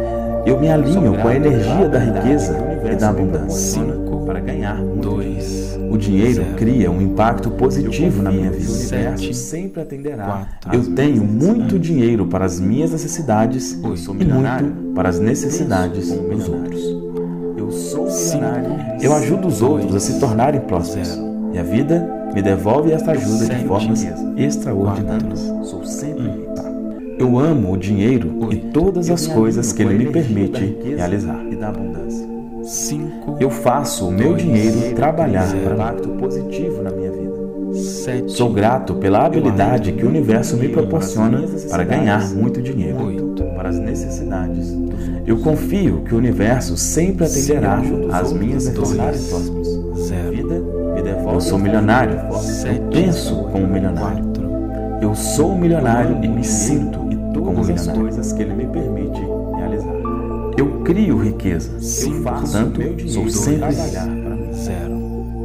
Eu me alinho com a energia da riqueza e da abundância. cinco, para ganhar muito dois, O dinheiro zero. cria um impacto positivo na minha O vida. universo Sete, sempre atenderá. quatro, Eu tenho muito dinheiro para as minhas necessidades Oito. e muito para as necessidades dos outros. Eu sou Cinco. milionário. Eu ajudo os outros a se tornarem prósperos. Zero. E a vida me devolve esta ajuda de Sete. formas extraordinárias. Sou sempre rico. Eu amo o dinheiro e Oito. todas as Eu coisas que alinho ele com me a energia da permite riqueza realizar. e da abundância. cinco, Eu faço o meu Dois. dinheiro trabalhar Zero. para mim. Impacto positivo na minha vida. sete, Sou grato pela habilidade que o universo me proporciona para ganhar muito dinheiro. oito, Para as necessidades dos outros. Eu confio que o universo sempre atenderá às minhas necessidades Dois. próximas. A zero, vida me devolve. Eu sou milionário. Eu sete, penso como um milionário. quatro, Eu sou um milionário e me sinto e como um todas as milionário. coisas que ele me permite realizar. Eu crio riqueza. Cinco. Eu faço Portanto, o meu dinheiro sou sempre trabalhar para mim. zero,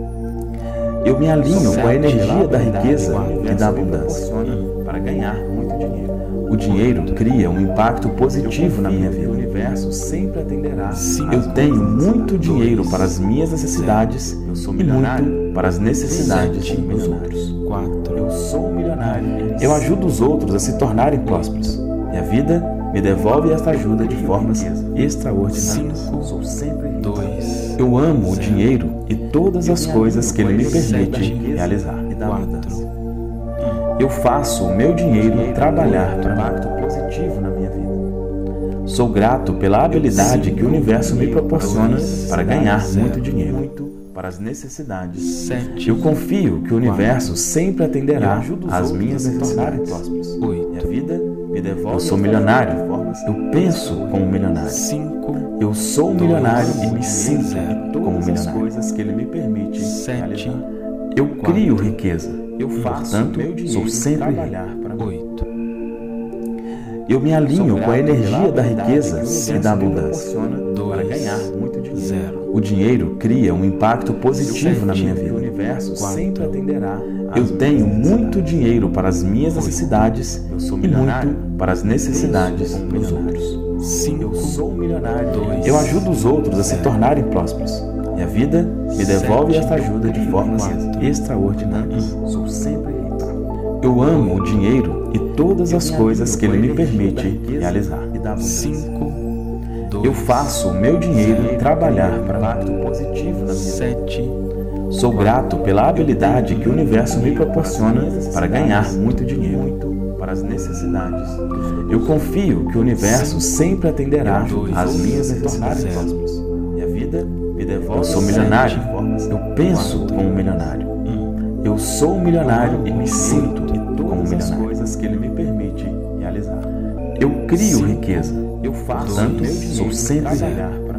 Eu me alinho com a energia da riqueza O e universo da me abundância. proporciona para ganhar muito dinheiro. O dinheiro cria um impacto positivo na minha O vida. universo sempre atenderá. Cinco. Eu tenho muito dinheiro para as minhas necessidades Eu sou e milionário. muito para as necessidades Sete. dos outros. quatro, Eu sou um milionário. Eu ajudo os outros a se tornarem prósperos. E a vida me devolve esta ajuda de formas extraordinárias. cinco, Sou sempre rico. dois, Eu amo o dinheiro e todas as coisas que ele me permite realizar. E da abundância. Eu faço o meu dinheiro trabalhar para mim. Impacto positivo na minha vida. Sou grato pela habilidade que o universo me proporciona para ganhar muito dinheiro. Muito para as necessidades. sete, Eu confio que o universo sempre atenderá ajudo os às outros minhas a se tornarem necessidades. prósperos. E a oito, vida me devolve. Eu sou esta milionário. ajuda de formas Eu penso como um milionário. cinco, Eu sou um milionário e me sinto zero. como um todas as milionário. coisas que ele me permite sete, realizar. Eu crio riqueza. Eu faço Portanto, o meu dinheiro sou sempre rico. trabalhar para mim. oito, Eu me alinho com a energia da riqueza e da me abundância. proporciona para dois, ganhar muito dinheiro. zero, O dinheiro cria um impacto positivo na minha O vida. universo Quatro. sempre atenderá. Eu às tenho minhas muito dinheiro para as minhas necessidades Eu sou e milionário. muito para as necessidades Penso como dos milionário. outros. cinco, Eu sou um milionário. Dois. Eu ajudo os outros a se tornarem prósperos. E a vida me devolve Sete. esta ajuda de formas Quatro. extraordinárias. Sou sempre rico. Eu amo o dinheiro e todas as coisas que ele me permite realizar. E da abundância. cinco, dois, Eu faço o meu dinheiro trabalhar para mim. Impacto positivo na minha vida. sete, Sou grato pela habilidade que o universo me proporciona para ganhar muito dinheiro. Muito para as necessidades. Eu confio que o universo sempre atenderá Dois. às minhas Se tornarem necessidades. prósperos. E a vida me devolve. Eu sou esta milionário. de formas Eu penso como um milionário. Eu sou um milionário e me sinto como um todas as milionário. coisas que ele me permite realizar. Eu crio riqueza. Eu faço Portanto, o meu sou dinheiro sempre trabalhar para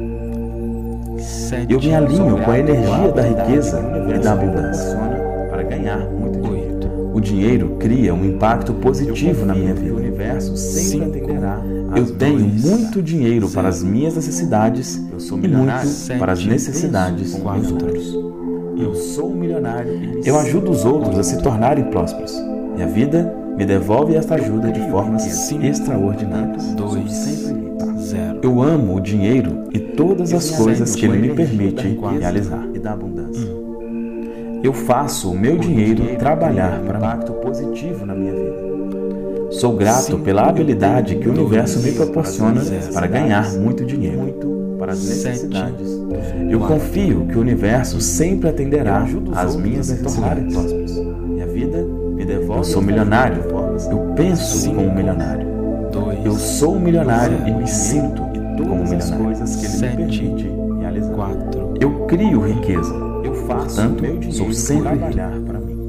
mim. sete, Eu me alinho com a energia da riqueza O e universo da me abundância. proporciona para ganhar muito dinheiro. oito, O dinheiro cria um impacto positivo na minha O vida. universo sempre Cinco. atenderá. Eu às tenho dois, muito dinheiro para as minhas necessidades Eu sou e milionário. muito para as Sete. necessidades Quatro. dos outros. Eu sou um milionário. e me Eu sinto ajudo os outros a se tornarem prósperos. E a vida me devolve esta ajuda de formas Cinco. extraordinárias. dois, sempre rico. zero, Eu amo o dinheiro e todas as coisas que ele me permite realizar. E da abundância. Eu faço o meu dinheiro trabalhar para mim. Impacto positivo na minha vida. Sou grato pela habilidade que o universo me proporciona para ganhar muito dinheiro. Muito para as Sete. necessidades. Eu confio que o universo sempre atenderá Ajudo os às outros minhas a se tornarem necessidades. prósperos. E a vida me devolve. Eu sou esta milionário. ajuda de formas Eu penso como um milionário. dois, Eu sou um milionário e me sinto e como um todas as milionário. coisas que ele Sete. me permite realizar. quatro, Eu crio riqueza. Eu faço Portanto, o meu dinheiro sou sempre rico. trabalhar para mim.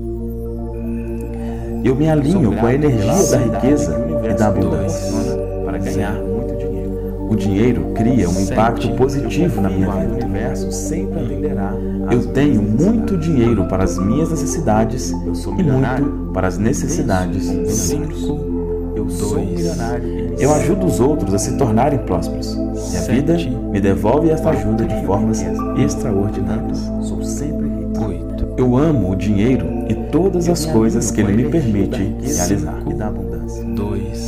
Eu me alinho com a energia da riqueza e da abundância. Proporciona para ganhar muito dinheiro. O dinheiro cria um impacto positivo na minha O vida. universo sempre atenderá. às Eu tenho minhas muito necessidades. dinheiro para as minhas necessidades Eu sou e milionário. muito para as necessidades dos outros. cinco, Eu sou dois, milionário. e me Eu sinto ajudo os outros a se tornarem prósperos. E a Sete. vida me devolve esta ajuda de formas extraordinárias. Sou sempre rico. oito, Eu amo o dinheiro e todas as coisas que ele me permite realizar. E da abundância. dois,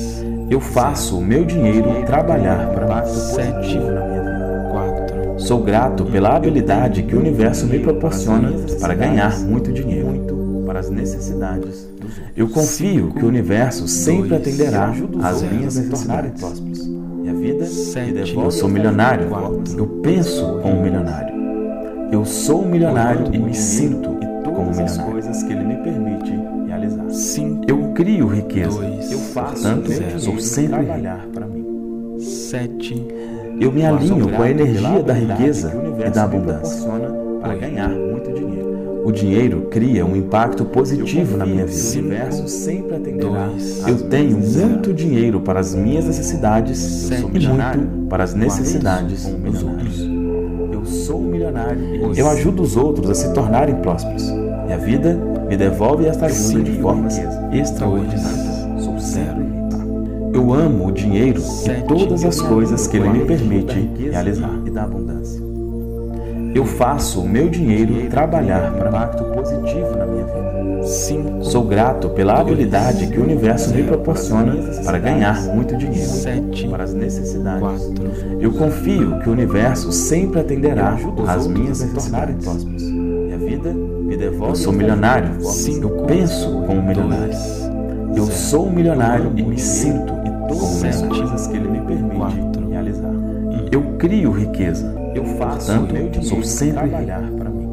Eu faço o meu dinheiro trabalhar para mim. sete, quatro, Sou grato pela habilidade que o universo me proporciona para ganhar muito dinheiro. para as necessidades dos outros. Eu confio que o universo sempre atenderá às minhas tornarem necessidades. prósperos. E a vida me sete, devolve. Eu sou milionário. quatro, Eu penso como um milionário. Eu sou um milionário e me sinto e como um todas as milionário. coisas que ele me permite realizar. cinco, Eu crio riqueza. dois, Eu faço Portanto, meu zero, dinheiro sou sempre rico. trabalhar para mim. sete, Eu me alinho com a energia da riqueza que o e universo da me abundância. proporciona para ganhar muito dinheiro. O dinheiro cria um impacto positivo na minha O vida. universo sempre atenderá. dois, às Eu minhas tenho necessidades. muito dinheiro para as minhas necessidades Sete, e muito para as necessidades um dos outros. Eu sou um milionário. e Eu ajudo os outros a se tornarem prósperos. E a vida me devolve esta ajuda de formas extraordinárias. sou sempre rico. Eu amo o dinheiro e Sete, todas as coisas que ele me Da permite riqueza realizar. e da abundância. Eu faço o meu dinheiro trabalhar para mim. Impacto positivo na minha vida. cinco, Sou grato pela habilidade que o universo me proporciona para ganhar muito dinheiro. sete, Para as necessidades. quatro, Eu confio que o universo sempre atenderá Ajuda os às outros minhas a se tornarem necessidades. prósperos. E a vida me devolve. Eu sou milionário. cinco, Eu penso como um milionário. dois, Eu sou um milionário e me sinto e todas como um as milionário. coisas que ele me permite quatro, realizar. Eu crio riqueza. Eu faço Portanto, o meu dinheiro sou sempre trabalhar para mim.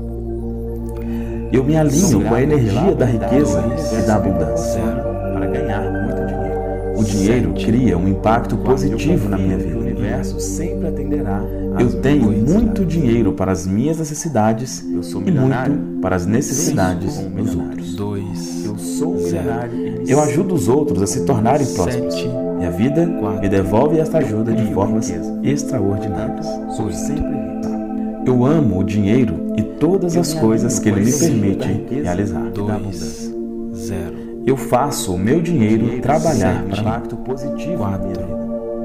Eu me alinho com a energia da riqueza e da abundância. Para ganhar muito dinheiro. O dinheiro cria um impacto positivo na minha O vida. universo sempre atenderá. às Eu tenho minhas muito dinheiro para as minhas necessidades Eu sou e milionário. muito para as necessidades Sim, dos milionário. outros. dois, Eu sou um milionário. e me Eu ajudo os outros a se tornarem prósperos. sete, E a vida me devolve esta ajuda de formas extraordinárias. sou sempre rico. Eu amo o dinheiro e todas as coisas que ele me permite realizar. dois, zero, Eu faço o meu dinheiro trabalhar para mim. Impacto positivo na minha vida.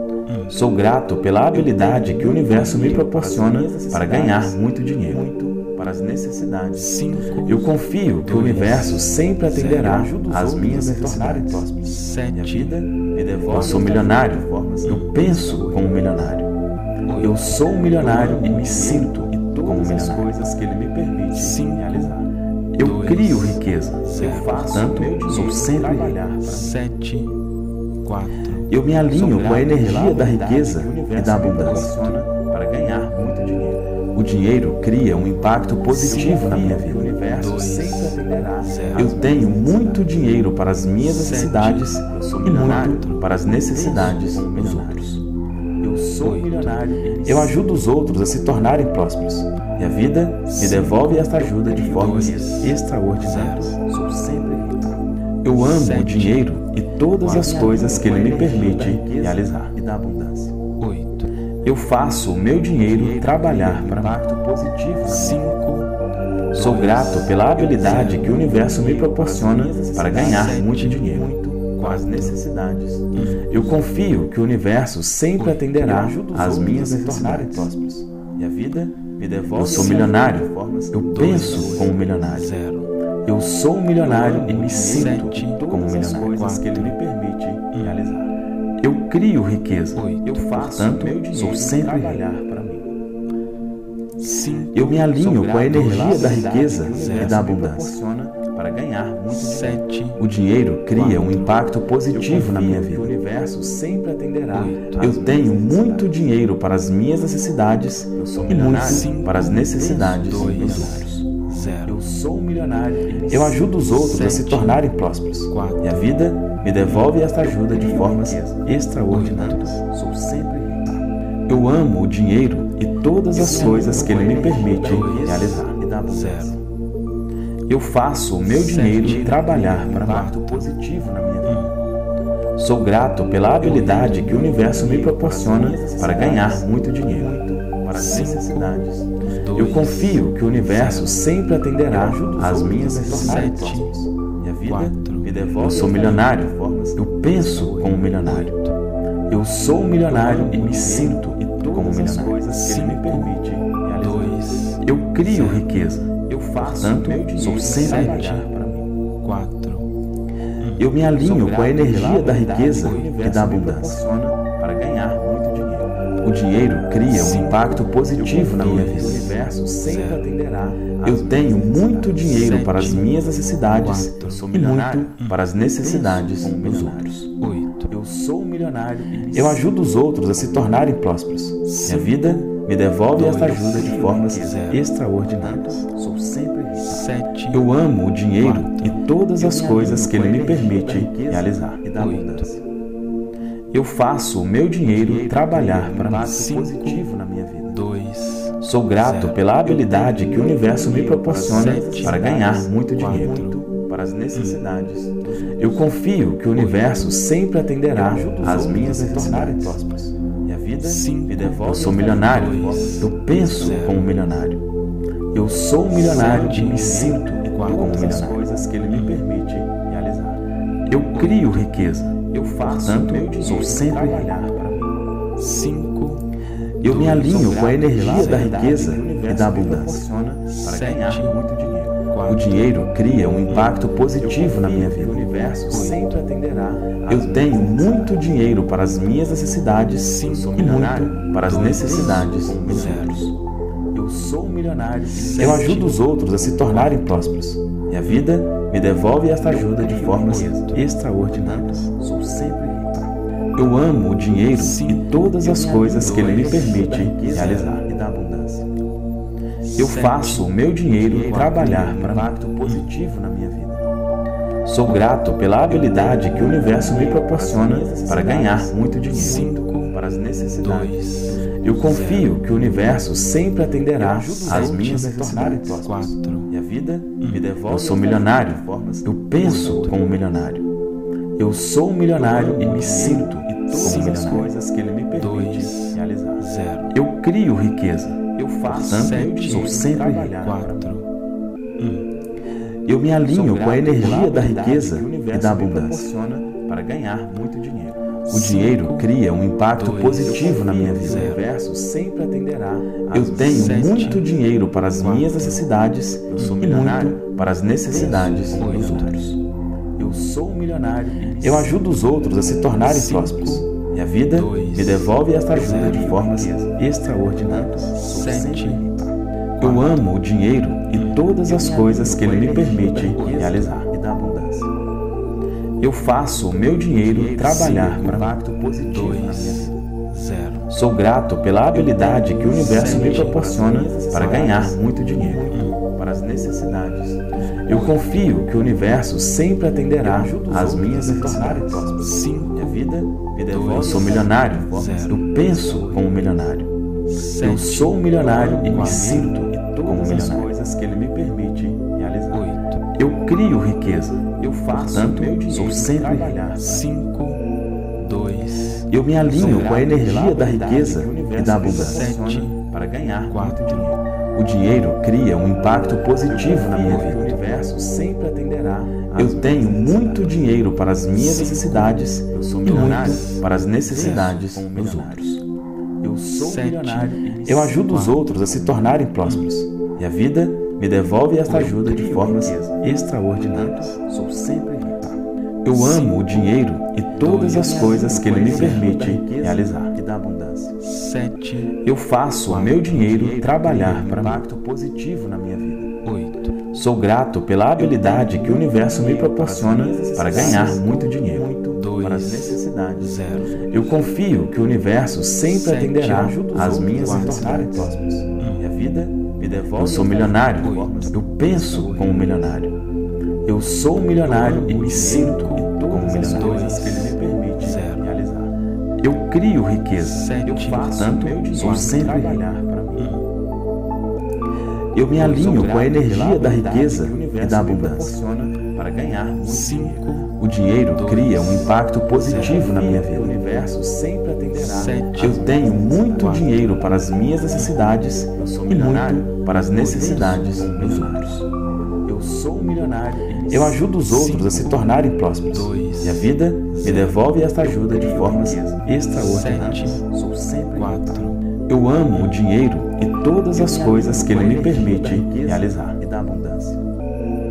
Sou grato pela habilidade que o universo me proporciona para ganhar muito dinheiro. Muito para as necessidades. cinco, Eu confio que o universo sempre atenderá às minhas a se tornarem necessidades. prósperos. Minha sete, vida me devolve. Eu sou milionário. Eu penso como um milionário. Eu sou um milionário e me sinto como um todas as milionário. coisas que ele me permite Sim. realizar. Eu dois, crio riqueza. zero, Faço Portanto, o meu sou dinheiro sempre trabalhar rico. para mim. sete, quatro, Eu me alinho com a energia da riqueza que o e universo da me abundância. proporciona para ganhar muito dinheiro. O dinheiro cria um impacto positivo na minha O vida. universo Dois, sempre atenderá. zero, Eu tenho muito dinheiro para as minhas necessidades e muito para as necessidades dos outros. Eu sou um milionário. e me Eu ajudo os outros a se tornarem prósperos. E a vida me devolve esta ajuda de formas extraordinárias. sou sempre rico. Eu amo o Sete, dinheiro e todas as coisas que ele me permite realizar. E da abundância. oito, Eu faço o meu dinheiro trabalhar para mim. Impacto positivo na minha cinco, Sou grato pela habilidade que o universo me proporciona para ganhar muito dinheiro. muito para as necessidades. Eu confio que o universo sempre atenderá às minhas a se tornarem necessidades. prósperos. E a vida me devolve. Eu sou milionário. Eu penso como um milionário. zero, Eu sou um milionário e me sinto Sete, como um todas as milionário. coisas que ele me permite realizar. Eu crio riqueza. oito, Eu faço Portanto, o meu dinheiro sou sempre trabalhar para mim. cinco, Eu me alinho com a energia da riqueza que o e universo da me abundância. proporciona para ganhar muito dinheiro. sete, O dinheiro cria um impacto positivo na minha O vida. universo sempre atenderá. Oito. às Eu minhas tenho necessidades. muito dinheiro para as minhas necessidades Eu sou e milionário. muito para as necessidades dois, dos outros. zero, Eu sou um milionário. e me Eu ajudo os outros a se Sete, tornarem prósperos. quatro, E a vida me devolve esta ajuda de formas extraordinárias. sou sempre rico. Eu amo o dinheiro e todas as coisas que ele me permite Dois, realizar. E da abundância. zero, Eu faço o meu dinheiro trabalhar para mim. Impacto positivo na minha vida. Sou grato pela habilidade que o universo me proporciona para ganhar muito dinheiro. Para as necessidades. dois, Eu confio que o universo sempre atenderá às minhas a se tornarem necessidades. prósperos. E a vida quatro, me devolve. Eu sou milionário. Eu penso como um milionário. Eu sou um milionário e me sinto como um todas as milionário. coisas que ele me permite realizar. dois, Eu crio riqueza. Eu faço Portanto, o meu dinheiro sou sempre trabalhar rico. para mim. quatro, Eu me alinho com a energia da riqueza e da abundância. Para ganhar muito dinheiro. O dinheiro cria um impacto positivo na minha O vida. universo sempre atenderá. Eu tenho muito dinheiro para as minhas necessidades e muito para as necessidades dos outros. oito, Eu sou um milionário. e Eu ajudo os outros a se tornarem prósperos. Minha vida me devolve esta ajuda de formas extraordinárias. Sou sempre rico. sete, Eu amo o dinheiro e todas as coisas que ele me permite realizar. E da abundância. Eu faço o meu dinheiro trabalhar para mim. Impacto positivo na minha vida. dois, Sou grato pela habilidade que o universo me proporciona para ganhar muito dinheiro. Muito para as necessidades dos outros. Eu confio que o universo sempre atenderá às minhas necessidades. prósperos. Minha vida Cinco. me devolve. Eu sou milionário. Dois. Eu penso como milionário. Eu sou um milionário e me sinto como um todas as milionário. coisas que ele me permite realizar. Eu crio riqueza. Eu faço Portanto, o meu dinheiro sou sempre trabalhar para mim. cinco, Eu me alinho com a energia da Verdade riqueza que o e universo da me abundância. proporciona para Sete. ganhar muito dinheiro. O quatro, dinheiro cria um impacto positivo na minha O vida. universo sempre atenderá. Eu tenho muito dinheiro para as minhas necessidades e muito para as necessidades dos outros. Eu sou um milionário. Eu ajudo os outros a se tornarem prósperos. Minha vida me devolve esta ajuda de formas extraordinárias. Sou sempre rico. Eu amo o dinheiro e todas as coisas que ele me permite realizar. E da abundância. Eu faço o meu dinheiro trabalhar para mim. Impacto positivo na minha vida. Sou grato pela habilidade que o universo me proporciona para ganhar muito dinheiro. cinco, Para as necessidades. dois, Eu confio que o universo sempre atenderá às minhas necessidades. quatro, Minha vida me devolve. Eu sou milionário. de formas Eu penso como milionário. Eu sou um milionário e me sinto e como todas as milionário. coisas que ele me permite dois, realizar. zero, Eu crio riqueza. Eu faço Portanto, o meu sete, dinheiro sou sempre rico. trabalhar para mim. quatro, Eu me alinho com a energia da riqueza que o e universo da me abundância. proporciona para ganhar muito dinheiro. O dinheiro cria um impacto dois, positivo na minha O vida. universo sempre atenderá. Eu às tenho sete, muito dinheiro para as quatro, minhas necessidades Eu sou e milionário. muito para as necessidades Penso como dos milionário. outros. Eu sou um milionário. e me Eu ajudo os outros a se tornarem Cinco, prósperos. Minha vida dois, me devolve esta ajuda de zero, formas extraordinárias. Sou sete, sempre rico. Eu amo o dinheiro e todas as coisas que ele me permite realizar. E da abundância. Eu faço o meu dinheiro trabalhar para mim. Impacto positivo na minha dois, vida. zero, Sou grato pela habilidade que o universo me proporciona para ganhar muito dinheiro. Para as necessidades. Eu confio que o universo sempre atenderá às minhas necessidades. cinco, Minha vida me devolve. Eu sou milionário. Zero. Eu penso como milionário. Eu sete, sou um milionário e me sinto como Todas as milionário. coisas que ele me permite realizar. oito, Eu crio riqueza. Eu faço Portanto, o meu dinheiro sou sempre rico. trabalhar para cinco, dois, Eu me alinho com a energia da riqueza que o e universo da me abundância. proporciona para ganhar quatro, muito dinheiro. O dinheiro cria um impacto positivo na minha O vida. universo sempre atenderá. às Eu minhas tenho necessidades. muito dinheiro para as minhas necessidades Eu sou e milionário. muito para as necessidades Como dos milionário. outros. Eu sou Sete. milionário. e me Eu ajudo os Quatro. outros a se tornarem prósperos. E a vida me devolve esta ajuda de formas extraordinárias. Sou sempre rico. Eu amo o dinheiro e todas as coisas que ele me permite realizar. E da abundância. sete, Eu faço o meu dinheiro trabalhar para mim. Impacto positivo na minha vida. oito, Sou grato pela habilidade que o universo me proporciona para ganhar muito dinheiro. Muito Dois. para as necessidades. zero, Eu confio que o universo sempre Sete. atenderá Ajudo os às outros minhas a se tornarem necessidades. prósperos. Minha vida me devolve. Eu sou milionário. Eu penso como milionário. Eu sou um milionário e me sinto como Todas as milionário. coisas que ele me permite Zero. realizar. Eu crio riqueza. sete, Eu faço Portanto, o meu dinheiro sou sempre rico. trabalhar para mim. Eu me alinho com a Sou energia grato da pela riqueza habilidade que o e universo da me abundância. proporciona para ganhar muito dinheiro. cinco, O dinheiro cria um impacto positivo na minha O vida. universo sempre atenderá. sete, Eu tenho muito dinheiro para as minhas necessidades Eu sou e milionário. muito para as necessidades dos outros. Eu sou um milionário. e me Eu ajudo os outros a se tornarem prósperos. dois, E a vida me devolve esta ajuda de formas extraordinárias. sete, sou sempre quatro, Eu amo o dinheiro e todas as coisas que ele me permite riqueza realizar. e da abundância.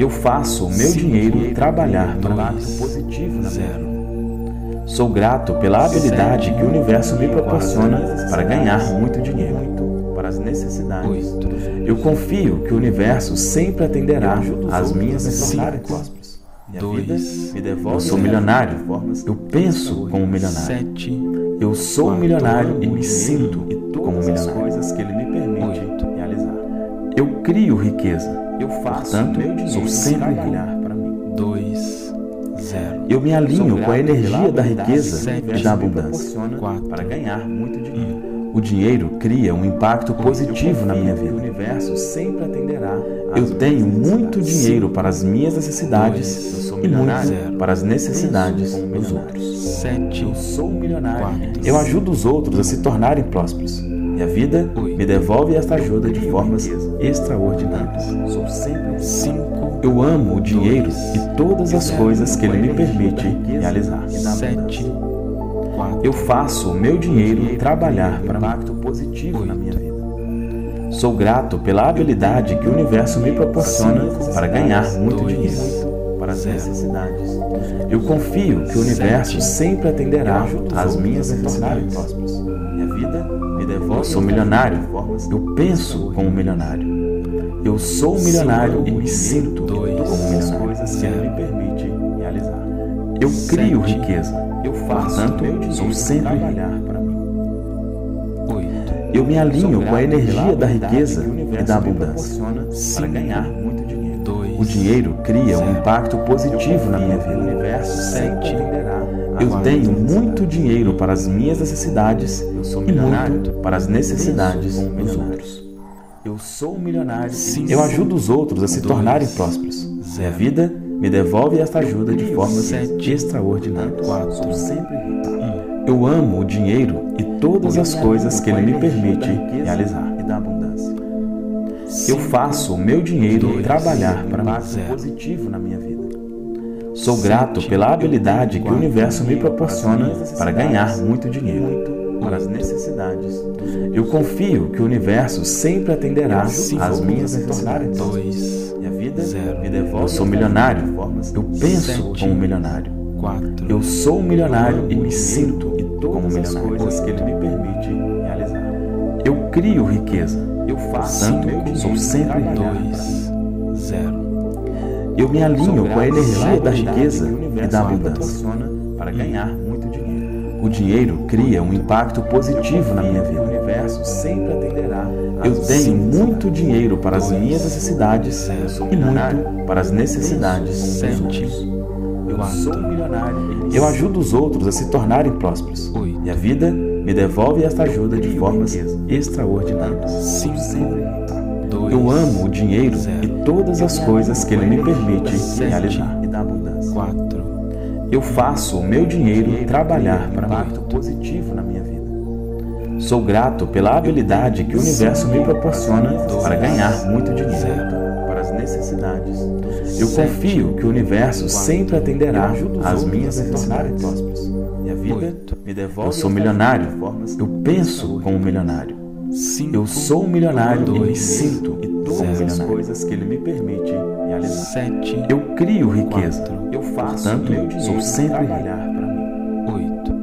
Eu faço o meu dinheiro trabalhar para mim. positivo na minha vida. Sou grato pela habilidade que o universo me proporciona para ganhar muito dinheiro. Para as necessidades. Eu confio que o universo sempre atenderá às minhas necessidades. Minha vida me devolve. Eu sou milionário. Eu penso como milionário. Sete. Eu sou um milionário e me sinto como Todas as milionário. coisas que ele me permite realizar. Eu crio riqueza. Eu faço Portanto, meu dinheiro sou sempre rico. trabalhar para mim. Dois. Zero. Eu me alinho com a energia da riqueza Sete. e da abundância. Quatro. Para ganhar muito dinheiro. O dinheiro cria um impacto positivo na minha O vida. universo sempre atenderá. às Eu minhas tenho muito necessidades. dinheiro para as minhas necessidades Eu sou e milionário. muito para as necessidades Penso como dos milionário. outros. Sete. Eu sou um milionário. Quatro. Eu ajudo os outros a se tornarem prósperos. E a vida me devolve esta ajuda de formas extraordinárias. Sou sempre Cinco. Eu amo o dinheiro e todas as coisas que ele me permite realizar. Sete. Quatro. Eu faço o meu dinheiro trabalhar para mim. impacto positivo na minha vida. Sou grato pela habilidade que o universo me proporciona para ganhar muito Dois. dinheiro. Para as necessidades. Eu confio que o universo sempre atenderá às minhas Se tornarem necessidades. prósperos. Minha vida me devolve. Eu sou milionário. de formas Eu penso como milionário. Eu sou um milionário e me sinto Dois. como as milionário. coisas que ele me permite realizar. Eu crio Sete. riqueza. Eu faço Portanto, meu dinheiro sou sempre rico. trabalhar para mim. Oito. Eu me alinho Sou com a grato energia pela da habilidade riqueza que o e universo da me abundância. proporciona Cinco. para ganhar muito dinheiro. Dois. O dinheiro cria um impacto positivo na minha O vida. universo sempre Sete. atenderá. Eu às tenho minhas muito dinheiro para as minhas necessidades Eu sou e milionário. muito para as necessidades Penso como dos milionário. outros. Eu sou um milionário. e Cinco. Eu ajudo os outros a se Dois. tornarem prósperos. E a Zero. vida me devolve esta ajuda de formas Sete. extraordinárias. Quatro. Sou sempre rico. Eu amo o dinheiro e todas as coisas que ele me permite realizar. E da abundância. Eu faço o meu dinheiro Dois. trabalhar para mim. Impacto Zero. positivo na minha vida. Sou grato pela habilidade que o universo me proporciona para ganhar muito dinheiro. Muito para as necessidades dos outros. Eu confio que o universo sempre atenderá às minhas necessidades. Dois. E a vida Zero. me devolve. Eu sou milionário. de formas Eu penso Sete. como milionário. Quatro. Eu sou um milionário e me sinto como todas as milionário. coisas que ele me permite realizar. Eu crio riqueza. Eu faço Portanto, meu dinheiro sou sempre rico. trabalhar para mim. Dois. Zero. Eu me alinho Sou com a grato energia pela da habilidade riqueza que o e universo da me abundância. proporciona para ganhar muito dinheiro. O dinheiro cria um impacto positivo na minha O vida. universo sempre atenderá. às Eu tenho necessidades. muito dinheiro para as minhas necessidades Eu sou e milionário. muito para as necessidades dos Sete. outros. Eu sou um milionário. e me Eu sinto ajudo os outros a se tornarem prósperos. Oito. E a vida me devolve esta ajuda de formas extraordinárias. Cinco. sempre rico. Dois. Eu amo o dinheiro e todas as coisas que ele me permite Sete. realizar. E da abundância. Quatro. Eu faço o meu dinheiro trabalhar para mim. Impacto positivo na minha vida. Sou grato pela habilidade que o universo me proporciona para ganhar muito dinheiro. Para as necessidades dos outros. Eu confio que o universo sempre atenderá Ajudo os às outros minhas a se tornarem necessidades. prósperos. E a vida Oito. me devolve. Eu sou esta milionário. ajuda de formas Eu penso como milionário. Cinco. Eu sou um milionário e me Dois. sinto e todas como as milionário. coisas que ele me permite realizar. Sete. Eu crio riqueza. Quatro. Eu faço Portanto, meu dinheiro sou sempre trabalhar para mim. Oito.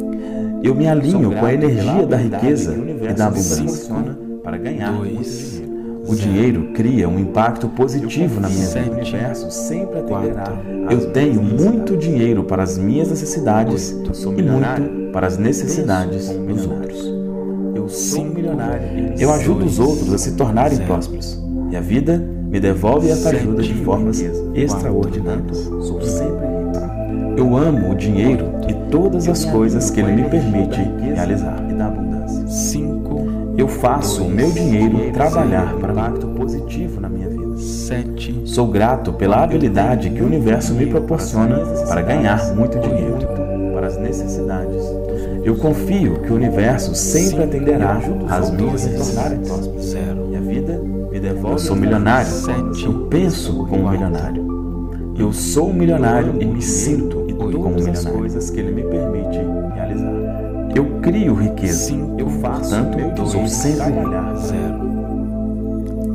Eu me Sou alinho grato com a pela energia da habilidade riqueza que o e universo da me abundância. proporciona para ganhar Dois. muito dinheiro. O dinheiro cria um impacto positivo na minha O vida. universo sempre atenderá. às Eu tenho minhas muito dinheiro para as minhas necessidades Eu sou e milionário. muito para as necessidades Penso como dos milionário. outros. Eu sou um milionário. e me Eu sinto ajudo os outros a se tornarem Zero. prósperos. E a vida me devolve essa Sete. ajuda de formas extraordinárias. Sou sempre rico. Eu amo o dinheiro e todas as coisas que ele me permite realizar. E da abundância. Cinco. Eu faço o meu dinheiro trabalhar para mim. Impacto positivo na minha vida. Sete. Sou grato pela habilidade que o universo me proporciona para ganhar muito dinheiro. Para as necessidades. Eu confio que o universo sempre atenderá às minhas se necessidades. tornarem prósperos. Zero. E a vida me devolve. Eu sou milionário. Sete. Eu penso como milionário. Eu sou um milionário e me sinto como todas as milionário. coisas que ele me permite realizar. Eu crio riqueza. Cinco. Eu faço Portanto, meu sou dinheiro sempre trabalhar. Zero.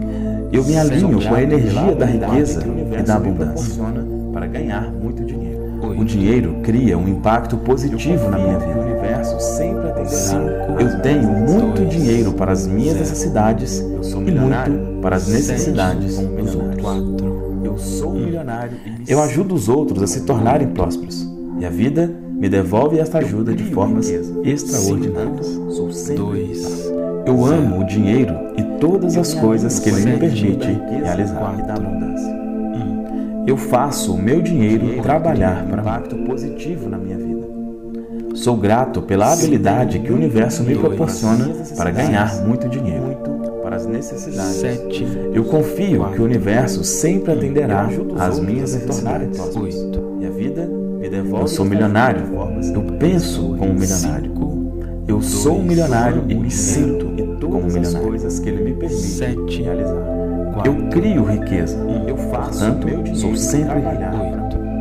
Eu me alinho com a energia da riqueza e da abundância. Para ganhar muito dinheiro. O dinheiro cria um impacto positivo na minha O vida. universo sempre atenderá. Eu tenho muito dinheiro para as minhas necessidades e muito para as necessidades dos outros. Eu sou milionário e me Eu ajudo os outros a se tornarem prósperos, e a vida me devolve esta ajuda de formas extraordinárias. sou sempre Eu amo o dinheiro e todas as coisas que ele me permite realizar. e da abundância. Eu faço o meu dinheiro trabalhar para mim. Impacto positivo na minha vida. Sou grato pela habilidade que o universo me proporciona para ganhar muito dinheiro. Muito para as necessidades. Sete. Eu confio que o universo sempre atenderá às minhas necessidades. E a vida me devolve. Eu sou milionário. Eu penso como milionário. Eu sou um milionário e me sinto como todas as milionário. coisas que ele me permite Sete. realizar. Eu crio riqueza. Eu faço Portanto, o meu dinheiro sou sempre trabalhar rico. para mim.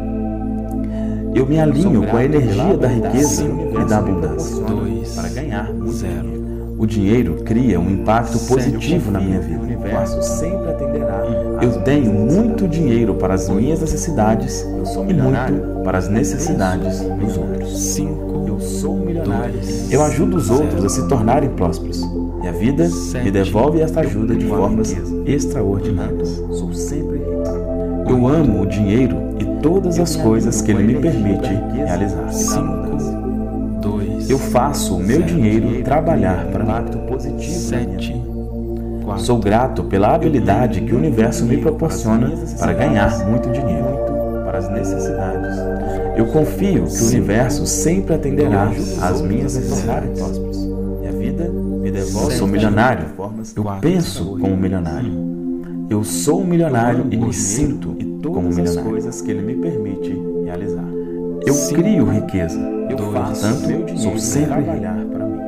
Eu me alinho com a energia da Pela riqueza abundância e da que o abundância. universo me proporciona Dois. para ganhar muito Zero. dinheiro. O dinheiro cria um impacto positivo na minha O vida. universo sempre atenderá. Eu tenho muito dinheiro para as minhas necessidades e muito para as necessidades dos outros. Cinco. Eu sou um milionário. Dois. Eu ajudo os outros a se tornarem prósperos, e a vida me devolve esta ajuda de formas extraordinárias. Sou sempre rico. Eu amo o dinheiro e todas as coisas que ele me permite realizar. Cinco. Dois. Eu faço o meu dinheiro trabalhar para mim. Impacto positivo na minha Sete. vida. Quatro. Sou grato pela habilidade que o universo me proporciona para ganhar muito dinheiro. Muito para as necessidades. Eu confio que o universo sempre atenderá Dois. às minhas necessidades. prósperos. E a vida me Eu devolve. sou milionário. de formas Eu Quatro. penso como milionário. Eu sou um milionário e me sinto como todas as milionário. coisas que ele me permite realizar. Eu crio riqueza. Eu Dois. faço Portanto, o meu dinheiro sou sempre rico. trabalhar para mim.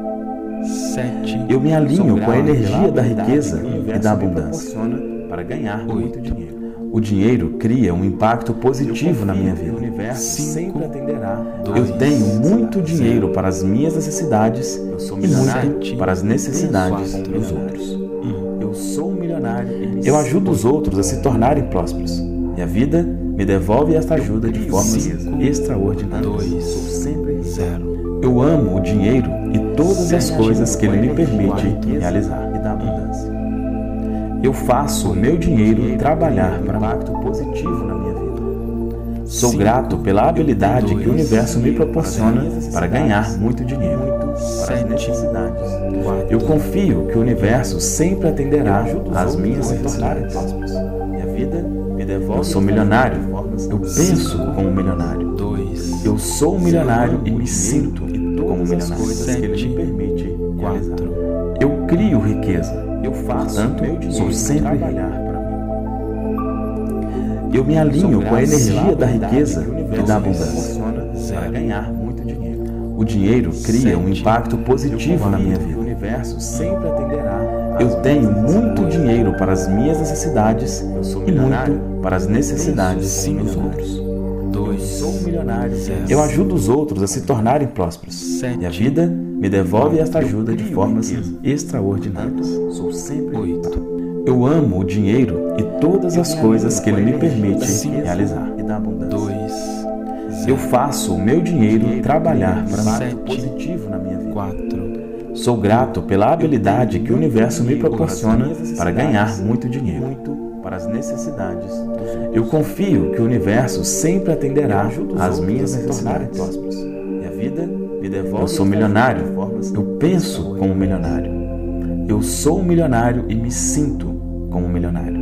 Sete. Eu me alinho com a Sou energia grato da pela riqueza habilidade que o e universo da me abundância. proporciona para ganhar muito dinheiro. O dinheiro cria um impacto positivo na minha O vida. universo Cinco. sempre atenderá. Eu tenho muito dinheiro para as minhas necessidades Eu sou e milionário. muito para as necessidades Quatro. dos outros. Eu sou um milionário e me Eu ajudo os outros a se tornarem prósperos, e a vida me devolve esta ajuda de formas Cinco. extraordinárias. Dois. sou sempre rico. Zero. Eu amo o dinheiro e todas as coisas que ele me permite realizar. E da abundância. Eu faço o meu dinheiro trabalhar para mim. Impacto positivo na minha vida. Sou Cinco. grato pela habilidade que o universo me proporciona Para as para ganhar muito dinheiro. Muito para as Sete. necessidades. Quatro. Eu confio que o universo sempre atenderá Ajudo os às outros minhas a se tornarem necessidades. prósperos. E a vida me devolve. Eu sou milionário. de formas Eu penso como milionário. Dois. Eu sou um milionário e me sinto como todas as milionário. coisas que ele Sete. me permite realizar. Quatro. Eu crio riqueza. Eu faço Portanto, o meu dinheiro sou sempre trabalhar para mim. Eu me alinho com a energia da Habilidade riqueza que o e universo da me abundância. proporciona para Zero. ganhar muito dinheiro. O dinheiro cria um impacto positivo na minha O vida. universo sempre atenderá. Eu tenho muito dinheiro para as minhas necessidades Eu sou e milionário. muito para as necessidades Sim. dos outros. Dois. Sou um milionário. Zero. Eu ajudo os outros a se tornarem prósperos, Sete. e a vida me devolve esta ajuda de formas extraordinárias. Sou sempre rico. Oito. Eu amo o dinheiro e todas as coisas que ele me permite realizar. E da abundância. Dois. Eu faço o meu dinheiro trabalhar para mim. Impacto Sete. positivo na minha vida. Quatro. Sou grato pela habilidade que o universo me proporciona para ganhar muito dinheiro. Muito para as necessidades. dos outros. Eu confio que o universo sempre atenderá Ajudo os às outros minhas a se tornarem necessidades. prósperos. E a vida me devolve. Eu sou esta milionário. de formas Eu penso como milionário. Eu sou um milionário e me sinto como milionário.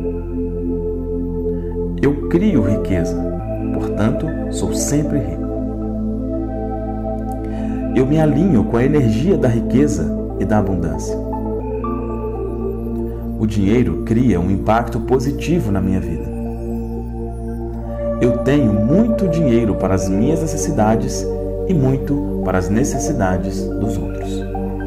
Eu crio riqueza, portanto, sou sempre rico. Eu me alinho com a energia da riqueza e da abundância. O dinheiro cria um impacto positivo na minha vida. Eu tenho muito dinheiro para as minhas necessidades e muito para as necessidades dos outros.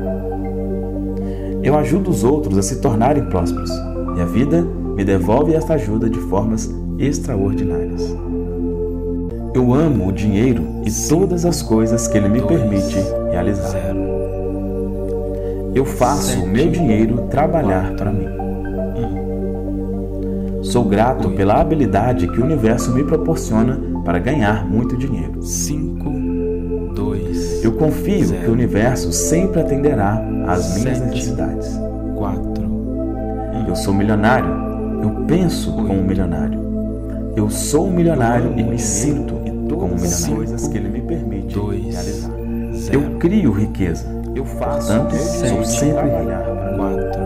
Eu ajudo os outros a se tornarem prósperos, e a vida me devolve esta ajuda de formas extraordinárias. Eu amo o dinheiro e todas as coisas que ele me permite realizar. Zero. Eu faço o meu dinheiro trabalhar para mim. Sou grato pela habilidade que o universo me proporciona para ganhar muito dinheiro. cinco, dois, Eu confio zero, que o universo sempre atenderá às minhas sete, necessidades. quatro, Eu sou milionário. Eu penso como um milionário. Eu sou um milionário e me sinto como um milionário. Coisas que ele me permite dois, realizar. Eu crio riqueza. Eu faço Portanto, meu sou dinheiro sempre trabalhar rico. para mim. quatro,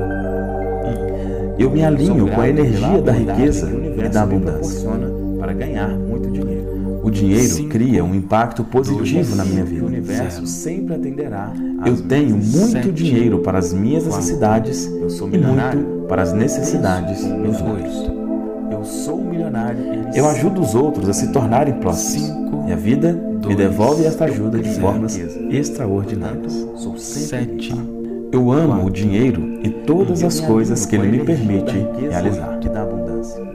Eu me alinho Sou com a grato energia pela da bondade riqueza que o e universo da me abundância. proporciona para ganhar muito dinheiro. O dinheiro Cinco, cria um impacto positivo dois, na minha O vida. universo Zero. sempre atenderá às Eu minhas tenho muito sete, dinheiro para as minhas quatro, necessidades Eu sou e milionário. muito para as necessidades Penso dos como outros. oito, Eu sou um milionário e me Eu sinto ajudo os outros a se tornarem prósperos. cinco, E a vida me dois, devolve esta ajuda de zero, formas Portanto, extraordinárias. sou sempre sete, Eu amo quatro, o dinheiro e todas Eu as me coisas alinho que com a ele me energia permite da riqueza realizar. e da abundância.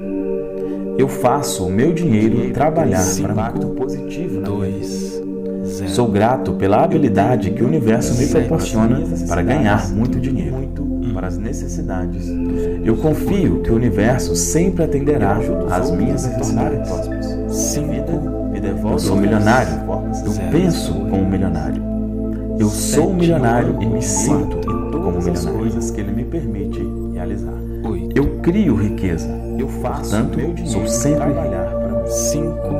Eu faço o meu dinheiro trabalhar Esse para mim. impacto positivo na minha vida. dois, zero, Sou grato pela habilidade que o universo me Sete. proporciona para ganhar muito dinheiro. Muito para as necessidades dos outros. Eu confio que o universo sempre atenderá Ajudo os às outros minhas a se tornarem necessidades. prósperos. cinco, Me devolve Eu sou todas milionário. as formas Eu Zero. penso como um milionário. Eu sou um Sete. milionário e me sinto e como um todas as milionário. coisas que ele me permite realizar. oito, Eu crio riqueza. Eu faço Portanto, meu dinheiro sou sempre trabalhar para mim. cinco,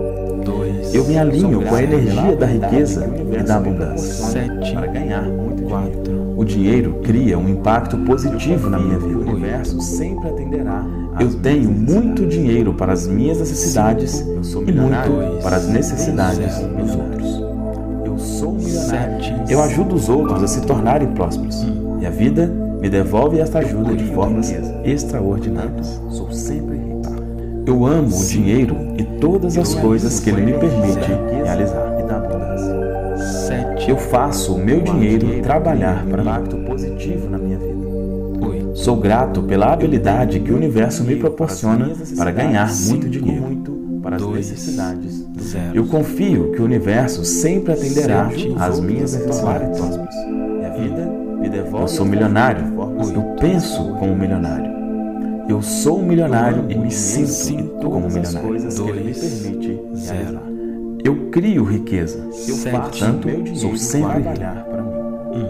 dois, Eu me alinho com a Sou grato energia pela da habilidade riqueza que o e universo da me abundância. proporciona Sete. para ganhar muito dinheiro. quatro, O dinheiro cria um impacto positivo na minha O vida. universo sempre atenderá às Eu minhas tenho necessidades. muito dinheiro para as minhas necessidades Eu sou e milionário. muito para as necessidades Zero. dos outros. Eu sou um milionário. sete, Eu ajudo os outros a se tornarem prósperos. E a vida me devolve esta ajuda de formas extraordinárias. Sou sempre rico. Eu amo o dinheiro e todas as coisas que ele me permite Riqueza realizar. e da abundância. sete, Eu faço o meu dinheiro trabalhar para mim. Impacto positivo na minha vida. oito, Sou grato pela habilidade que o universo me proporciona para ganhar muito dinheiro. Muito para as Dois. necessidades dos zero, Eu confio que o universo sempre atenderá Sete. às minhas se tornarem necessidades. prósperos. E a vida me devolve. Eu sou milionário. de formas Eu penso como um milionário. Eu sou um milionário e me sinto Cinco. como um todas as milionário. coisas que ele me Dois. permite Zero. realizar. Eu crio riqueza. Eu Sete. faço Portanto, meu dinheiro sou sempre rico. trabalhar para mim.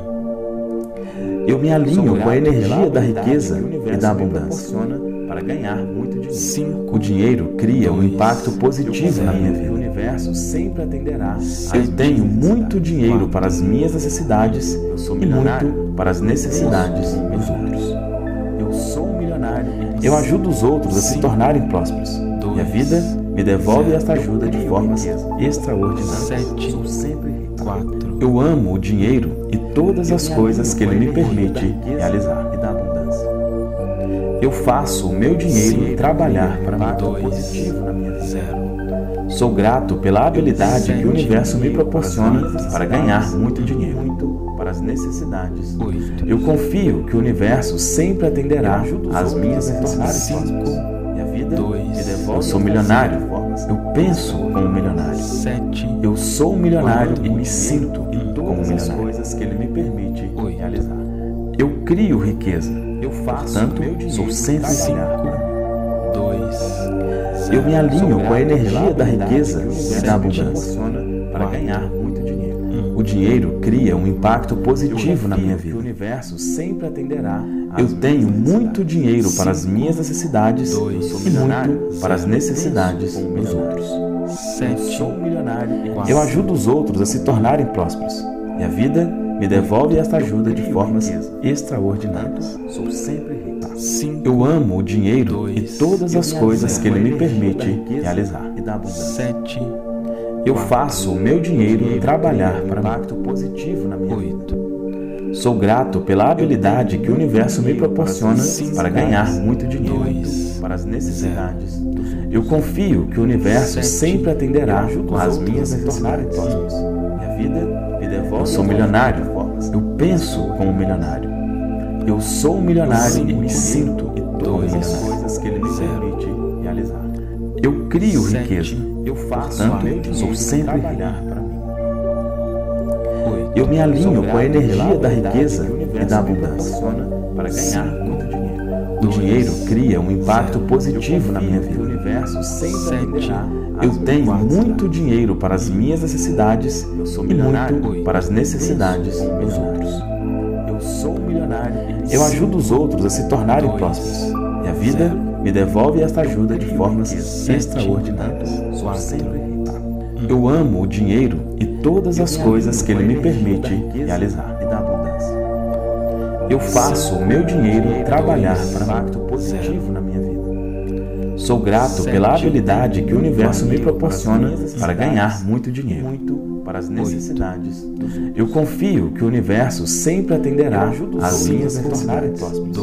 Eu me Sou alinho com a grato energia pela da habilidade riqueza que o e universo da me abundância. proporciona para ganhar muito dinheiro. cinco, O dinheiro cria um Dois. impacto Eu positivo na minha confio que o vida. universo sempre atenderá às Eu minhas tenho muito necessidades. dinheiro para as minhas necessidades Eu sou e milionário. muito para as necessidades dos outros. Eu sou um milionário. e me Eu sinto ajudo os outros a se Cinco. tornarem prósperos. E a vida me devolve Zero. esta ajuda de formas extraordinárias. sete, Sou sempre rico. quatro, Eu amo o dinheiro e todas as coisas que ele me permite realizar. E da abundância. Eu faço o meu dinheiro Cinco. trabalhar para mim. Impacto Dois. positivo na minha vida. zero, Sou grato pela habilidade que o Sete. universo me proporciona para ganhar muito dinheiro. Muito para as necessidades. oito, Eu confio que o universo sempre atenderá Ajudo os às outros minhas a se tornarem necessidades. prósperos. E a vida Dois. me devolve. Eu sou esta milionário. de formas Eu penso como um milionário. sete, Eu sou um milionário e me sinto e como um todas as milionário. coisas que ele me permite Oito. realizar. Eu crio riqueza. Eu faço Portanto, meu dinheiro sou sempre trabalhar cinco, para mim. dois, Eu me zero, alinho com a energia da habilidade riqueza que o e universo da me abundância. proporciona para Quatro. ganhar muito dinheiro. O dinheiro cria um impacto positivo na minha Que o vida. universo sempre atenderá às Eu minhas tenho necessidades. muito dinheiro para as minhas necessidades Dois. e muito para as necessidades Zero. dos outros. Eu sete, sou um milionário. e Quatro. Eu ajudo os outros a se tornarem prósperos. E a vida me devolve esta ajuda de formas extraordinárias. Sou sempre rico. cinco, Eu amo o dinheiro Dois. e todas as coisas que ele me permite realizar. E da abundância. sete, Eu faço o meu dinheiro trabalhar para mim. Impacto positivo na minha vida. oito, Sou grato pela habilidade que o universo me proporciona para ganhar muito dinheiro. dois, Para as necessidades dos outros. Eu confio que o universo Sete. sempre atenderá Ajudo os às outros minhas a se tornarem necessidades. prósperos. E a vida me devolve. Eu sou de milionário. formas. Eu penso como um milionário. Eu sou um milionário e me sinto e como um todas as milionário. coisas que ele me Zero. permite realizar. Eu crio Sete. riqueza. Eu faço Portanto, meu dinheiro sou sempre trabalhar para mim. oito, Eu me alinho Sou com a grato energia pela da habilidade riqueza que o e universo da me abundância. proporciona para ganhar muito dinheiro. O O dinheiro cria um impacto positivo na minha vida. O universo sempre atenderá. Eu tenho muito dinheiro para as minhas necessidades e muito para as necessidades dos outros. Eu sou milionário. Eu ajudo os outros a se tornarem prósperos. E a vida me devolve esta ajuda de formas extraordinárias. Sou sempre Eu amo o dinheiro e todas as coisas que ele me permite realizar. E da abundância. Eu faço o meu dinheiro trabalhar para um impacto positivo na minha vida. Sou grato pela habilidade que o universo me proporciona para ganhar muito dinheiro. Muito para as necessidades dos outros. Eu confio que o universo sempre atenderá às minhas necessidades.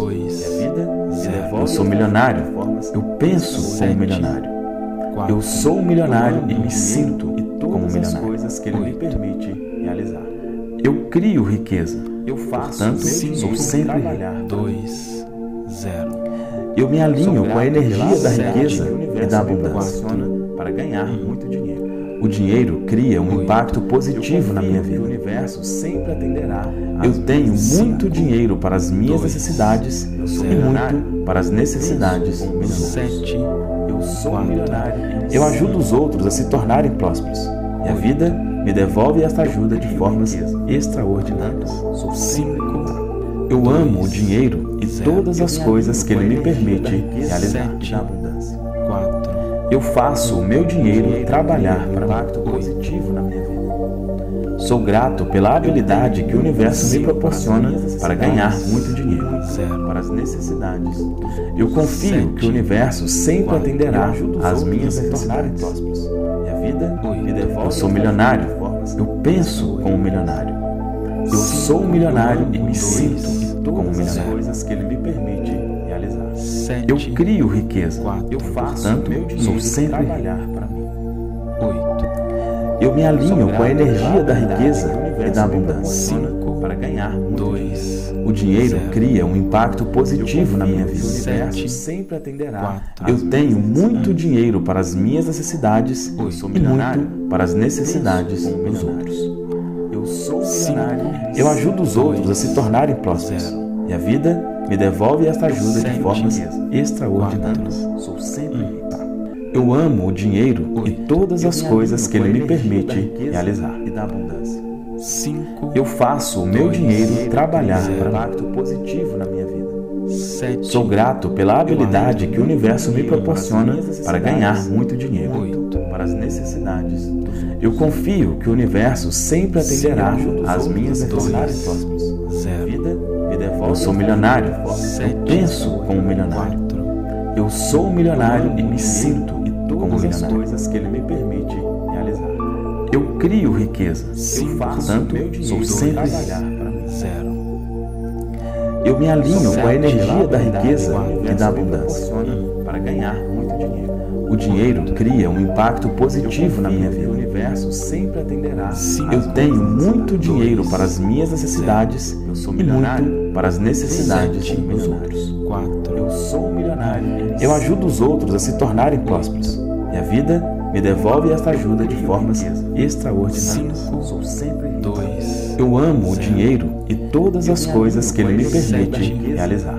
Eu sou milionário. Eu penso como milionário. Eu sou milionário e me sinto como milionário. Coisas que ele me permite realizar. Eu crio riqueza. Eu faço, portanto, sou sempre rico. dois, zero. Eu me alinho com a energia da riqueza e da abundância para ganhar muito dinheiro. O dinheiro cria um impacto positivo na minha vida. O universo sempre atenderá. Eu tenho muito dinheiro para as minhas necessidades e muito para as necessidades dos outros. Eu sou milionário. Eu ajudo os outros a se tornarem prósperos. E a vida me devolve esta ajuda de formas extraordinárias. Sou cinco. Eu amo o dinheiro e todas as coisas que ele me permite realizar. Eu faço o meu dinheiro trabalhar para um impacto positivo na minha vida. Sou grato pela habilidade que o universo me proporciona para ganhar muito dinheiro. Para as necessidades. Eu confio que o universo sempre atenderá às minhas necessidades. E a vida me devolve. Eu sou milionário. Eu penso como milionário. Eu sou milionário e me sinto como milionário. Coisas que ele me permite realizar. Eu crio riqueza. Eu faço, portanto, sou sempre rico. Eu me alinho com a energia da riqueza e da abundância para ganhar dois. O dinheiro cria um impacto positivo na minha vida. O universo sempre atenderá. Eu tenho muito dinheiro para as minhas necessidades e muito para as necessidades dos outros. Eu sou milionário. Eu ajudo os outros a se tornarem prósperos. E a vida me devolve esta ajuda de formas extraordinárias. Sou sempre rico. Eu amo o dinheiro e todas as coisas que ele me permite realizar. E da abundância. Eu faço o meu dinheiro trabalhar para um impacto positivo na minha vida. Sou grato pela habilidade que o universo me proporciona para ganhar muito dinheiro. Para as necessidades. Eu confio que o universo sempre atenderá às minhas necessidades. Eu sou milionário. Eu penso como milionário. Eu sou milionário e me sinto como milionário. Coisas que ele me permite realizar. Eu crio riqueza. Eu faço, portanto, sou sempre rico. Eu me alinho com a energia da riqueza e da abundância para ganhar muito dinheiro. O dinheiro cria um impacto positivo na minha vida. O universo sempre atenderá. Eu tenho muito dinheiro para as minhas necessidades e muito para as necessidades dos outros. Eu sou milionário. Eu ajudo os outros a se tornarem prósperos. E a vida me devolve esta ajuda de formas extraordinárias. Sou sempre rico. Eu amo o dinheiro e todas as coisas que ele me permite realizar.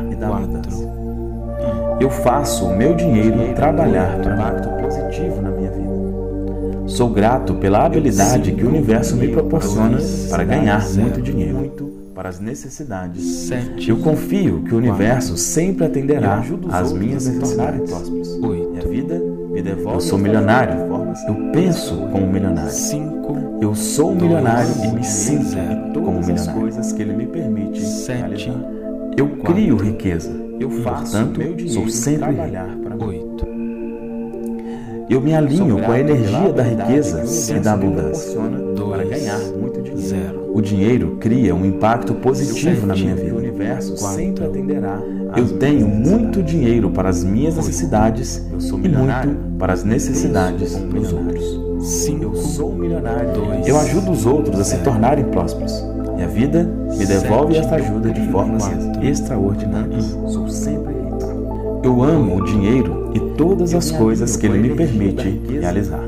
Eu faço o meu dinheiro trabalhar para um impacto positivo na minha vida. Sou grato pela habilidade que o universo me proporciona para ganhar muito dinheiro. Para as necessidades. Eu confio que o universo sempre atenderá às minhas necessidades. E a vida me devolve. Eu sou milionário. Eu penso como milionário. Eu sou milionário e me sinto como milionário. Coisas que ele me permite realizar. Eu crio riqueza. Eu faço, portanto, sou sempre rico. Eu me alinho com a energia da riqueza e da abundância para ganhar muito dinheiro. O dinheiro cria um impacto positivo na minha vida. O universo sempre atenderá. Eu tenho muito dinheiro para as minhas necessidades e muito para as necessidades dos outros. Eu sou milionário. Eu ajudo os outros a se tornarem prósperos. E a vida me devolve esta ajuda de formas extraordinárias. Sou sempre rico. Eu amo o dinheiro e todas as coisas que ele me permite realizar.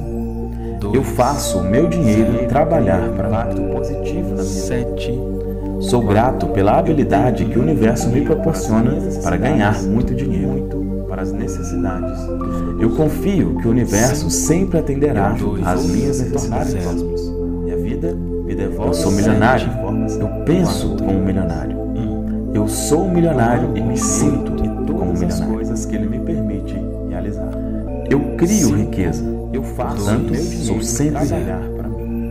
Eu faço o meu dinheiro trabalhar para um impacto positivo na minha vida. Sou grato pela habilidade que o universo me proporciona para ganhar muito dinheiro. Para as necessidades. Eu confio que o universo sempre atenderá às minhas necessidades. Minha vida me devolve. Eu sou milionário. Eu penso como um milionário. Eu sou um milionário e me sinto como um milionário. Coisas que ele me permite realizar. Eu crio riqueza. Eu faço. Portanto, sou sempre rico.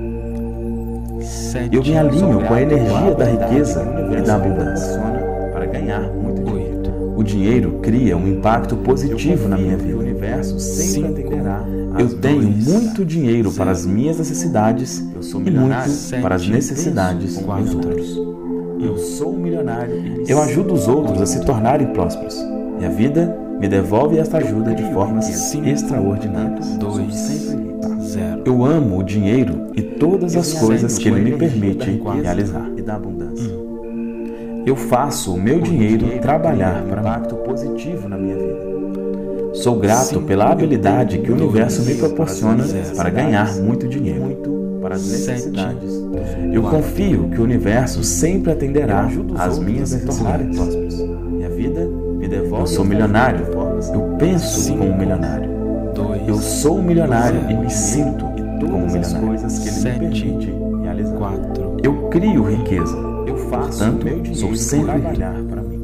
Eu me alinho com a energia da riqueza e da abundância para ganhar muito dinheiro. O dinheiro cria um impacto positivo na minha vida. O universo sempre atenderá. Eu tenho muito dinheiro para as minhas necessidades e muito para as necessidades dos outros. Eu sou um milionário. Eu ajudo os outros a se tornarem prósperos. E a vida me devolve esta ajuda de formas extraordinárias. Eu amo o dinheiro e todas as coisas que ele me permite realizar. E da abundância. Eu faço o meu dinheiro trabalhar para um impacto positivo na minha vida. Sou grato pela habilidade que o universo me proporciona para ganhar muito dinheiro. Para as necessidades. Eu confio que o universo sempre atenderá às minhas necessidades. Minha vida me devolve. Eu sou milionário. Eu penso como um milionário. Eu sou um milionário e me sinto como um milionário. Coisas que ele me permite realizar. Eu crio riqueza. Eu faço. Portanto, sou sempre rico. Para mim.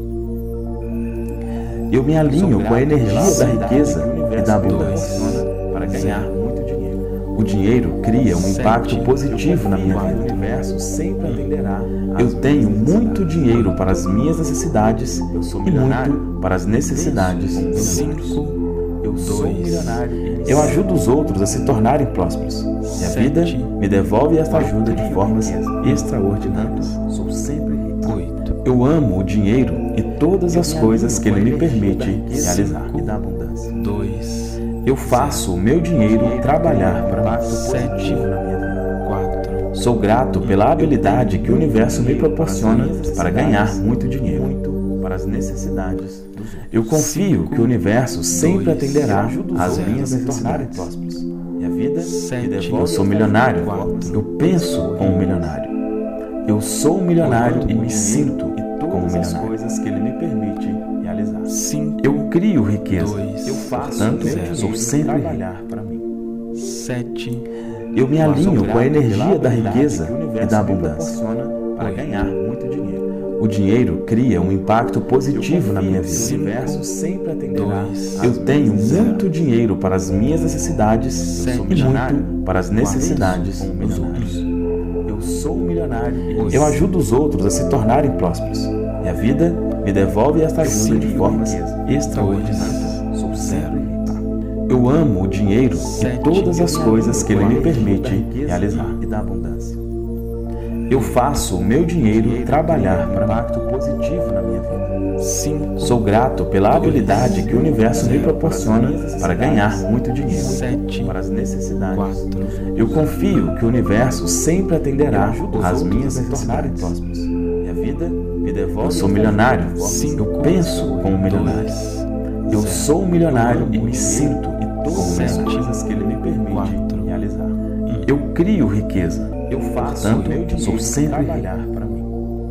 Eu me alinho com a energia da riqueza e da abundância para ganhar muito dinheiro. O dinheiro cria um impacto positivo na minha O vida. universo sempre atenderá. Eu tenho muito dinheiro para as minhas necessidades Eu sou e milionário. muito para as necessidades dos outros. Eu sou milionário. Eu ajudo os outros a se tornarem prósperos. E a vida me devolve esta ajuda de formas extraordinárias. Sou sempre rico. Eu amo o dinheiro e todas as coisas que ele me permite realizar. E da abundância. Eu faço o meu dinheiro trabalhar para mim. Impacto positivo na minha vida. Sou grato pela habilidade que o universo me proporciona para ganhar muito dinheiro. Muito para as necessidades dos outros. Eu confio que o universo sempre atenderá às minhas Se tornarem necessidades. prósperos. Minha vida me devolve. Eu sou milionário. Eu penso como um milionário. Eu sou um milionário e me sinto como um Todas as milionário. coisas que ele me permite realizar. Eu crio riqueza. Eu faço. Portanto, meu sou dinheiro sempre rico. trabalhar para mim. Eu me alinho com a energia da riqueza que o e universo da me abundância. proporciona para ganhar muito dinheiro. O dinheiro cria um impacto positivo na minha O vida. universo sempre atenderá. Eu tenho muito dinheiro para as minhas necessidades e muito para as necessidades dos outros. Eu sou um milionário. Eu ajudo os outros a se tornarem prósperos. E a vida me devolve esta ajuda de formas extraordinárias. Sou sempre rico. Eu amo o dinheiro e todas as coisas que ele me permite realizar. E da abundância. Eu faço o meu dinheiro trabalhar para mim. Impacto positivo na minha vida. Sou grato pela habilidade que o universo me proporciona para ganhar muito dinheiro. Para as necessidades. Eu confio que o universo sempre atenderá às minhas necessidades. prósperos. Minha vida me devolve. Eu sou milionário. Eu penso como um milionário. Eu sou um milionário e me sinto como um Todas as milionário. coisas que ele me permite realizar. Eu crio riqueza. Eu faço. Portanto, meu dinheiro sou sempre rico. trabalhar para mim.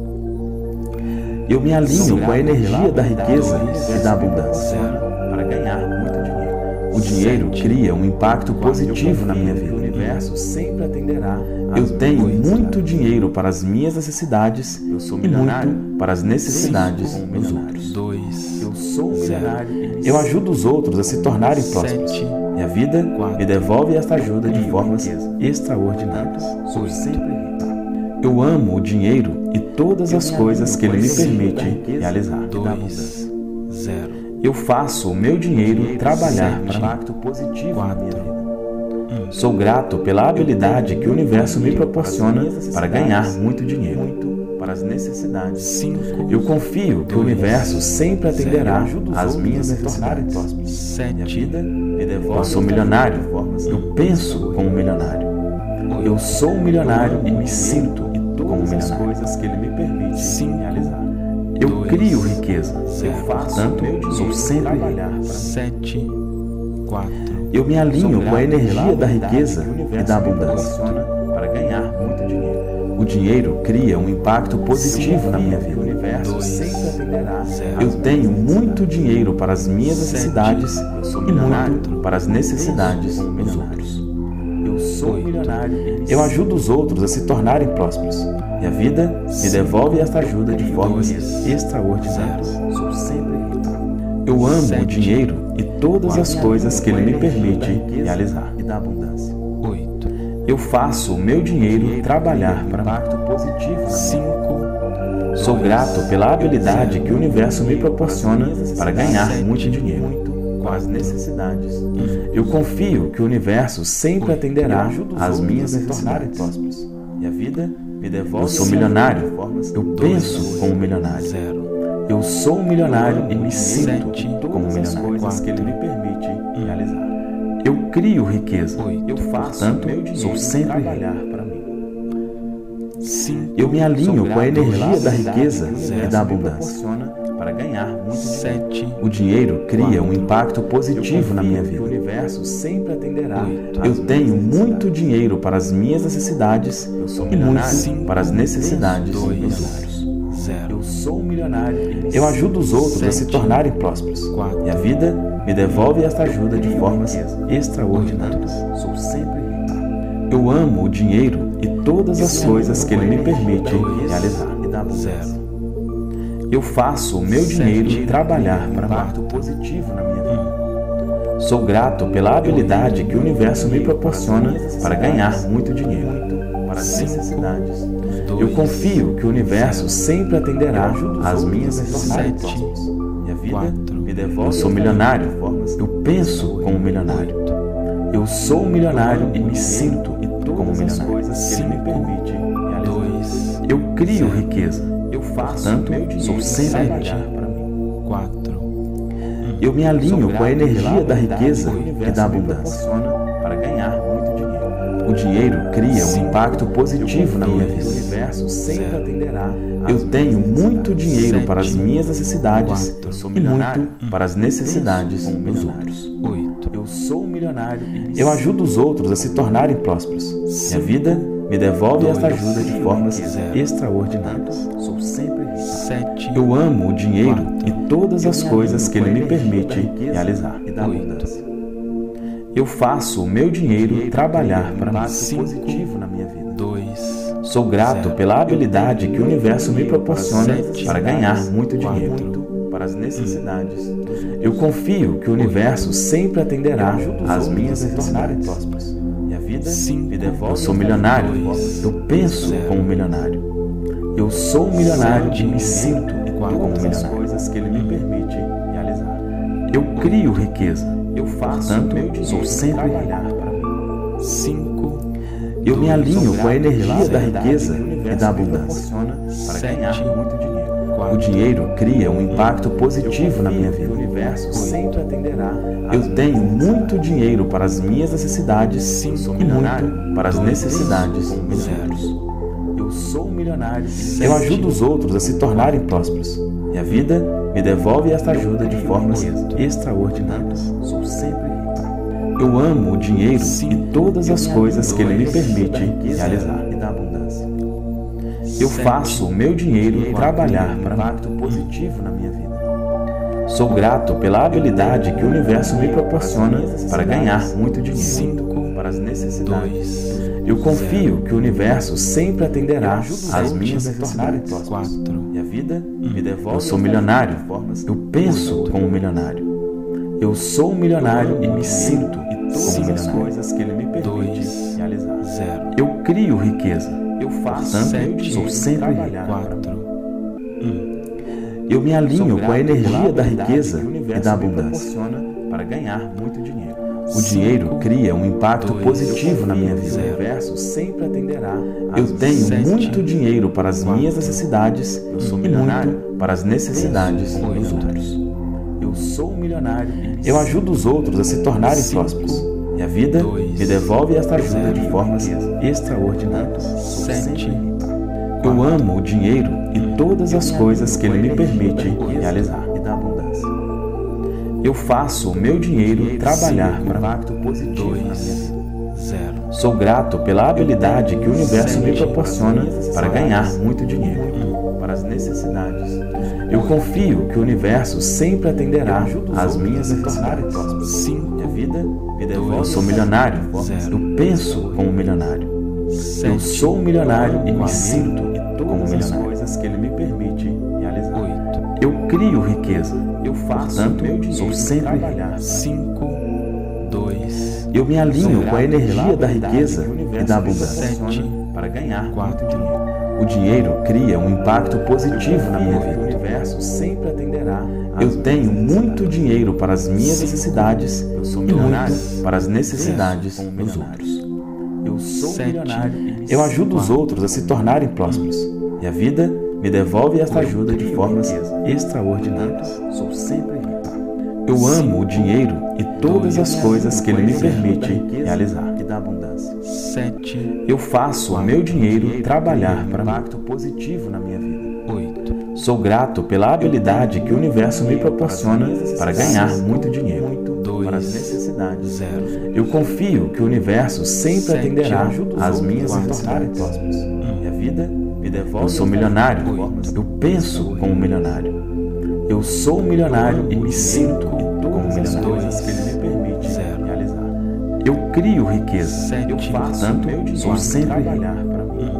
Eu me alinho com a energia da riqueza e da abundância. Para ganhar muito dinheiro. O dinheiro cria um impacto positivo na minha O vida. universo sempre atenderá. Eu tenho muito dinheiro para as minhas necessidades Eu sou e milionário. muito para as necessidades Sim, dos milionário. outros. Eu sou um milionário. e me Eu ajudo os outros a se tornarem prósperos. E a vida me devolve esta ajuda de formas extraordinárias. Sou sempre rico. Eu amo o dinheiro e todas as coisas que ele me permite realizar. E da abundância. Eu faço o meu dinheiro trabalhar para mim. Impacto positivo na minha vida. Sou grato pela habilidade que o universo me proporciona para ganhar muito dinheiro. Muito para as necessidades. Eu confio que o universo sempre atenderá às minhas necessidades. prósperos. Minha vida me devolve. Eu sou milionário. Eu penso como um milionário. Eu sou um milionário e me sinto como um Todas as milionário. coisas que ele me permite realizar. Eu crio riqueza. Eu faço. Portanto, meu dinheiro sou sempre rico. trabalhar para mim. Eu me alinho com a energia da riqueza e da abundância. Para ganhar muito dinheiro. O O dinheiro cria um impacto positivo na minha vida. O universo sempre atenderá. Eu tenho muito dinheiro para as minhas necessidades e muito para as necessidades dos outros. Eu sou milionário. Eu ajudo os outros a se tornarem prósperos. E a vida me devolve esta ajuda de formas extraordinárias. Sou sempre rico. Eu amo o dinheiro e todas as coisas que ele me permite realizar. E da abundância. Eu faço o meu dinheiro trabalhar para impacto positivo. cinco. Sou grato pela habilidade que o universo me proporciona para ganhar muito dinheiro com as necessidades. Eu confio que o universo sempre atenderá às minhas necessidades. E a vida me devolve. Eu sou milionário. Eu penso como milionário. Eu sou milionário e me sinto como milionário. Coisas que ele me permite realizar. Eu crio riqueza. Eu faço, portanto, sou sempre trabalhar para mim. Eu me alinho com a energia da riqueza e da abundância para ganhar muito dinheiro. O dinheiro cria um impacto positivo na minha vida. O universo sempre atenderá. Eu tenho muito dinheiro para as minhas necessidades e muito para as necessidades dos outros. Eu sou milionário. Eu ajudo os outros a se tornarem prósperos. E a vida me devolve esta ajuda de formas extraordinárias. Sou sempre rico. Eu amo o dinheiro e todas as coisas que ele me permite realizar. E da abundância. Eu faço o meu dinheiro trabalhar para impacto positivo na minha vida. Sou grato pela habilidade que o universo me proporciona para ganhar muito dinheiro para as necessidades. Eu confio que o universo sempre atenderá às minhas necessidades. E a vida me devolve. Eu sou milionário. Eu penso como milionário. Eu sou milionário e me sinto como milionário. Coisas que ele me permite realizar. Eu crio riqueza. Eu faço, portanto, sou sempre rico. Eu me alinho com a energia da riqueza e da abundância para ganhar muito dinheiro. O dinheiro cria um impacto positivo na minha vida. O universo sempre atenderá. Eu tenho muito dinheiro para as minhas necessidades e muito para as necessidades dos outros. Eu sou milionário. Eu ajudo os outros a se tornarem prósperos. E a vida me devolve esta ajuda de formas extraordinárias. Sou sempre rico. Eu amo o dinheiro e todas as coisas que ele me permite realizar. E da abundância. Eu faço o meu dinheiro trabalhar para impacto positivo na minha vida. Sou grato pela habilidade que o universo me proporciona para ganhar muito dinheiro para as necessidades. Eu confio que o universo sempre atenderá às minhas necessidades. E a vida me devolve. Eu sou milionário. Eu penso como milionário. Eu sou milionário e me sinto como milionário. Coisas que ele me permite realizar. Eu crio riqueza. Eu faço, portanto, sou sempre rico. cinco. Eu me alinho com a energia da riqueza e da abundância para ganhar muito dinheiro. O dinheiro cria um impacto positivo na minha vida. O universo sempre atenderá. Eu tenho muito dinheiro para as minhas necessidades e muito para as necessidades dos outros. Eu sou milionário. Eu ajudo os outros a se tornarem prósperos. E a vida me devolve esta ajuda de formas extraordinárias. Sou sempre rico. Eu amo o dinheiro e todas as coisas que ele me permite realizar. E da abundância. Eu faço o meu dinheiro trabalhar para impacto positivo na minha vida. Sou grato pela habilidade que o universo me proporciona para ganhar muito dinheiro para as necessidades. Eu confio que o universo sempre atenderá às minhas necessidades. E a vida me devolve. Eu sou milionário. Eu penso como milionário. Eu sou milionário e me sinto como milionário. Coisas que ele me permite realizar. Eu crio riqueza. Eu faço, portanto, sou sempre rico. Eu me alinho com a energia da riqueza e da abundância para ganhar muito dinheiro. O dinheiro cria um impacto positivo na minha vida. O universo sempre atenderá. Eu tenho muito dinheiro para as minhas necessidades e muito para as necessidades dos outros. Eu sou milionário. Eu ajudo os outros a se tornarem prósperos. E a vida me devolve esta ajuda de formas extraordinárias. Sou sempre rico. Eu amo o dinheiro e todas as coisas que ele me permite realizar. E da abundância. Eu faço o meu dinheiro trabalhar para impacto positivo na minha vida. zero. Sou grato pela habilidade que o universo me proporciona para ganhar muito dinheiro. Para as necessidades. Eu confio que o universo sempre atenderá às minhas necessidades. cinco. Minha vida me devolve. Eu sou milionário. Eu penso como milionário. Eu sou milionário e me sinto como milionário. Coisas que ele me permite realizar. oito. Eu crio riqueza. Eu faço Portanto, meu dinheiro sou sempre trabalhar. rico. cinco. dois. Eu me alinho com a energia da riqueza que o e universo da me abundância. proporciona para ganhar quatro. muito dinheiro. O dinheiro cria um impacto positivo na minha O vida. universo sempre atenderá. às Eu minhas tenho muito necessidades. dinheiro para as minhas necessidades Eu sou e milionário. muito para as necessidades Como dos milionário. outros. Eu sou Sete. milionário. e me Eu ajudo os Quatro. outros a se tornarem prósperos. E a vida me devolve esta ajuda de formas extraordinárias. Sou sempre rico. Eu amo o dinheiro e todas as coisas que ele me permite riqueza realizar. e da abundância. sete. Eu faço o meu dinheiro trabalhar para um mim. impacto positivo na minha vida. oito. Sou grato pela habilidade que o universo me proporciona para ganhar muito dinheiro. Muito Dois. para as necessidades. zero. Eu confio que o universo sempre Sete. atenderá Ajudo os às outros minhas a se tornarem necessidades. prósperos. Minha vida me devolve. Eu sou milionário. Eu penso como milionário. Eu sou milionário e me sinto como todas as milionário. coisas que ele me permite Zero. realizar. Eu crio riqueza. Sete. Eu faço Portanto, meu dinheiro sou sempre trabalhar rico. para mim.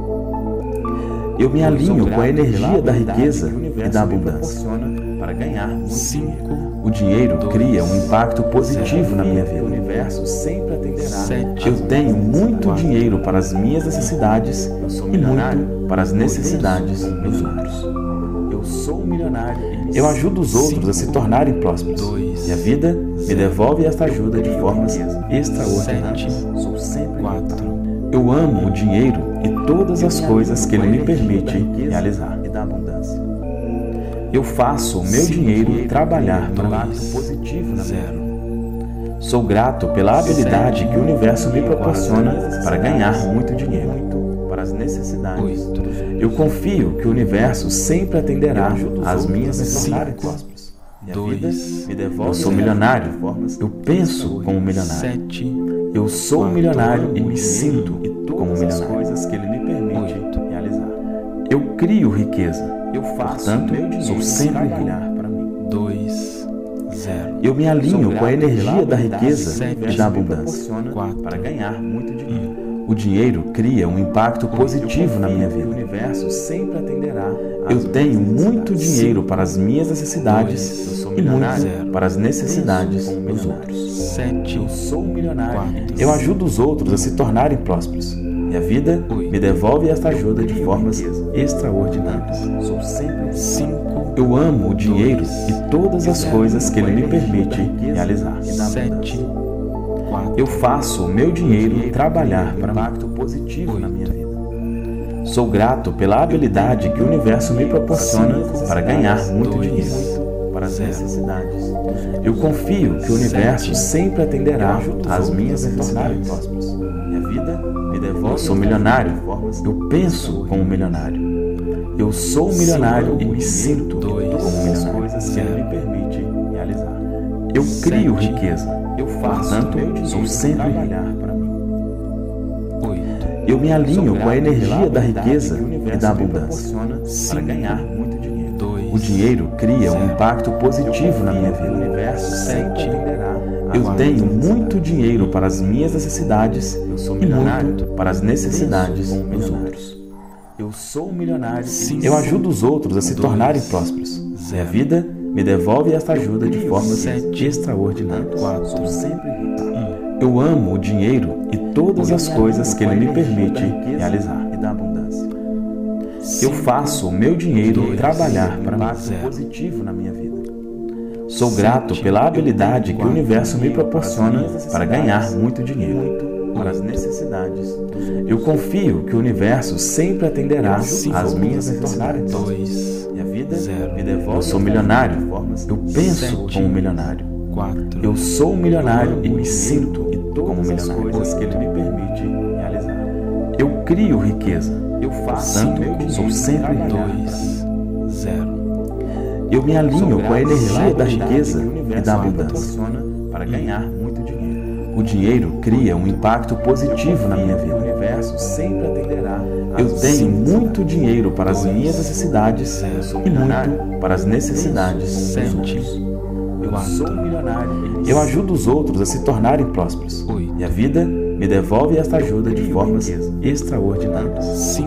Eu me alinho Sou com a grato energia pela da habilidade riqueza que o e universo da me abundância. proporciona para ganhar muito dinheiro. cinco. O dinheiro Dois. cria um impacto positivo na minha O vida. universo sempre atenderá. Sete. Eu tenho muito dinheiro para as minhas necessidades Eu sou e milionário. muito para as necessidades dos outros. Eu sou milionário. e me Eu ajudo os outros a se tornarem prósperos. Dois. E a vida me devolve esta ajuda de formas extraordinárias. sinto- Sou sempre quatro. Eu amo o dinheiro e todas as coisas que ele me permite riqueza realizar. e da abundância. Eu faço o meu dinheiro trabalhar para mim. Impacto positivo na minha vida. zero. Sou grato pela habilidade que o universo me proporciona para ganhar muito dinheiro. Muito para as necessidades. oito. Eu confio que o universo sempre atenderá às minhas necessidades. prósperos. Minha Dois. vida me devolve. Eu sou milionário. Formas Eu penso como milionário. sete. Eu sou milionário e me sinto como todas as milionário. coisas que ele me permite Oito. realizar. Eu crio riqueza. Eu faço Portanto, meu dinheiro sou sempre trabalhar para mim. dois. zero. Eu me alinho com a energia da riqueza Sete. e da abundância. Proporciona Quatro. para ganhar muito dinheiro. O dinheiro cria um impacto positivo na minha O vida. universo sempre atenderá. Eu tenho muito dinheiro para as minhas necessidades Dois. e milionário. muito para as necessidades Como dos milionário. outros. sete. Eu sou milionário. Quatro. Eu ajudo os outros a se tornarem prósperos. E a vida Oito. me devolve esta ajuda de formas extraordinárias. Sou sempre cinco. Eu amo o dinheiro e todas as coisas que ele me permite realizar. sete. quatro. Eu faço o meu dinheiro trabalhar para mim. impacto positivo na minha vida. Sou grato pela habilidade que o universo me proporciona para ganhar muito Dois. dinheiro. Para as Zero. necessidades. Eu confio que o universo Sete. sempre atenderá às minhas se tornarem necessidades. prósperos. Minha vida me devolve. Eu sou milionário. Formas Eu penso como milionário. Eu sou milionário e me sinto Dois. como todas as milionário. coisas que ele me permite realizar. Eu crio Sete. riqueza. Eu faço Portanto, meu dinheiro sou sempre trabalhar para mim. oito. Eu me alinho Sou com a grato energia pela da habilidade riqueza que o e universo da me abundância. proporciona para Cinco. ganhar muito dinheiro. dois. O dinheiro cria um impacto positivo na minha O vida. universo sempre Sete. atenderá. Eu às tenho minhas muito dinheiro para as minhas necessidades Eu sou e milionário. muito para as necessidades Penso como dos milionário. outros. Eu sou milionário. Cinco. Eu ajudo os outros a se Dois. tornarem prósperos. E a Zero. vida me devolve esta ajuda de formas Sete. extraordinárias. quatro. Sou sempre rico. Eu amo o dinheiro e todas as coisas que ele me permite realizar. E da abundância. Eu faço o meu dinheiro Dois. trabalhar para mim. Impacto Zero. positivo na minha vida. Sou grato pela habilidade que o universo me proporciona para ganhar muito dinheiro. Muito para as necessidades. Eu confio que o universo sempre atenderá às minhas necessidades. dois. E a vida Zero. me devolve. Eu sou milionário. Formas Eu penso Sete. como milionário. quatro. Eu sou milionário e me sinto como todas as milionário. coisas que ele me permite realizar. Eu crio riqueza. Eu faço Portanto, meu dinheiro sou sempre trabalhar dois. zero. Eu me alinho Sou com a grato energia pela da habilidade riqueza que o e universo da me abundância. proporciona para ganhar muito dinheiro. O dinheiro cria um impacto positivo na minha vida. O universo sempre atenderá. Eu tenho muito dinheiro para as minhas necessidades e muito para as necessidades dos outros. Eu sou milionário. Eu ajudo os outros a se tornarem prósperos. E a vida me devolve esta ajuda de formas extraordinárias.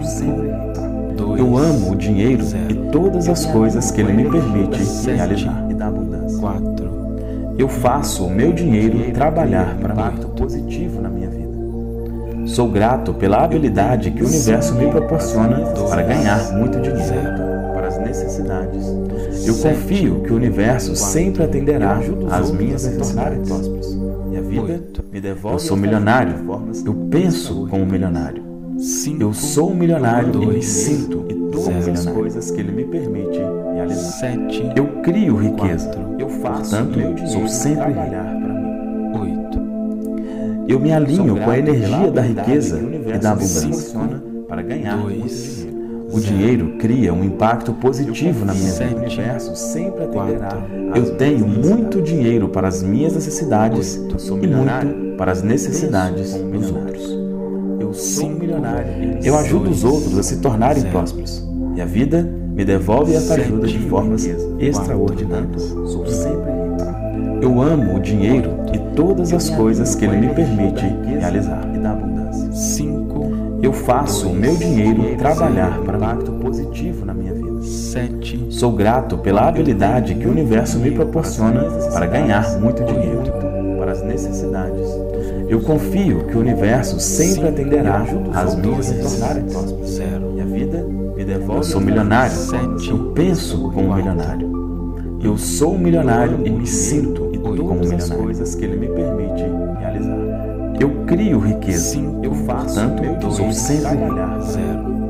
Eu amo o dinheiro e todas as coisas que ele me permite realizar. E da abundância. quatro. Eu faço o meu dinheiro trabalhar para mim. Impacto positivo na minha vida. Sou grato pela habilidade que o universo me proporciona para ganhar muito dinheiro. Para as necessidades. Eu confio que o universo sempre atenderá às minhas necessidades. E a vida me devolve. Eu sou milionário. Eu penso como milionário. Eu sou um milionário e me sinto todas as milionário. coisas que ele me permite realizar. sete. Eu crio riqueza. Eu faço Portanto, meu dinheiro sou sempre trabalhar para mim. oito. Eu me alinho com a energia da riqueza que o e universo da me abundância. proporciona para ganhar dois, muito dinheiro. O dinheiro cria um impacto positivo na minha O vida. universo sempre atenderá. Eu tenho muito dinheiro para as minhas necessidades Eu sou e milionário. muito para as necessidades Penso como dos milionário. outros. Eu sou milionário. Eu ajudo os outros a se tornarem prósperos. E a vida me devolve essa ajuda de formas extraordinárias. Sou sempre rico. Eu amo o dinheiro e todas as coisas que ele me permite realizar. E da abundância. cinco. Eu faço o meu dinheiro trabalhar para mim. Impacto positivo na minha vida. sete. Sou grato pela habilidade que o universo me proporciona para ganhar muito dinheiro. Para as necessidades. Eu confio que o universo sempre atenderá às minhas dois, necessidades. zero. E a vida me devolve. Eu sou milionário. Sete. Eu penso como milionário. Eu sou um milionário e me sinto como todas as milionário. coisas que ele me permite realizar. Eu crio riqueza. Eu faço Portanto, meu sou dinheiro sempre trabalhar. zero.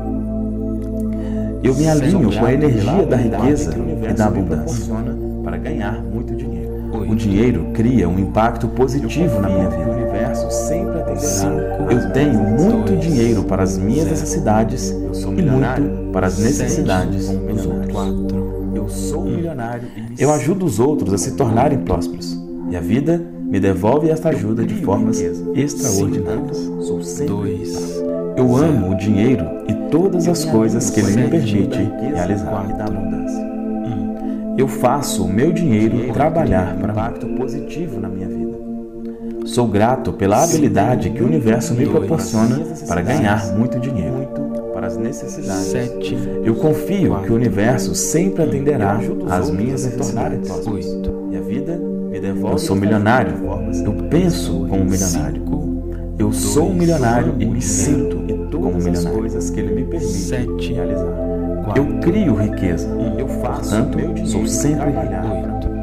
Eu me alinho com a energia da riqueza que o e universo da me abundância. proporciona para ganhar muito dinheiro. O dinheiro cria um impacto positivo na minha O vida. universo sempre atenderá. Eu tenho muito dinheiro para as minhas necessidades Eu sou e milionário. muito para as necessidades Sete. dos outros. quatro. Eu sou milionário e me Eu ajudo os outros a se tornarem prósperos. E a vida me devolve esta ajuda de formas extraordinárias. sou sempre dois. Eu amo o dinheiro e todas as coisas que ele me permite realizar. e da abundância. Eu faço o meu dinheiro trabalhar para mim. Impacto positivo na minha vida. Sou grato pela habilidade que o universo me proporciona para ganhar muito dinheiro. Muito para as necessidades. sete. Eu confio que o universo sempre atenderá às minhas necessidades. oito. E a vida me devolve. Eu sou milionário. Eu penso como milionário. Eu sou um milionário e me sinto como todas as milionário. coisas que ele me permite Sete. realizar. Eu crio riqueza. Eu faço Portanto, meu dinheiro sou sempre trabalhar rico. para oito.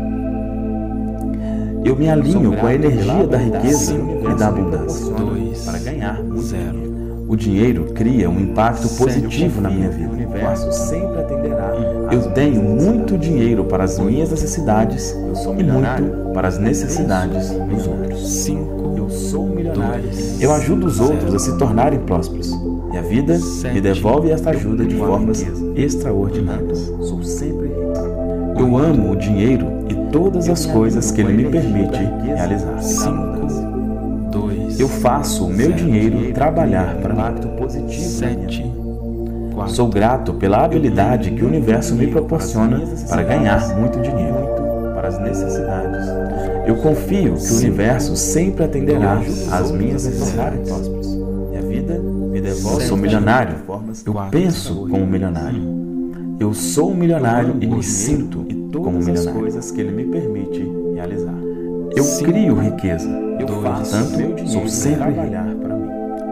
Eu me alinho com a energia da riqueza e da abundância. dois. para ganhar muito zero. dinheiro. O dinheiro cria um impacto positivo na minha O vida. universo sempre atenderá. Eu tenho muito dinheiro para as minhas necessidades e muito para as necessidades dos outros. cinco. Eu sou milionário. dois. Eu ajudo os outros a se tornarem prósperos. E a vida me devolve esta ajuda de formas extraordinárias. Sou sempre rico. Eu amo o dinheiro e todas as coisas que ele me permite realizar. cinco. dois. Eu faço o meu dinheiro trabalhar para mim. Impacto positivo na minha sete. vida. quatro. Sou grato pela habilidade que o universo me proporciona para ganhar muito dinheiro. Muito para as necessidades. Eu confio que o universo sempre atenderá às minhas Se tornarem necessidades. prósperos. E a vida me Eu devolve. sou milionário. de formas Eu penso como milionário. Eu sou um milionário e me sinto como todas as milionário. coisas que ele me permite realizar. Eu crio riqueza. Eu Dois. faço Portanto, meu sou dinheiro sempre trabalhar para mim.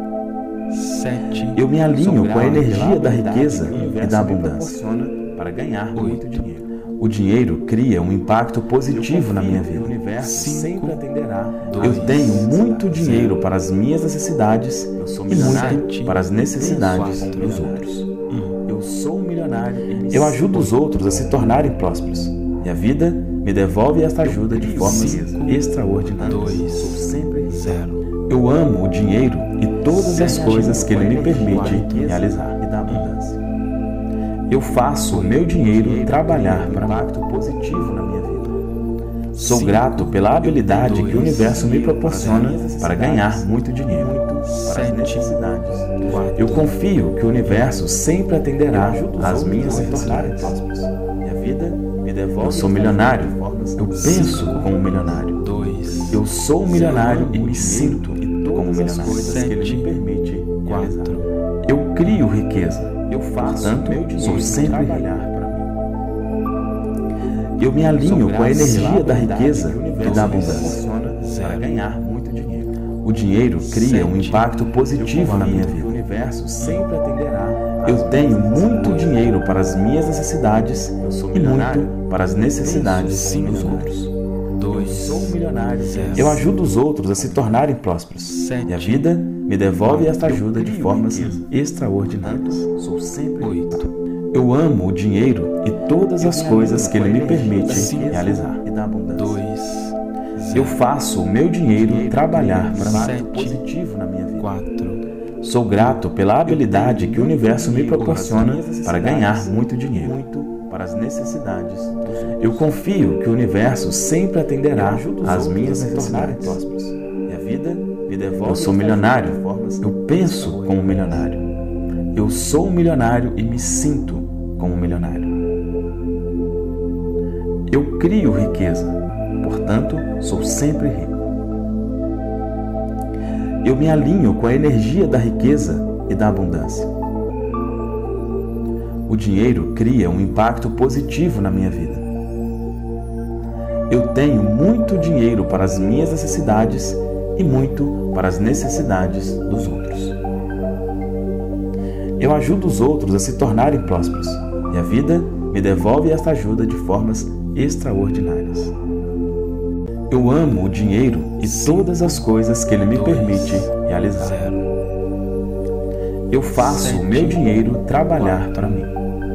sete. Eu me alinho com a energia da Habilidade riqueza que o e universo da me abundância. proporciona para ganhar muito dinheiro. O dinheiro cria um impacto positivo na minha O vida. universo Cinco. sempre atenderá. Eu tenho muito dinheiro para as minhas necessidades Eu sou e milionário. muito para as necessidades Quatro. dos outros. Eu sou um milionário. e me Eu sinto ajudo os outros a se tornarem prósperos. E a vida me devolve esta ajuda de formas Cinco. extraordinárias. dois. sempre rico. zero. Eu amo o dinheiro e todas as coisas que ele me permite riqueza realizar. e da abundância. Eu faço o meu dinheiro trabalhar para mim. Impacto positivo na minha vida. Sou grato pela habilidade que o universo me proporciona para ganhar muito dinheiro. sete, quatro, Eu confio que o universo sempre atenderá às minhas necessidades. Minha vida me devolve. Eu sou milionário. Eu penso como milionário. dois, Eu sou um milionário e me sinto como milionário. Coisas que ele me permite realizar. quatro, Eu crio riqueza. Eu faço Portanto, meu dinheiro sou sempre trabalhar para mim. Eu me alinho com a energia da Habilidade riqueza que o e universo da me abundância. proporciona para ganhar muito dinheiro. O dinheiro cria um impacto positivo na minha O vida. universo sempre atenderá. Eu tenho muito dinheiro para as minhas necessidades e muito para as necessidades dos outros. dois, Sou um milionário. Eu ajudo os outros a se tornarem prósperos. E a vida me devolve esta ajuda de formas extraordinárias. Sou sempre oito, Eu amo o dinheiro e todas as coisas que ele me permite realizar. e da abundância. dois, Eu faço o meu dinheiro trabalhar para mim. sete, Positivo na minha vida. quatro, Sou grato pela habilidade que o universo me proporciona para ganhar muito dinheiro. Muito para as necessidades dos outros. Eu confio que o universo sempre atenderá às minhas a se tornarem necessidades. prósperos. E a vida me devolve. Eu sou esta milionário. ajuda de formas Eu penso como milionário. Eu sou um milionário e me sinto como milionário. Eu crio riqueza, portanto, sou sempre rico. Eu me alinho com a energia da riqueza e da abundância. O dinheiro cria um impacto positivo na minha vida. Eu tenho muito dinheiro para as minhas necessidades e muito para as necessidades dos outros. Eu ajudo os outros a se tornarem prósperos e a vida me devolve esta ajuda de formas extraordinárias. Eu amo o dinheiro e todas as coisas que ele me permite realizar. zero, Eu faço o meu dinheiro trabalhar para mim.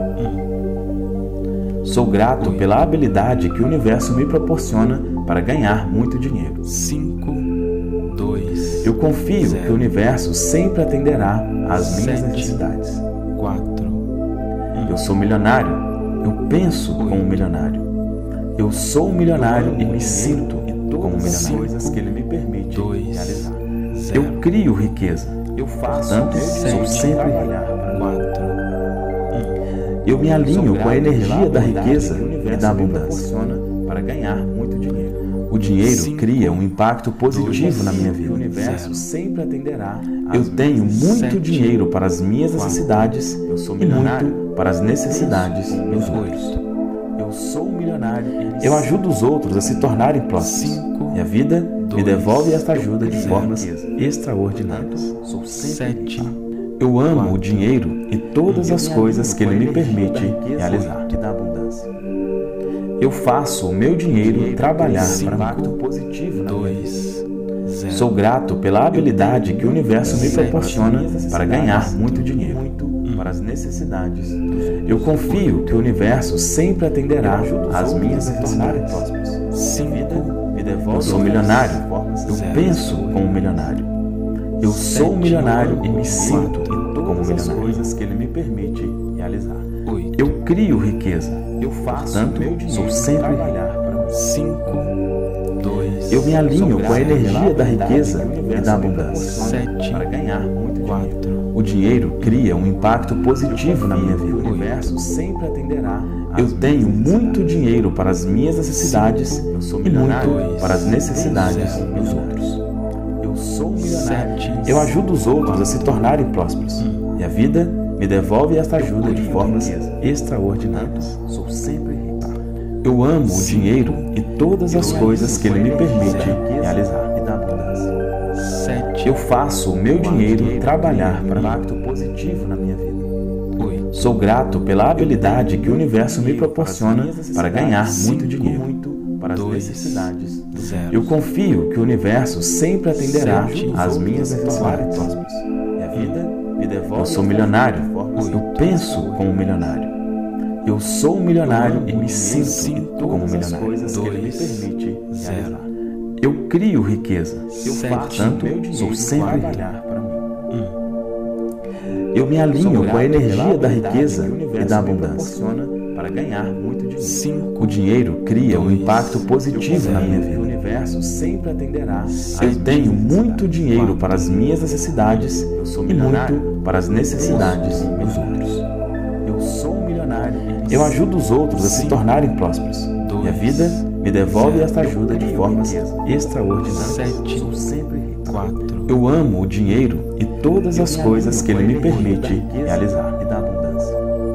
Sou grato pela habilidade que o universo me proporciona para ganhar muito dinheiro. cinco, dois, Eu confio que o universo sempre atenderá às minhas Sete. necessidades. quatro, Eu sou milionário. Eu penso como um milionário. Eu sou um milionário e me sinto como um todas as milionário. coisas que ele me permite dois, realizar. Eu zero, crio riqueza. Eu faço Portanto, meu sou dinheiro sempre trabalhar para mim. quatro, Eu me alinho com a energia da Habilidade riqueza que o e universo da me abundância. proporciona para ganhar muito dinheiro. O dinheiro Cinco, cria um impacto positivo na minha O vida. universo Zero. sempre atenderá. Eu às tenho minhas muito Sete. dinheiro para as minhas Quatro. necessidades Eu sou e milionário. muito para as necessidades dos outros. oito, Eu sou um milionário e me Eu ajudo os outros a se tornarem prósperos Cinco. e a vida me Dois. devolve esta ajuda de Zero. formas extraordinárias. sou sempre sete, Eu amo Quatro. o dinheiro e todas as coisas que ele me permite realizar. e da abundância. Eu faço o meu dinheiro trabalhar para mim. Impacto positivo na minha vida. dois, zero, Sou grato pela habilidade que o universo me Sete. proporciona para ganhar muito dinheiro. Muito para as necessidades dos outros. Eu confio que o universo sempre atenderá às minhas a se tornarem necessidades. prósperos. cinco, Me devolve Eu sou todas milionário. as formas Eu Zero. penso como um milionário. Eu sou um Sete. milionário e me sinto e como um todas as milionário. coisas que ele me permite realizar. oito, Eu crio riqueza. Eu faço Portanto, meu dinheiro sou sempre trabalhar para mim. cinco, dois, Eu me alinho Sou com a grato energia pela da habilidade riqueza que o e universo da me abundância. proporciona Sete. para ganhar muito dinheiro. quatro, O dinheiro cria um impacto positivo na minha O vida. universo sempre atenderá. às Eu minhas tenho necessidades. muito dinheiro para as minhas necessidades Eu sou e milionário. muito para as necessidades Zero. dos outros. Eu sou um milionário. sete, Eu ajudo os outros a se tornarem prósperos e a vida me devolve esta ajuda de formas extraordinárias. Sou sempre rico. Eu amo o dinheiro e todas as coisas que ele me permite realizar. E da abundância. sete, Eu faço o meu dinheiro trabalhar para mim. Impacto positivo na minha vida. oito, Sou grato pela habilidade que o universo me proporciona para ganhar muito dinheiro. Muito para as Dois. necessidades dos zero, Eu confio que o universo sempre atenderá Sete. às minhas a se tornarem necessidades. prósperos. E a vida me devolve. Eu sou esta milionário. de formas Eu penso como um milionário. Eu sou um milionário e me sinto Sinto como um todas as milionário. coisas que ele me Dois. permite Zero. realizar. Eu crio riqueza. Eu Sete. faço Portanto, meu sou dinheiro sempre trabalhar para mim. Eu me alinho Sou com a grato energia pela da habilidade riqueza que o e universo da me abundância. proporciona para ganhar muito dinheiro. cinco, O dinheiro cria um dois, impacto positivo zero. na minha vida. O universo sempre atenderá. Eu tenho muito dinheiro para as minhas necessidades e muito para as necessidades dos outros. Eu sou um milionário. Eu ajudo os outros a se tornarem prósperos. E a vida me devolve esta ajuda de formas extraordinárias. sete, Sou sempre rico. quatro, Eu amo o dinheiro e todas as coisas que ele me permite realizar. E da abundância.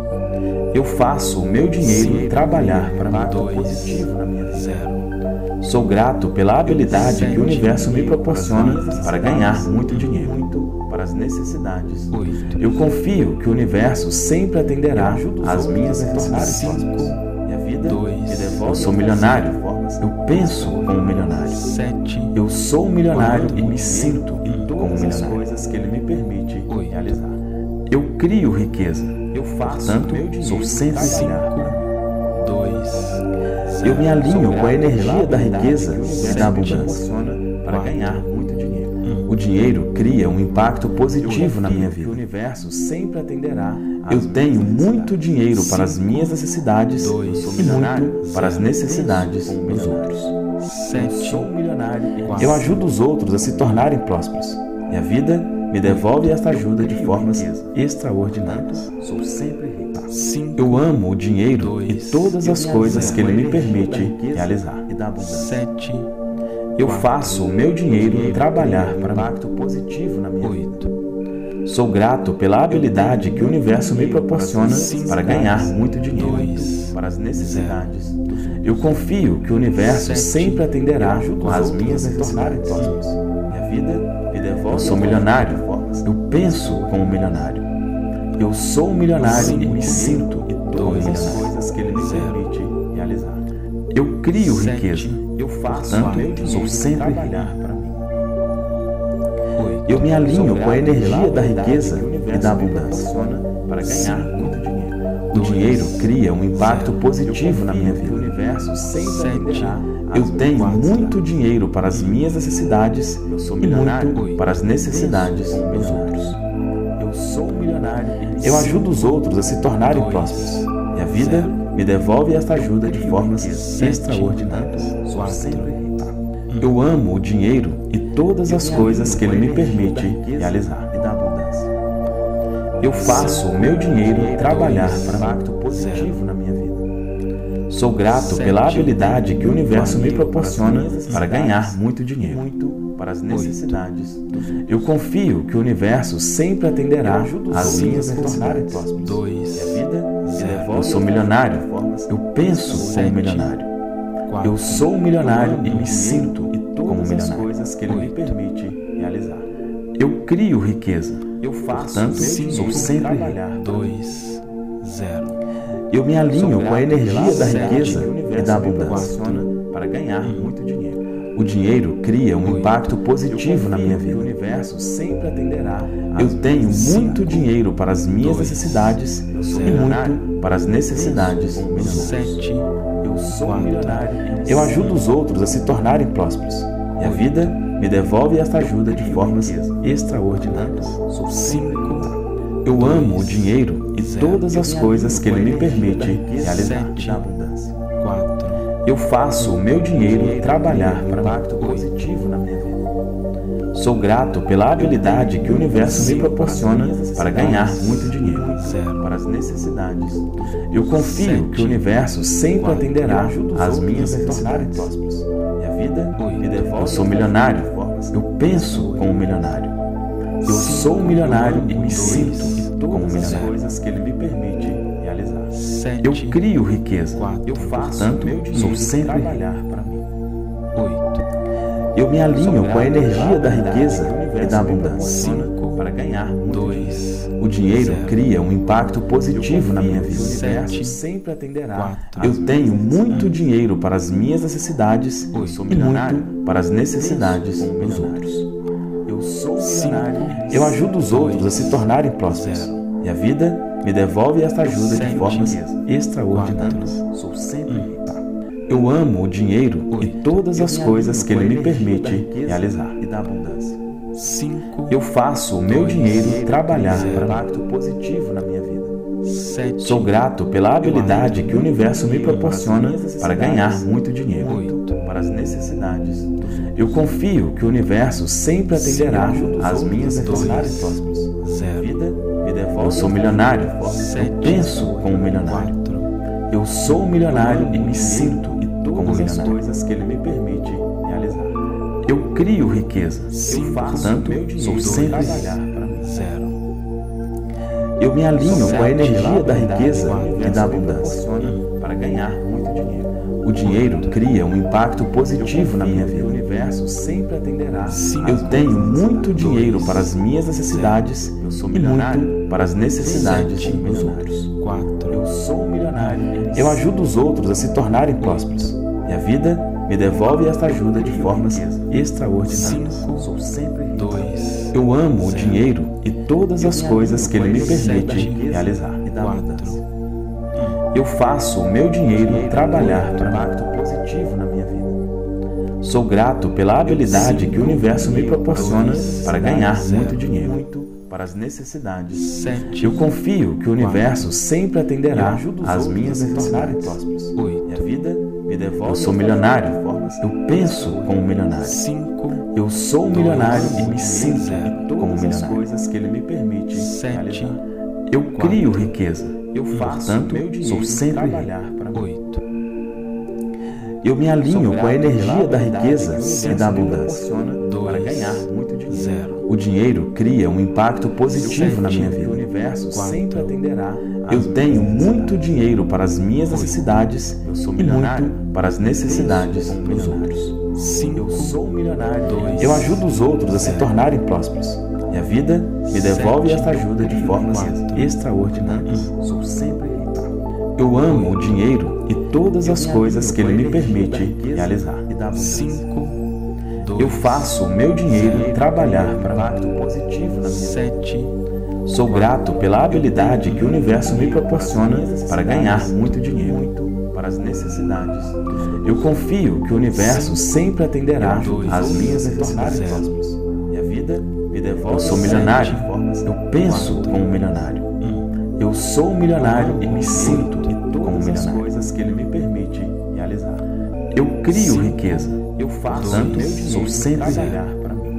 Eu faço o meu dinheiro cinco, trabalhar para mim. dois, Positivo na minha vida. zero. Sou grato pela habilidade que o universo me proporciona para ganhar muito dinheiro. Muito para as necessidades. oito, Eu confio que o universo sempre atenderá às minhas necessidades. cinco, E a vida dois, me devolve. Eu sou milionário. Eu penso como um milionário. sete, Eu sou um milionário e me sinto E como um todas as milionário. coisas que ele me permite Oito. realizar. Eu crio riqueza. Eu faço Portanto, o meu dinheiro sou sempre trabalhar cinco. para mim. dois, Eu me alinho com a energia da riqueza que o e universo da me abundância. proporciona para quatro, ganhar muito dinheiro. O dinheiro cria um impacto positivo na minha Que o vida. universo sempre atenderá. Eu às tenho minhas muito dinheiro para as Cinco, minhas necessidades dois, e muito para as necessidades Sou dos milionário. outros. Eu sete, sou um milionário. e quatro, Eu ajudo os outros a se tornarem prósperos. E a vida me devolve esta ajuda de formas extraordinárias. Sou sempre rico. cinco, Eu amo o dinheiro e dois, todas as coisas que ele me permite riqueza realizar. E da abundância. sete, Eu faço o meu dinheiro trabalhar para mim. Impacto positivo na minha vida. oito, Sou grato pela habilidade que o universo me proporciona para ganhar muito dinheiro. dois, Para as necessidades dos outros. Eu confio que o universo Sete. sempre atenderá Ajudo os às outros minhas a se tornarem necessidades. prósperos. E a vida me devolve. Eu sou milionário. de formas. Eu penso como um milionário. Eu sou um milionário e me sinto E como um todas as milionário. coisas que ele me Zero. permite realizar. Eu crio Sete. riqueza. Eu faço Portanto, o meu sou dinheiro sempre trabalhar para mim. oito, Eu me alinho Sou com a grato energia pela da habilidade riqueza que o e universo da me abundância. proporciona para ganhar muito dinheiro. O dinheiro cria um impacto Eu positivo na minha confio que o vida. universo sempre Sete. atenderá às Eu tenho minhas muito dinheiro para as minhas necessidades Eu sou e milionário. muito para as necessidades Sou dos milionário. outros. Eu sou um milionário. e me Eu sinto ajudo os outros a se tornarem Dois. prósperos. E a vida me devolve esta ajuda de formas Sete. extraordinárias. Sou quatro, sempre rico. Eu amo o dinheiro e todas as coisas que ele me permite realizar. E da abundância. Eu faço o meu dinheiro trabalhar para mim. Impacto positivo na minha vida. Sou grato Sete. pela habilidade que o universo me proporciona para ganhar muito dinheiro. Muito para as necessidades dos outros. Eu confio que o universo sempre atenderá ajudo os às outros minhas a se tornarem necessidades. prósperos. dois, E a vida me Zero. devolve Eu sou de milionário. formas. Eu penso como Sete. um milionário. quatro, Eu sou um milionário e me dinheiro sinto e como um todas as milionário. coisas que ele me Oito. permite realizar. Eu crio riqueza. Eu faço Portanto, o meu sou dinheiro sempre trabalhar para mim. dois, zero, Eu me alinho Sou com a grato energia pela da habilidade riqueza que o e universo da me abundância. proporciona para ganhar muito dinheiro. O dinheiro cria um Oito. impacto positivo na minha Que o vida. universo sempre atenderá. Eu às tenho minhas muito dinheiro para as minhas Dois. necessidades Eu sou e milionário. muito para as necessidades Penso como dos outros. sete, Eu sou um Quatro. milionário. e me Eu sinto ajudo os outros a se tornarem prósperos. E a vida me devolve esta ajuda de formas extraordinárias. Sou sempre cinco, Eu amo o dinheiro e Zero. todas as coisas que ele me permite realizar. Sete. da abundância. quatro, Eu faço o meu dinheiro trabalhar para mim. Impacto positivo na minha vida. Sou grato pela habilidade que o universo me proporciona para ganhar muito dinheiro. zero, Para as necessidades dos outros. Eu confio que o universo sempre Quatro. atenderá Ajudo os às outros minhas a se tornarem necessidades. prósperos. E a vida Oito. me devolve. Eu sou de milionário. formas. Eu penso como um milionário. Eu sou um milionário e me sinto como um Todas as milionário. coisas que ele me permite realizar. sete, Eu crio riqueza. quatro, Eu faço Portanto, o meu sou dinheiro sempre trabalhar para mim. oito, Eu me alinho com a energia da riqueza Que o e universo da me abundância. proporciona Cinco. para ganhar muito dinheiro. dois, O dinheiro Zero. cria um impacto positivo na minha O vida. universo Sete. sempre atenderá. Quatro. Eu tenho muito dinheiro para as minhas necessidades Oito. e muito para as necessidades Penso como dos milionário. outros. Eu sou Cinco. milionário. Eu ajudo os outros a se tornarem prósperos. Zero. E a vida me devolve esta ajuda de Sete. formas extraordinárias. Sou sempre rico. Eu amo o dinheiro e Oito. todas as Eu me coisas alinho que com ele a me energia da permite riqueza realizar. E da abundância. cinco, Eu faço o meu Dois. dinheiro trabalhar Zero. para mim. Impacto positivo na minha vida. sete, Sou grato pela habilidade que o universo me proporciona para ganhar muito dinheiro. oito, Para as necessidades. Eu confio que o universo sempre atenderá às minhas necessidades próximas. zero, Eu sou milionário. Eu sete, penso como milionário. quatro, Eu sou milionário e me sinto como milionário. Coisas que ele me permite realizar. Eu crio riqueza. Sim, Portanto, sou sempre zero, Eu me alinho com a energia da riqueza e da quatro, abundância para ganhar muito dinheiro. O dinheiro cria um impacto positivo na minha vida. O universo sempre atenderá. Eu tenho muito dinheiro para as minhas necessidades e muito para as necessidades dos outros. quatro, Eu sou milionário. Eu ajudo os outros a se tornarem prósperos. E a vida me devolve esta ajuda de formas extraordinárias. Sou sempre rico. dois, Eu amo o dinheiro e todas as coisas que ele me permite realizar. quatro, Eu faço o meu dinheiro trabalhar para um impacto positivo na minha vida. Sou grato pela habilidade que o universo me proporciona para ganhar muito dinheiro. Para as necessidades. sete, Eu confio que o universo sempre atenderá às minhas necessidades. oito, E a vida me devolve. Eu sou milionário. Eu penso como milionário. cinco, Eu sou milionário e me sinto como milionário. Coisas que ele me permite sete, Eu crio riqueza. Eu faço Portanto, meu dinheiro sou sempre trabalhar para mim. oito, Eu me alinho com a energia da riqueza e da abundância. Para ganhar muito dinheiro. zero, O dinheiro cria um impacto positivo na minha vida. O universo sempre atenderá. Eu tenho muito dinheiro para as minhas necessidades e muito para as necessidades dos outros. cinco, Eu sou milionário. dois, Eu ajudo os outros a se tornarem prósperos. E a vida me devolve esta ajuda de formas extraordinárias. Sou sempre rico. Eu amo o dinheiro e todas as coisas que ele me permite realizar. cinco, dois, Eu faço o meu dinheiro trabalhar para um Impacto positivo na minha vida. sete, Sou grato pela habilidade que o universo me proporciona para ganhar muito dinheiro. Para as necessidades. Eu confio que o universo sempre atenderá às minhas necessidades próximas. E a vida me devolve. Eu sou milionário. Eu penso como milionário. Eu sou milionário e me sinto como todas as milionário. coisas que ele me permite realizar. Eu crio riqueza. Eu faço Portanto, meu sou dinheiro sempre trabalhar para mim.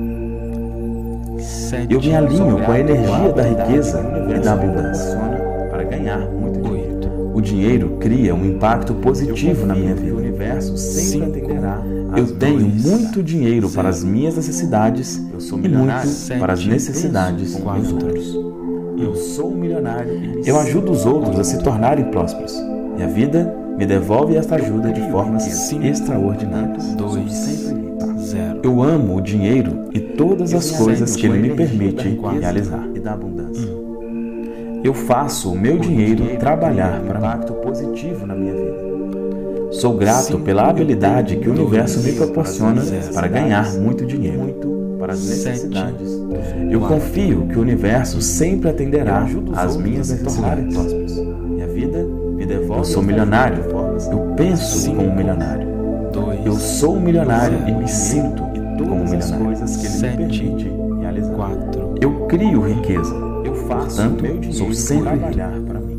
sete, Eu me alinho com a energia da riqueza e da abundância. Para ganhar muito dinheiro. oito, O dinheiro cria um impacto positivo na minha O vida. universo sempre Cinco, atenderá. Eu tenho muito dinheiro para as minhas necessidades e muito para as necessidades dos outros. Eu sou milionário. E me Eu ajudo os outros a se tornarem prósperos. E a vida me devolve esta ajuda de formas extraordinárias. dois, sempre rico. zero, Eu amo o dinheiro e todas as coisas que ele me permite realizar. E da abundância. Eu faço o meu dinheiro trabalhar para um Impacto positivo na minha vida. Sou grato pela habilidade que o universo me proporciona para ganhar muito dinheiro. Muito para as necessidades. Eu confio que o universo sempre atenderá às minhas necessidades próximas. E a vida me devolve. Eu sou milionário. Eu penso como milionário. dois, Eu sou milionário e me sinto como Todas as milionário. coisas que ele Sete, me permite realizar. quatro, Eu crio riqueza. Eu faço Portanto, meu dinheiro sou sempre rico. trabalhar para mim.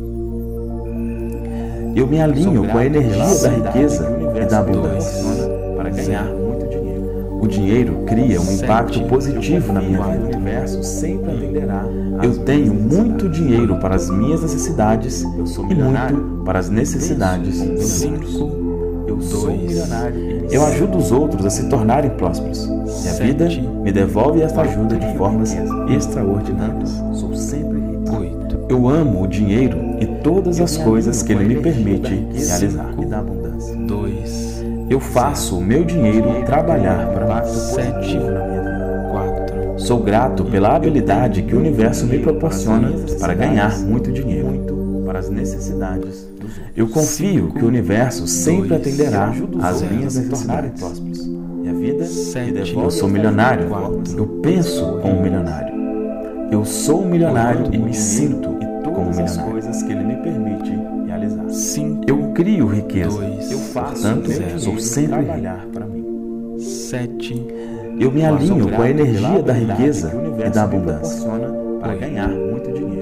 Eu me alinho com a energia da riqueza e da abundância. Para ganhar muito dinheiro. O dinheiro cria um impacto positivo na minha O vida. universo sempre atenderá. Eu tenho muito dinheiro para as minhas necessidades e muito para as necessidades dos outros. cinco, Eu sou milionário. E me Eu ajudo os outros a se tornarem prósperos. E a vida me devolve esta ajuda de formas extraordinárias. sou sempre rico. oito, Eu amo o dinheiro e todas as coisas que ele me permite realizar. E da abundância. dois, Eu faço o meu dinheiro trabalhar para um Impacto Sete. positivo na minha vida. quatro, Sou grato pela habilidade que o universo me proporciona para ganhar muito dinheiro. Muito para as necessidades dos outros. Eu confio que o universo sempre atenderá às minhas se tornarem necessidades. prósperos. E a vida Sete. me Eu devolve. sou milionário. Quatro. Eu penso como milionário. Eu sou milionário e me sinto como Todas as milionário. coisas que ele me permite realizar. cinco, Eu crio riqueza. dois, Eu faço Portanto, meu zero. sou dinheiro sempre rico. trabalhar para mim. sete, Eu me alinho com a energia da riqueza que o e universo da me abundância. proporciona para ganhar muito dinheiro. O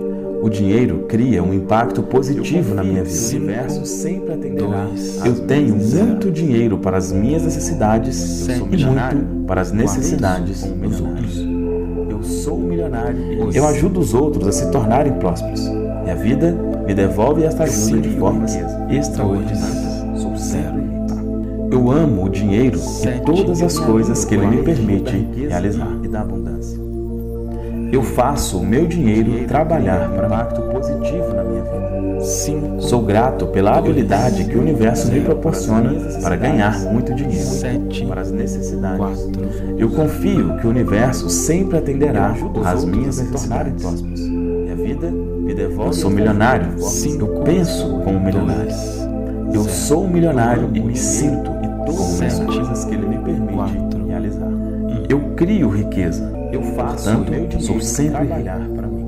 O dinheiro cria um impacto positivo na minha vida. O universo sempre atenderá. Eu tenho muito dinheiro para as minhas necessidades e muito para as necessidades dos outros. Eu sou milionário. Eu ajudo os outros a se tornarem prósperos. E a vida me devolve esta ajuda de formas extraordinárias. Sou zero. Eu amo o dinheiro e todas as coisas que ele me permite realizar. E da abundância. Eu faço o meu dinheiro trabalhar para mim. Impacto positivo na minha vida. cinco, Sou grato pela habilidade que o universo me proporciona para ganhar muito dinheiro. sete, Para as necessidades. quatro, Eu confio que o universo sempre atenderá às minhas necessidades. prósperos. E a vida me devolve. Eu sou milionário. Cinco, Eu penso como milionário. dois, Eu sou um milionário e me sinto E todas como as milionário. coisas que ele me permite quatro, realizar. Eu crio riqueza. Eu faço Portanto, o meu dinheiro sou sempre trabalhar para mim.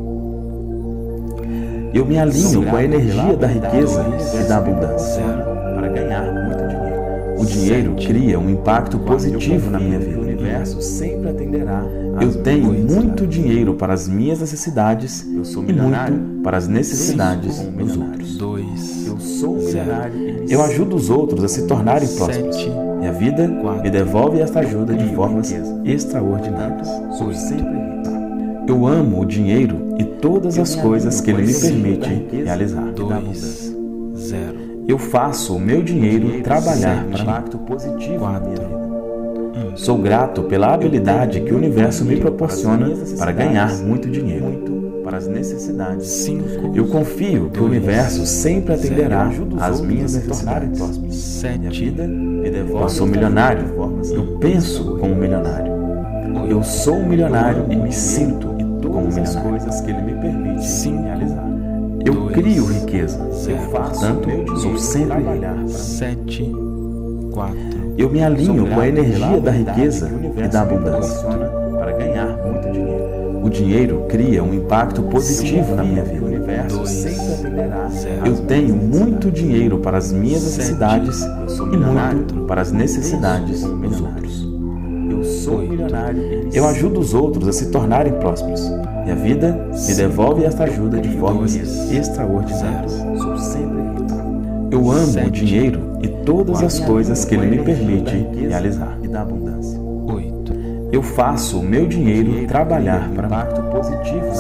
Eu me alinho com a energia da riqueza e da abundância. Para ganhar muito dinheiro. O dinheiro cria um impacto positivo na minha O vida. universo sempre atenderá. Eu tenho muito dinheiro para as minhas necessidades Eu sou e milionário. muito para as necessidades Cinco, dos milionário. outros. dois, Eu sou milionário. e me Eu ajudo os outros a se tornarem prósperos. sete, E a vida me devolve esta ajuda de formas extraordinárias. Sou sempre rico. Eu amo o dinheiro e todas as coisas que ele me permite realizar. dois, zero, Eu faço o meu dinheiro trabalhar para mim. Impacto positivo na minha vida. Sou grato pela habilidade que o universo me proporciona para ganhar muito dinheiro. Muito para as necessidades. cinco, Eu confio que o universo sempre atenderá às minhas necessidades. E a sete, vida me devolve. Eu sou milionário. Eu penso como milionário. Eu sou um milionário e me sinto como todas as milionário. coisas que ele me permite Cinco, realizar. Eu dois, crio riqueza. zero, Faço Portanto, o meu sou dinheiro sempre trabalhar rico. para mim. sete, quatro, Eu me alinho com a energia da riqueza e da abundância. Para ganhar muito dinheiro. O dinheiro cria um impacto positivo na minha O vida. universo Dois, sempre atenderá. Eu tenho muito dinheiro para as minhas necessidades Eu sou e milionário. muito para as necessidades dos outros. Eu sou Oito. milionário. e me Eu ajudo os outros a se tornarem prósperos. E a vida me devolve esta ajuda de formas extraordinárias. sinto- Sou sempre rico. Eu amo o Sete. dinheiro e todas as coisas que ele me permite realizar. E da abundância. oito, Eu faço o meu dinheiro trabalhar para mim. Impacto positivo na minha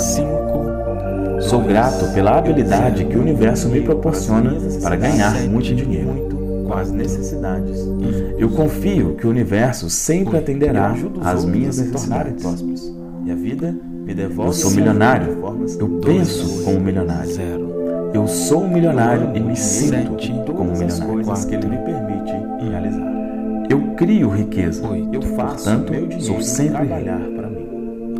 cinco, Sou grato pela habilidade que o universo me proporciona para ganhar muito dinheiro. muito para as necessidades. Eu confio que o universo sempre atenderá às minhas a se tornarem necessidades. prósperos. E a vida me devolve. Eu sou milionário. de formas Eu penso como milionário. zero, Eu sou um milionário e me sinto Sete. como todas as milionário. coisas que ele me permite realizar. Eu crio riqueza. oito, Eu faço Portanto, o meu dinheiro sou sempre trabalhar para mim.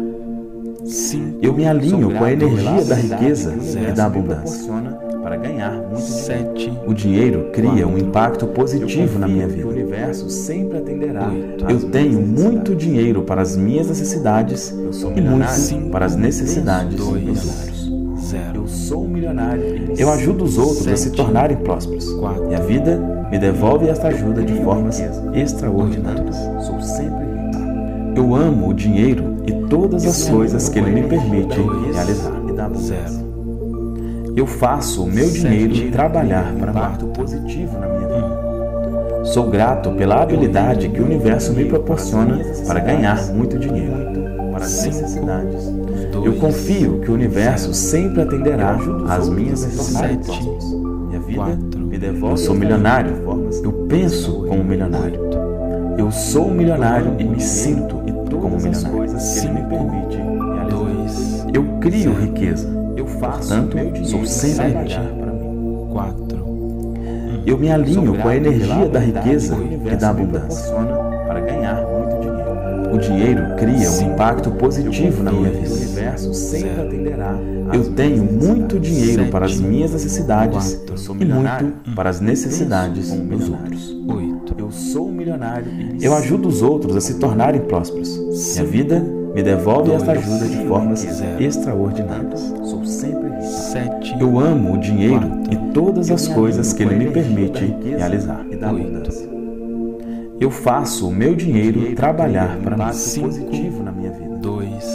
cinco, Eu me alinho com a energia da riqueza que o e universo da me abundância. proporciona para ganhar muito dinheiro. sete, O dinheiro cria um impacto positivo na minha O vida. universo sempre atenderá. Oito. às Eu tenho minhas muito dinheiro para as minhas necessidades Eu sou e milionário. muito para as necessidades Dois. dos outros. zero, Eu sou um milionário. e me Eu ajudo os outros a se Sete. tornarem prósperos. Quatro. E a vida me devolve esta ajuda de formas extraordinárias. Sou sempre rico. Eu amo o dinheiro e todas as coisas que ele me permite Dois. realizar. E da abundância. zero, Eu faço o meu dinheiro trabalhar para mim. Impacto positivo na minha vida. Sou grato pela habilidade que o universo me proporciona para ganhar muito dinheiro. Muito para as Cinco. necessidades. dois, Eu confio que o universo sempre atenderá às minhas a se tornarem necessidades. prósperos. E a vida Quatro. me devolve. Eu sou milionário. Eu penso como milionário. Eu sou um milionário e me sinto como todas as milionário. coisas que ele me Cinco. permite realizar. dois, Eu crio riqueza. Eu faço Portanto, o meu dinheiro sou sempre trabalhar rico. para mim. quatro, Eu me alinho com a energia da riqueza que o e universo da me abundância. proporciona para ganhar muito dinheiro. O dinheiro cria um impacto positivo na minha O vida. universo sempre Zero. atenderá. Eu às tenho minhas muito dinheiro Sete. para as minhas necessidades Quatro. e muito para as necessidades Penso como dos milionário. outros. oito, Eu sou um milionário. e me Eu ajudo os outros a se tornarem prósperos. E a vida me devolve esta ajuda de formas extraordinárias. Sou sempre rico. sete, Eu amo o dinheiro Quatro. e todas as Eu coisas que ele me alinho com a permite energia da riqueza realizar. E da Oito. abundância. Eu faço o meu dinheiro trabalhar para mim. Impacto Cinco. positivo na minha vida. dois,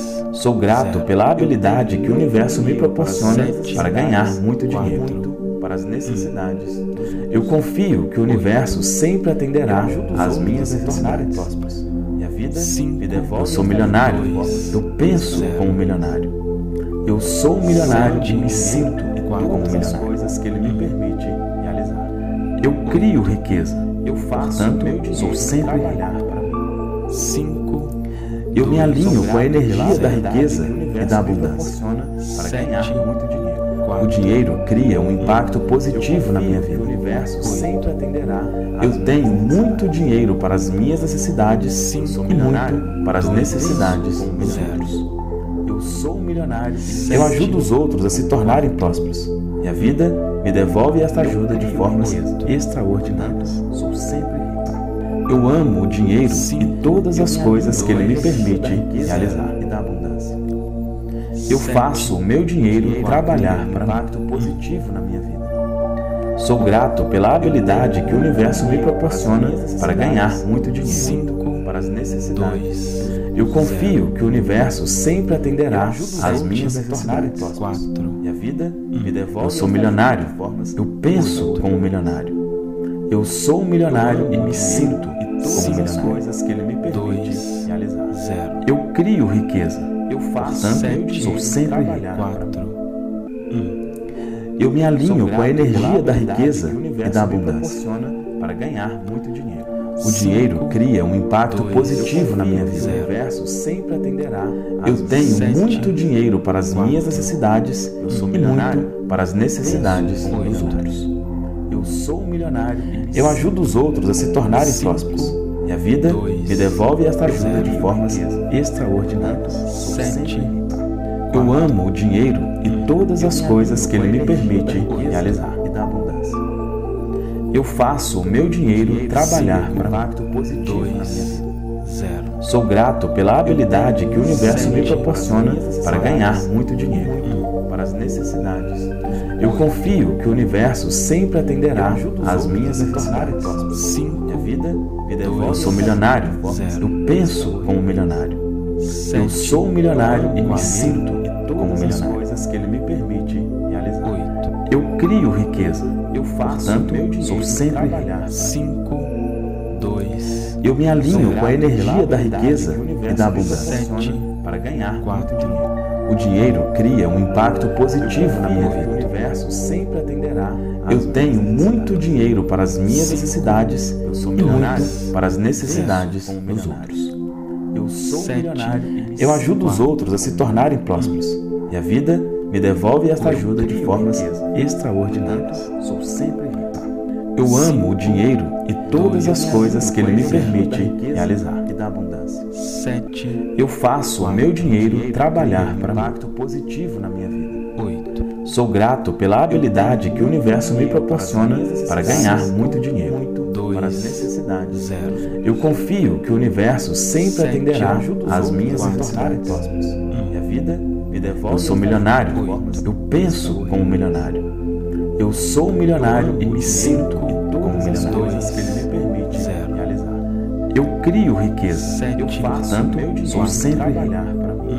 Sou grato pela habilidade que o universo me proporciona para ganhar muito dinheiro. Para as necessidades. Eu confio que o universo sempre atenderá às minhas necessidades. E a vida me devolve. Eu sou milionário. Eu penso como milionário. Eu sou um milionário e me sinto como as milionário. coisas que ele me permite realizar. Eu crio riqueza. Eu faço Portanto, meu dinheiro sou sempre rico. trabalhar para mim. cinco, Eu me alinho com a energia da Habilidade riqueza que o e universo da me abundância. proporciona para Sete, ganhar muito dinheiro. O dinheiro cria um impacto positivo na minha O vida. universo sempre atenderá. às Eu tenho minhas muito dinheiro para as minhas necessidades e sou muito milionário. para as Dois, necessidades dos zero. outros. Eu sou um milionário. e Eu ajudo os outros a se tornarem prósperos. E a vida me devolve esta ajuda de formas extraordinárias. Sou sempre rico. Eu amo o dinheiro e todas as coisas que ele me permite realizar. E da abundância. Eu faço o meu dinheiro trabalhar para mim. Impacto positivo na minha vida. Sou grato pela habilidade que o universo me proporciona para ganhar muito dinheiro. cinco, Para as necessidades. dois, Eu confio que o universo sempre atenderá às minhas necessidades. quatro, E a vida me devolve. Eu sou milionário. de formas Eu penso como milionário. Eu sou um milionário e me sinto e como todas as milionário. coisas que ele me permite dois, realizar. zero, Eu crio riqueza. Eu faço Portanto, meu sou dinheiro sempre rico. trabalhar para mim. quatro, Eu me alinho com a energia da riqueza que o e universo da me abundância. proporciona para ganhar muito dinheiro. O dinheiro cria um impacto dois, positivo na minha O vida. universo sempre atenderá. Eu às tenho sete, muito dinheiro para as quatro, minhas necessidades Eu sou e milionário. muito para as necessidades Penso como dos milionário. outros. Eu sou um milionário. e me Eu ajudo os outros a se tornarem Cinco, prósperos. E a vida dois, me devolve esta ajuda zero, de formas extraordinárias. sou sete, sempre rico. Eu amo o dinheiro e todas as coisas que ele me permite realizar. E da abundância. Eu faço o meu dinheiro trabalhar para mim. Impacto positivo na minha dois, vida. zero, Sou grato pela habilidade que o universo me proporciona para ganhar muito dinheiro. Para as necessidades. Eu confio que o universo sempre atenderá às minhas a se tornarem necessidades. prósperos. cinco, E a vida me devolve. Eu sou milionário. Zero. Eu penso como milionário. Eu sou um milionário e me sinto como todas as milionário. coisas que ele me permite realizar. oito, Eu crio riqueza. Eu faço Portanto, meu dinheiro sou sempre trabalhar para mim. cinco, dois, Eu me alinho Sou com a grato energia pela da habilidade riqueza que o e universo da me abundância. proporciona Sete, para ganhar quatro, muito dinheiro. O dinheiro cria um impacto positivo na minha O vida. universo sempre atenderá. às Eu minhas tenho necessidades. muito dinheiro para as minhas necessidades Eu sou e milionário. muito para as necessidades Como dos milionário. outros. Eu sou Sete. milionário. e me Eu ajudo os Quatro. outros a se tornarem prósperos. E a vida me devolve esta ajuda de formas extraordinárias. Sou sempre rico. Eu amo o dinheiro e todas as coisas que ele me permite riqueza realizar. E da abundância. sete, Eu faço o meu dinheiro trabalhar para mim. Impacto positivo na minha vida. oito, Sou grato pela habilidade que o universo me proporciona para ganhar muito dinheiro. Muito Dois. para as necessidades. zero, Eu confio que o universo sempre Sete. atenderá Ajudo os às outros minhas a se tornarem necessidades. prósperos. E a vida me devolve. Eu sou milionário. de formas Eu penso como milionário. Eu sou um milionário e me sinto como todas as milionário. coisas que ele me permite Zero. realizar. Eu crio riqueza. Sete. Eu faço Portanto, meu dinheiro sou sempre trabalhar para mim.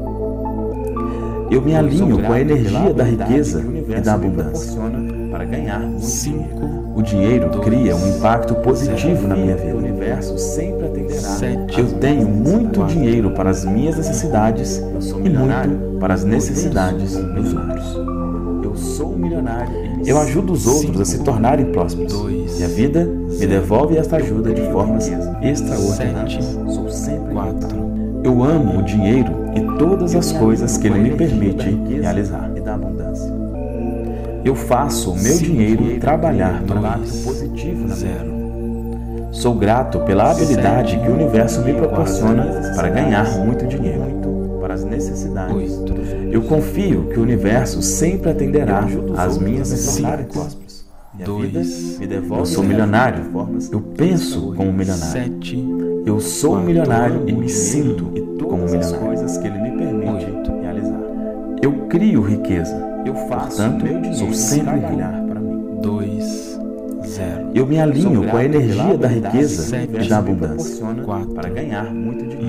Eu me alinho Sou com a grato energia pela da habilidade riqueza que o e universo da me abundância. proporciona para ganhar muito dinheiro. cinco, O dinheiro cria um impacto positivo na minha O vida. universo sempre atenderá. Sete. Eu tenho muito dinheiro para as minhas necessidades Eu sou e milionário. muito para as necessidades dos outros. Eu sou um milionário. e me Eu ajudo os outros a se tornarem prósperos. dois, E a vida me devolve esta ajuda de formas extraordinárias. sete, sou sempre quatro, Eu amo o dinheiro e todas as coisas que ele me permite realizar. e da abundância. Eu faço o meu dinheiro trabalhar para mim. Impacto positivo na minha zero, vida. Sou grato pela habilidade que o universo me proporciona para ganhar muito dinheiro. Muito para as necessidades. oito, Eu confio que o universo sempre atenderá às minhas se tornarem necessidades. prósperos. E a Dois. vida me devolve. Eu sou milionário. Eu penso como milionário. sete, Eu sou um milionário e me sinto e como todas as milionário. coisas que ele me permite Oito. realizar. Eu crio riqueza. Eu faço Portanto, meu dinheiro sou sempre trabalhar para mim. dois, zero, Eu me alinho com a energia da riqueza Sete. e da abundância. Proporciona Quatro. para ganhar muito dinheiro.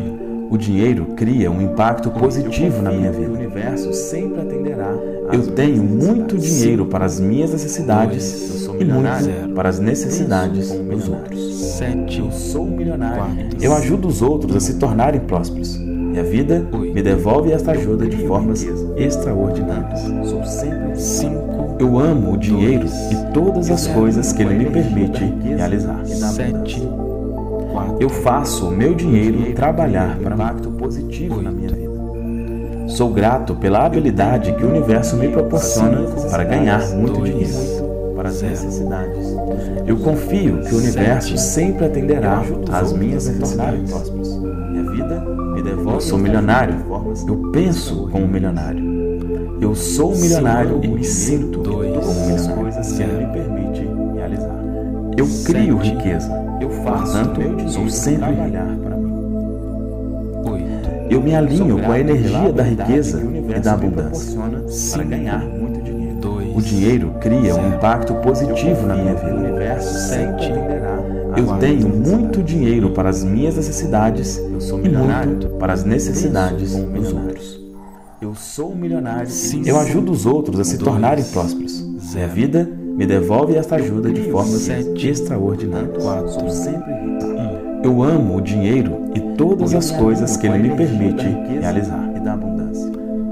O dinheiro cria um impacto positivo na minha vida. O universo sempre atenderá. Eu tenho muito dinheiro para as minhas necessidades e muito para as necessidades dos outros. Sete. Eu sou um milionário. Eu ajudo os outros a se tornarem prósperos. E a vida me devolve esta ajuda de formas extraordinárias. Sou sempre Cinco. Eu amo o dinheiro e todas as coisas que ele me permite realizar. Sete. Quatro. Eu faço o meu dinheiro trabalhar para mim. impacto positivo na minha vida. Sou grato pela habilidade que o universo me proporciona para ganhar muito dinheiro. Para as necessidades. Eu confio que o universo sempre atenderá às minhas necessidades. E a vida me devolve. Eu sou milionário. Eu penso como milionário. Eu sou um milionário e me sinto como milionário. Coisas que ele me permite realizar. Eu crio riqueza. Eu faço Portanto, o meu dinheiro sou sempre trabalhar rico. para mim. Oito. Eu me alinho Sou com a grato energia pela da habilidade riqueza que o e universo da me abundância. proporciona para Cinco. ganhar muito dinheiro. Dois. O dinheiro cria um impacto positivo na minha O vida. universo sempre Sete. atenderá. Eu tenho muito dinheiro para as minhas necessidades Eu sou e milionário. muito para as necessidades Penso como dos milionário. outros. Eu sou um milionário. Cinco. Eu ajudo os outros a se Dois. tornarem prósperos. E a Zero. vida me devolve esta ajuda de formas Sete. extraordinárias. Quatro. Sou sempre rico. Eu amo o dinheiro e todas as coisas que ele me permite realizar. E da abundância.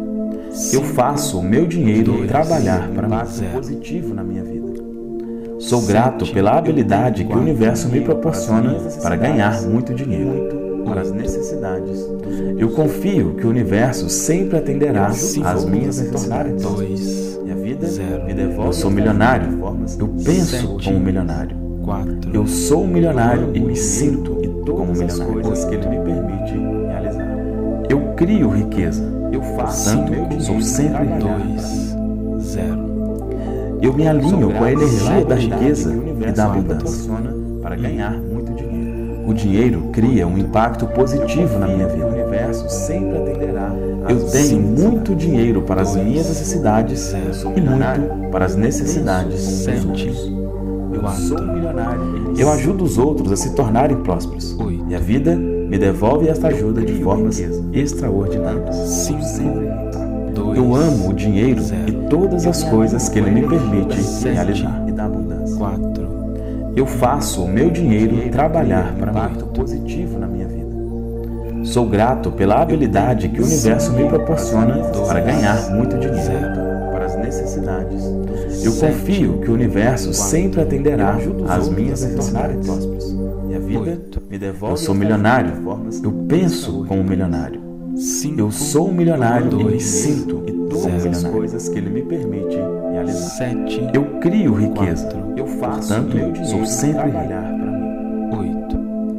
Eu faço o meu dinheiro Dois. trabalhar para mim. Impacto Zero. positivo na minha vida. Sou grato pela habilidade que o universo me proporciona para ganhar muito dinheiro. Muito para as necessidades dos outros. Eu confio que o universo sempre atenderá às minhas necessidades. Dois. E a vida Zero. me devolve. Eu sou milionário. de formas Eu penso Sete. como milionário. Quatro. Eu sou um milionário e me sinto como todas as milionário. coisas que ele me permite realizar. Eu crio riqueza. Eu faço Portanto, o meu dinheiro sou sempre trabalhar Dois. Zero. Eu me alinho com a energia da habilidade riqueza que o e universo da me abundância. proporciona para ganhar muito dinheiro. O dinheiro cria um impacto positivo na minha O vida. universo sempre atenderá. Eu tenho muito dinheiro para as minhas necessidades e muito para as necessidades dos Sete. outros. Eu sou um milionário. Eu ajudo os outros a se tornarem prósperos. Oito. E a vida me devolve esta ajuda de formas extraordinárias. Cinco. Dois. Eu amo o dinheiro e todas as coisas que ele me permite Sete. realizar. E da abundância. Quatro. Eu faço o meu dinheiro trabalhar para mim. Impacto positivo na minha vida. Sou grato pela habilidade que o universo me proporciona para ganhar muito dinheiro. Zero. Para as necessidades dos outros. Eu confio que o universo sempre atenderá às minhas necessidades. E a vida Oito. me devolve. Eu sou esta milionário. ajuda de formas Eu penso como milionário. Cinco. Eu sou um milionário e me Dois. sinto todas as milionário. coisas que ele me permite realizar. Sete. Eu crio riqueza. Quatro. Eu faço Portanto, o meu dinheiro sou sempre trabalhar para mim. Oito.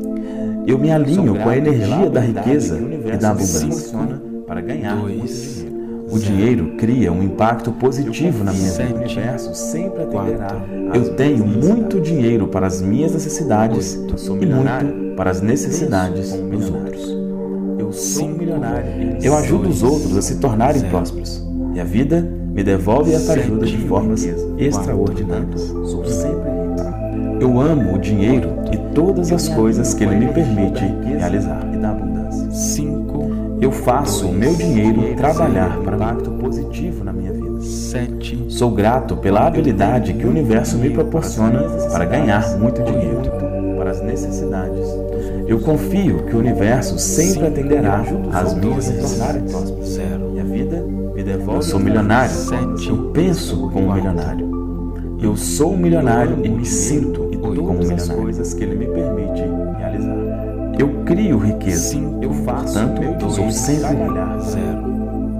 Eu me alinho Sou com a grato energia pela da habilidade riqueza que o e universo da me abundância. proporciona para ganhar Dois. muito dinheiro. O dinheiro cria um impacto positivo na minha Sete. vida. O universo sempre atenderá. Quatro. às Eu tenho minhas muito dinheiro para as minhas necessidades Eu sou e milionário. muito para as necessidades Penso como dos milionário. outros. Eu sou um Cinco. milionário. Eu ajudo os Dois. outros a se tornarem Zero. prósperos. E a vida me devolve esta Sete. ajuda de formas extraordinárias. Sou sempre rico. Eu amo o dinheiro e todas as coisas que ele me permite realizar. E da abundância. Cinco. Eu faço o meu dinheiro trabalhar para mim. Impacto positivo na minha vida. Sete. Sou grato pela habilidade que o universo me proporciona para ganhar muito dinheiro. Muito para as necessidades. Eu confio que o universo sempre atenderá às minhas Dois. necessidades. Zero. E a vida me devolve. Eu sou milionário. Sete. Eu penso como milionário. Eu sou um milionário e me sinto como todas as milionário. coisas que ele me permite realizar. Eu crio riqueza. Cinco. Eu faço Portanto, o meu sou dinheiro sempre rico. trabalhar. Zero.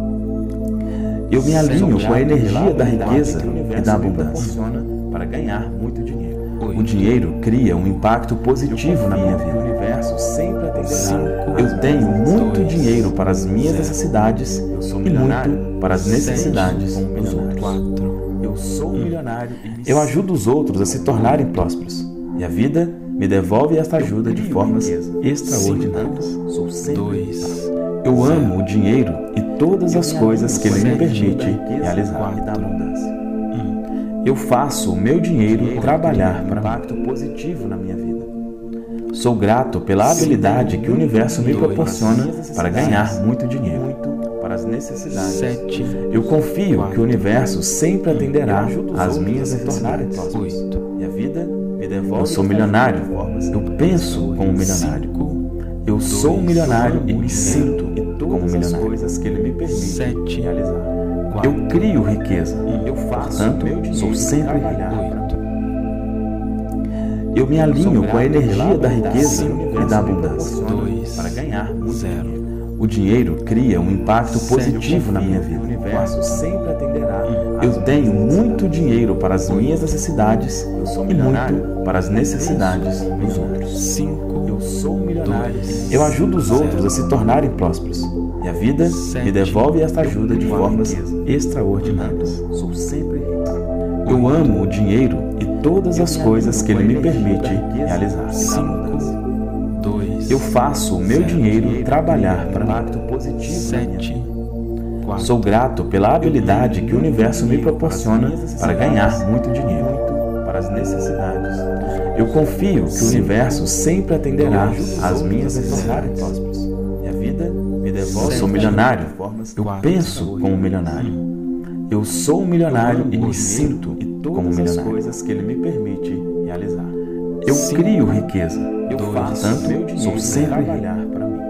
Eu me alinho com a energia da habilidade riqueza que o e universo da me abundância. proporciona para ganhar muito dinheiro. O dinheiro cria um impacto positivo na minha O vida. universo sempre atenderá. Cinco. Eu tenho muito Dois. dinheiro para as minhas Zero. necessidades Eu sou e milionário. muito para as necessidades Sete. dos outros. Quatro. Eu sou um milionário e me Eu ajudo os outros a se tornarem prósperos. E a vida me devolve esta ajuda de formas extraordinárias. sou sempre Dois. Eu amo o dinheiro e todas as coisas que ele me Sete. permite riqueza realizar. e da abundância. Eu faço o meu dinheiro trabalhar para mim. Impacto positivo na minha vida. Sou grato pela habilidade que o universo me proporciona para ganhar muito dinheiro. Para as necessidades. sete, Eu confio que o universo sempre atenderá às minhas necessidades. oito, E a vida me devolve. Eu sou milionário. Eu penso como milionário. Eu sou um milionário e me sinto como todas as milionário. coisas que ele me permite sete, realizar. Eu crio riqueza. Eu faço Portanto, meu dinheiro sou sempre trabalhar rico. para oito, Eu me alinho com a energia da habilidade riqueza que o e universo da me abundância. proporciona dois, para ganhar muito zero. dinheiro. O dinheiro cria um impacto positivo na minha O vida. universo sempre atenderá. Eu tenho muito dinheiro para as minhas necessidades Eu sou e milionário. muito para as necessidades dos outros. cinco, Eu sou um milionário. dois, Eu ajudo os outros a se tornarem prósperos. E a vida me devolve esta ajuda de formas extraordinárias. Sou sempre rico. Eu amo o dinheiro e todas as coisas que ele me permite realizar. cinco, dois, Eu faço o meu dinheiro trabalhar para mim. Impacto positivo na minha sete, vida. quatro, Sou grato pela habilidade que o universo me proporciona para ganhar muito dinheiro. Para as necessidades. Eu confio que o universo sempre atenderá às minhas necessidades. prósperos. E a vida me devolve. Eu sou milionário. de formas Eu penso como milionário. Eu sou um milionário e me sinto e como todas as milionário. coisas que ele me permite realizar. Eu crio riqueza. Eu faço Portanto, meu dinheiro sou sempre rico. trabalhar para mim.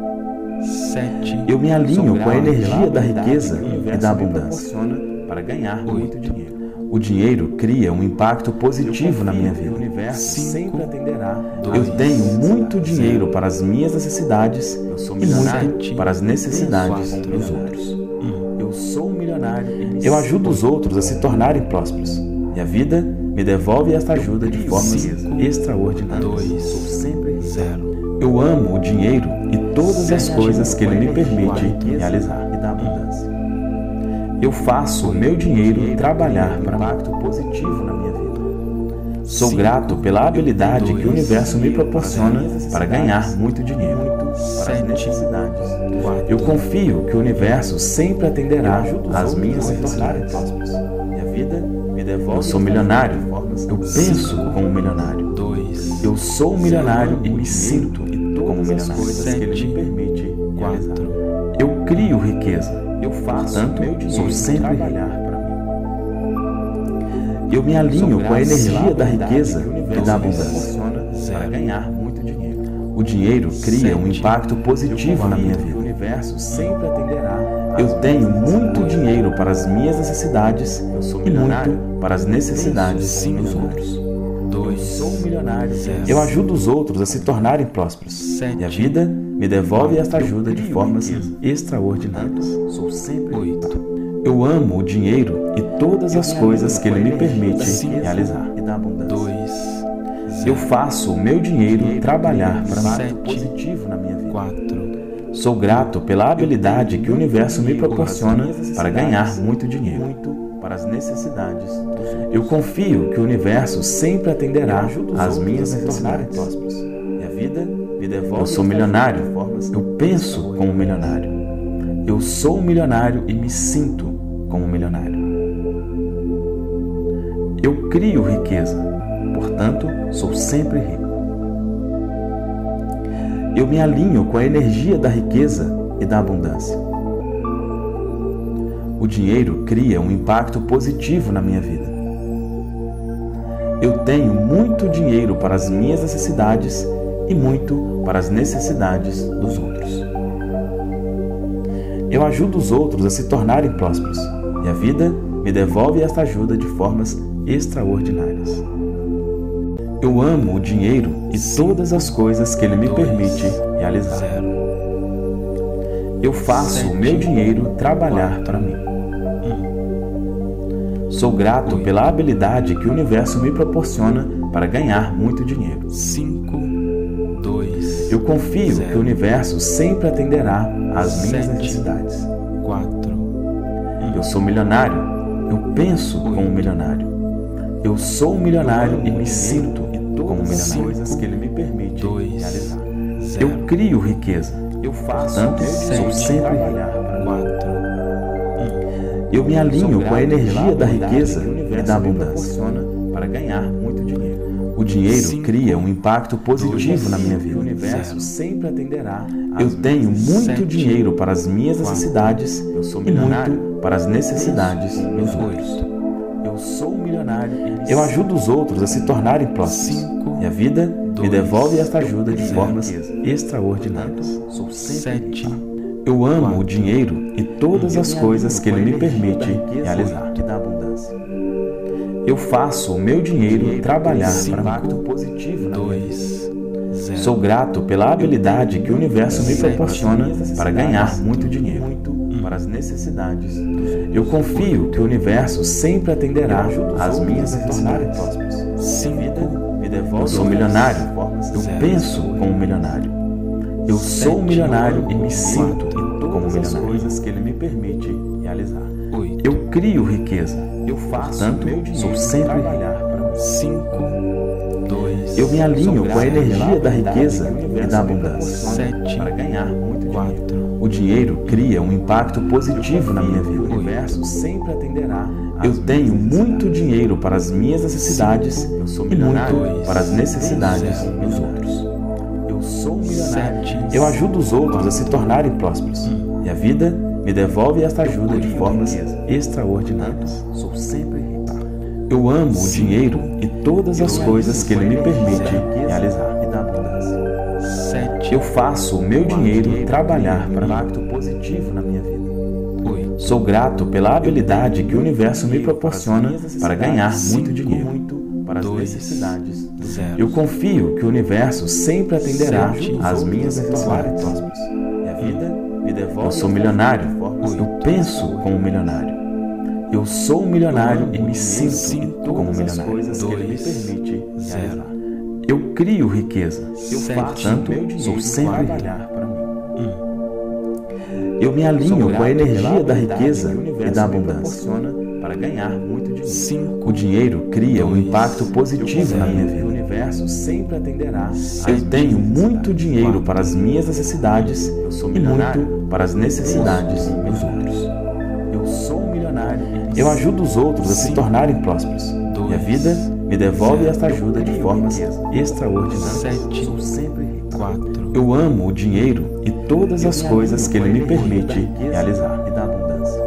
sete, Eu me alinho com a energia da Pela riqueza habilidade que o e universo da me abundância. proporciona para ganhar muito dinheiro. O dinheiro cria um impacto positivo na minha O vida. universo Cinco, sempre atenderá. dois, Eu tenho muito dinheiro para as minhas necessidades Eu sou e milionário. muito para as necessidades Quatro, dos outros. Eu sou um milionário e me Eu ajudo os outros a se tornarem prósperos. E a vida me devolve esta ajuda de formas Cinco, extraordinárias. dois, sou sempre rico. zero. Eu amo o dinheiro e todas as coisas que ele me permite realizar. E da abundância. Eu faço o meu dinheiro trabalhar para mim. Impacto positivo na minha vida. Sou Cinco, grato pela habilidade que o dois, universo me proporciona para ganhar muito dinheiro. Para as Sete, necessidades. quatro, Eu confio que o universo sempre atenderá Ajudo os às outros minhas a se tornarem necessidades. prósperos. E a vida me devolve. Eu sou esta milionário. ajuda de formas Eu penso como milionário. dois, Eu sou um milionário e me sinto e como todas as milionário. coisas que ele Sete, me permite realizar. quatro, Eu crio riqueza. Eu faço Portanto, meu sou dinheiro sempre trabalhar para mim. Eu me alinho com a energia da Habilidade riqueza que o e universo da me abundância. proporciona para Zero. ganhar muito dinheiro. O dinheiro cria um Sete. impacto positivo na minha O vida. universo sempre atenderá. Eu às tenho minhas muito necessidades. dinheiro para as minhas necessidades Eu sou e milionário. muito para as necessidades Penso dos sim. outros. Eu dois, sou um milionário. Zero. Eu ajudo os outros a se tornarem prósperos. Sete. E a vida me devolve esta ajuda de crio formas riqueza. extraordinárias. Sou sempre oito, Eu amo o dinheiro e todas as coisas que ele me permite realizar. e da abundância. dois, Eu zero, faço o meu dinheiro trabalhar para mim. Sete. Positivo na minha vida. quatro, Sou grato pela habilidade que o universo me proporciona para ganhar muito dinheiro. Muito para as necessidades dos outros. Eu confio que o universo sempre atenderá Ajudo os às outros minhas a se tornarem necessidades. prósperos. E a vida me devolve. Eu sou esta milionário. ajuda de formas Eu penso como milionário. Eu sou um milionário e me sinto como milionário. Eu crio riqueza, portanto, sou sempre rico. Eu me alinho com a energia da riqueza e da abundância. O dinheiro cria um impacto positivo na minha vida. Eu tenho muito dinheiro para as minhas necessidades e muito para as necessidades dos outros. Eu ajudo os outros a se tornarem prósperos e a vida me devolve esta ajuda de formas extraordinárias. Eu amo o dinheiro e todas as coisas que ele me permite realizar. zero, Eu faço o meu dinheiro trabalhar para mim. Sou grato pela habilidade que o universo me proporciona para ganhar muito dinheiro. cinco, dois, Eu confio que o universo sempre atenderá às minhas Sete. necessidades. quatro, Eu sou milionário. Eu penso como milionário. Eu sou um milionário e me sinto como todas as milionário. coisas que ele me permite dois, realizar. zero, Eu crio riqueza. Eu faço Portanto, meu sou dinheiro sempre trabalhar para mim. quatro, Eu me alinho Sou com a grato energia pela da habilidade riqueza que o e universo da me abundância. proporciona para ganhar muito dinheiro. O dinheiro cinco, cria um impacto positivo dois, na minha vida. O universo zero. sempre atenderá. Eu tenho muito sete, dinheiro para as minhas quatro, necessidades eu sou e milionário. muito para as necessidades dos outros. oito, Eu sou milionário. e Eu ajudo os outros a se tornarem prósperos. cinco, E a vida me dois, devolve esta ajuda de zero. formas extraordinárias. Sou sempre sete, Eu amo quatro, o dinheiro e todas as coisas que ele me permite realizar. e da abundância. Eu faço o meu dinheiro trabalhar cinco, para mim. Impacto positivo na minha vida. dois, zero. Sou grato pela habilidade que o universo me proporciona para ganhar muito dinheiro. Muito para as necessidades dos outros. Eu confio que o universo sempre atenderá às minhas necessidades. cinco, Me devolve Eu sou milionário. Eu Zero. penso como milionário. Eu sou Sete, milionário e me sinto em como todas as milionário. coisas que ele me permite realizar. oito, Eu crio riqueza. Eu faço Portanto, o meu dinheiro sou sempre trabalhar para mim. cinco, dois, Eu me alinho Sou com a grato energia pela da habilidade riqueza que o e universo da me abundância. proporciona sete, para ganhar muito dinheiro. quatro, O dinheiro cria um impacto positivo na minha O vida. universo sempre atenderá. às Eu tenho minhas muito necessidades. dinheiro para as minhas necessidades Eu sou e milionário. muito para as necessidades Zero. dos outros. Eu sou milionário. sete, Eu ajudo os outros a se tornarem prósperos. E a vida me devolve esta ajuda de formas extraordinárias. Sou sempre rico. Eu amo o dinheiro e todas as coisas que ele me permite realizar. E da abundância. sete, Eu faço o meu dinheiro trabalhar para mim. Impacto positivo na minha vida. oito, Sou grato pela habilidade que o universo me proporciona para ganhar muito dinheiro. Muito para as dois, necessidades dos zero. Eu confio que o universo sempre atenderá Sete, às minhas necessidades. prósperos. E a vida me devolve. Eu sou milionário. de formas Eu penso como milionário. Eu sou milionário e me sinto sinto como todas as milionário. coisas que ele me Dois, permite zero. realizar. Eu crio riqueza. Eu Sete, faço portanto, o meu dinheiro sou sempre trabalhar para mim. Eu me Sou alinho grato com a energia pela da habilidade riqueza que o e universo da me abundância. proporciona para ganhar muito dinheiro. cinco, O dinheiro cria um dois, impacto positivo na minha O vida. universo sempre atenderá. às Eu minhas tenho muito necessidades. dinheiro para as minhas necessidades Eu sou e milionário. muito para as necessidades dos outros. Eu sou milionário. e Eu ajudo os outros a se tornarem prósperos. E a vida me devolve esta ajuda de formas extraordinárias. sete, Sou sempre rico. quatro, Eu amo o dinheiro e todas as coisas que ele me permite realizar. E da abundância.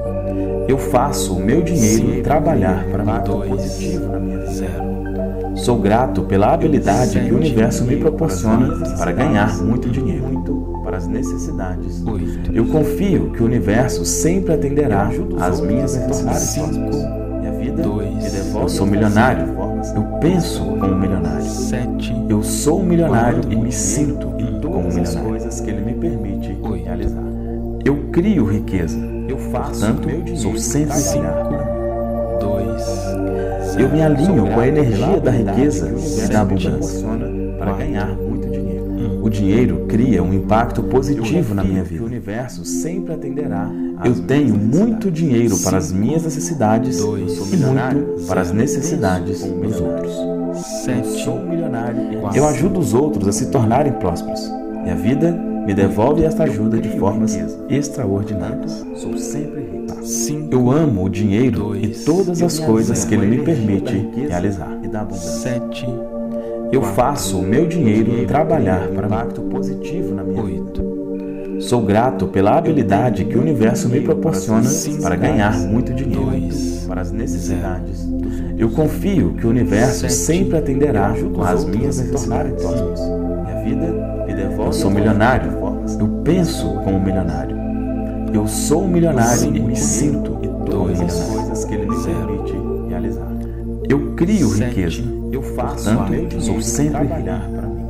Eu faço o meu dinheiro trabalhar para mim. Impacto dois, positivo na minha vida. zero. Sou grato pela habilidade que o universo me proporciona para ganhar muito dinheiro. Muito para as necessidades. oito, Eu confio que o universo sempre atenderá Ajudo os às outros minhas a se tornarem necessidades. prósperos. E a vida dois, me devolve. Eu sou milionário. de formas Eu penso como milionário. sete, Eu sou milionário e me sinto e como todas as milionário. coisas que ele me permite Oito. realizar. Eu crio riqueza. Eu faço Portanto, o meu dinheiro sou sempre trabalhar cinco, para mim. dois, Eu me zero. alinho com a energia da habilidade riqueza que o e universo da me abundância. proporciona para Quatro. ganhar muito dinheiro. O dinheiro cria um impacto positivo na minha O vida. universo sempre atenderá. às Eu minhas tenho necessidades. muito dinheiro para as minhas necessidades Dois. Sou e milionário. muito para as necessidades Penso como dos milionário. outros. sete, Sou milionário. e Quatro. Eu ajudo os outros a se tornarem prósperos. E a vida me devolve esta ajuda de formas extraordinárias. Sou sempre rico. cinco, Eu amo o dinheiro Dois. e todas as coisas que ele me permite realizar. E da abundância. sete, Eu faço o meu dinheiro trabalhar para mim. Impacto positivo na minha vida. oito, Sou grato pela habilidade que o universo me proporciona para ganhar muito dinheiro. dois, Para as necessidades dos outros. Eu confio que o universo Sete. sempre atenderá Ajudo os às outros minhas a se tornarem necessidades. prósperos. E a vida me devolve. Eu sou de milionário. formas Eu penso como milionário. Eu sou milionário e me sinto e como todas as milionário. coisas que ele me Zero. permite realizar. Eu crio Sete. riqueza. Eu faço Portanto, o meu sou dinheiro sempre trabalhar para mim.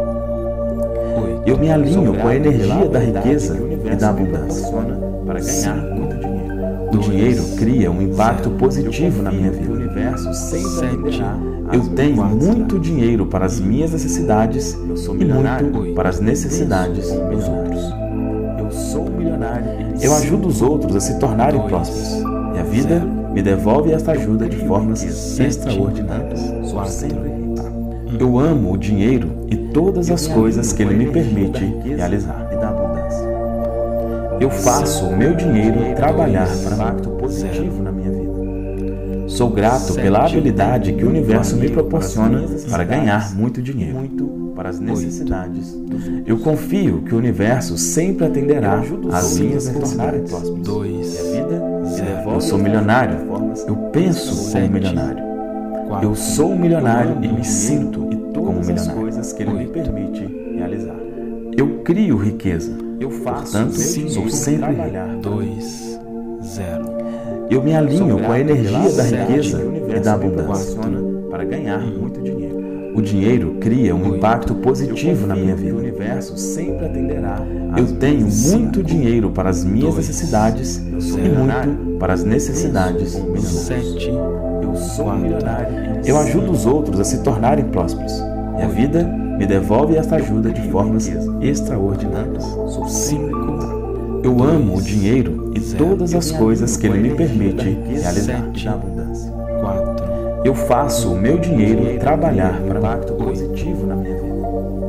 oito, Eu me alinho Sou com a grato energia pela da habilidade riqueza que o e universo da me abundância. proporciona para ganhar muito dinheiro. O dinheiro cria um impacto Zero. positivo na minha O vida. universo sempre Sete. atenderá. Eu às tenho minhas muito dinheiro para as minhas necessidades Eu sou e milionário. muito para as necessidades Penso como dos milionário. outros. Eu sou milionário. e me Eu sinto ajudo os outros a se tornarem Dois. prósperos. E a vida Zero. me devolve esta ajuda de formas Sete. extraordinárias. Sou Quatro. sempre rico. Eu amo o dinheiro e todas as coisas que ele me permite realizar. E da abundância. Eu faço o meu dinheiro trabalhar para mim. Impacto positivo na minha vida. Sou grato pela habilidade que o universo me proporciona para ganhar muito dinheiro. Muito para as necessidades dos outros. Eu confio que o universo sempre atenderá às minhas necessidades. dois, E a vida me devolve Eu sou as milionário. formas Eu penso como Sete. milionário. quatro, Eu sou milionário e me dinheiro sinto e como todas as milionário. coisas que ele me Oito. permite realizar. Eu crio riqueza. Eu faço Portanto, meu sou dinheiro sempre rico. trabalhar para mim. dois, zero. Eu me alinho com a energia da riqueza que o e universo da me abundância. proporciona para ganhar muito dinheiro. O dinheiro cria um impacto positivo na minha O vida. universo sempre atenderá. Eu às tenho minhas muito dinheiro para as minhas dois, necessidades eu sou e milionário. muito para as necessidades Penso dos outros. sete, Eu sou quatro. milionário. e me Eu sinto ajudo os outros a se tornarem prósperos. E a vida me devolve esta ajuda de formas extraordinárias. Sou sempre cinco, Eu dois, amo o dinheiro e zero. todas as coisas que ele me permite realizar. Sete. da abundância. quatro, Eu faço o meu dinheiro trabalhar para mim. impacto positivo na minha vida.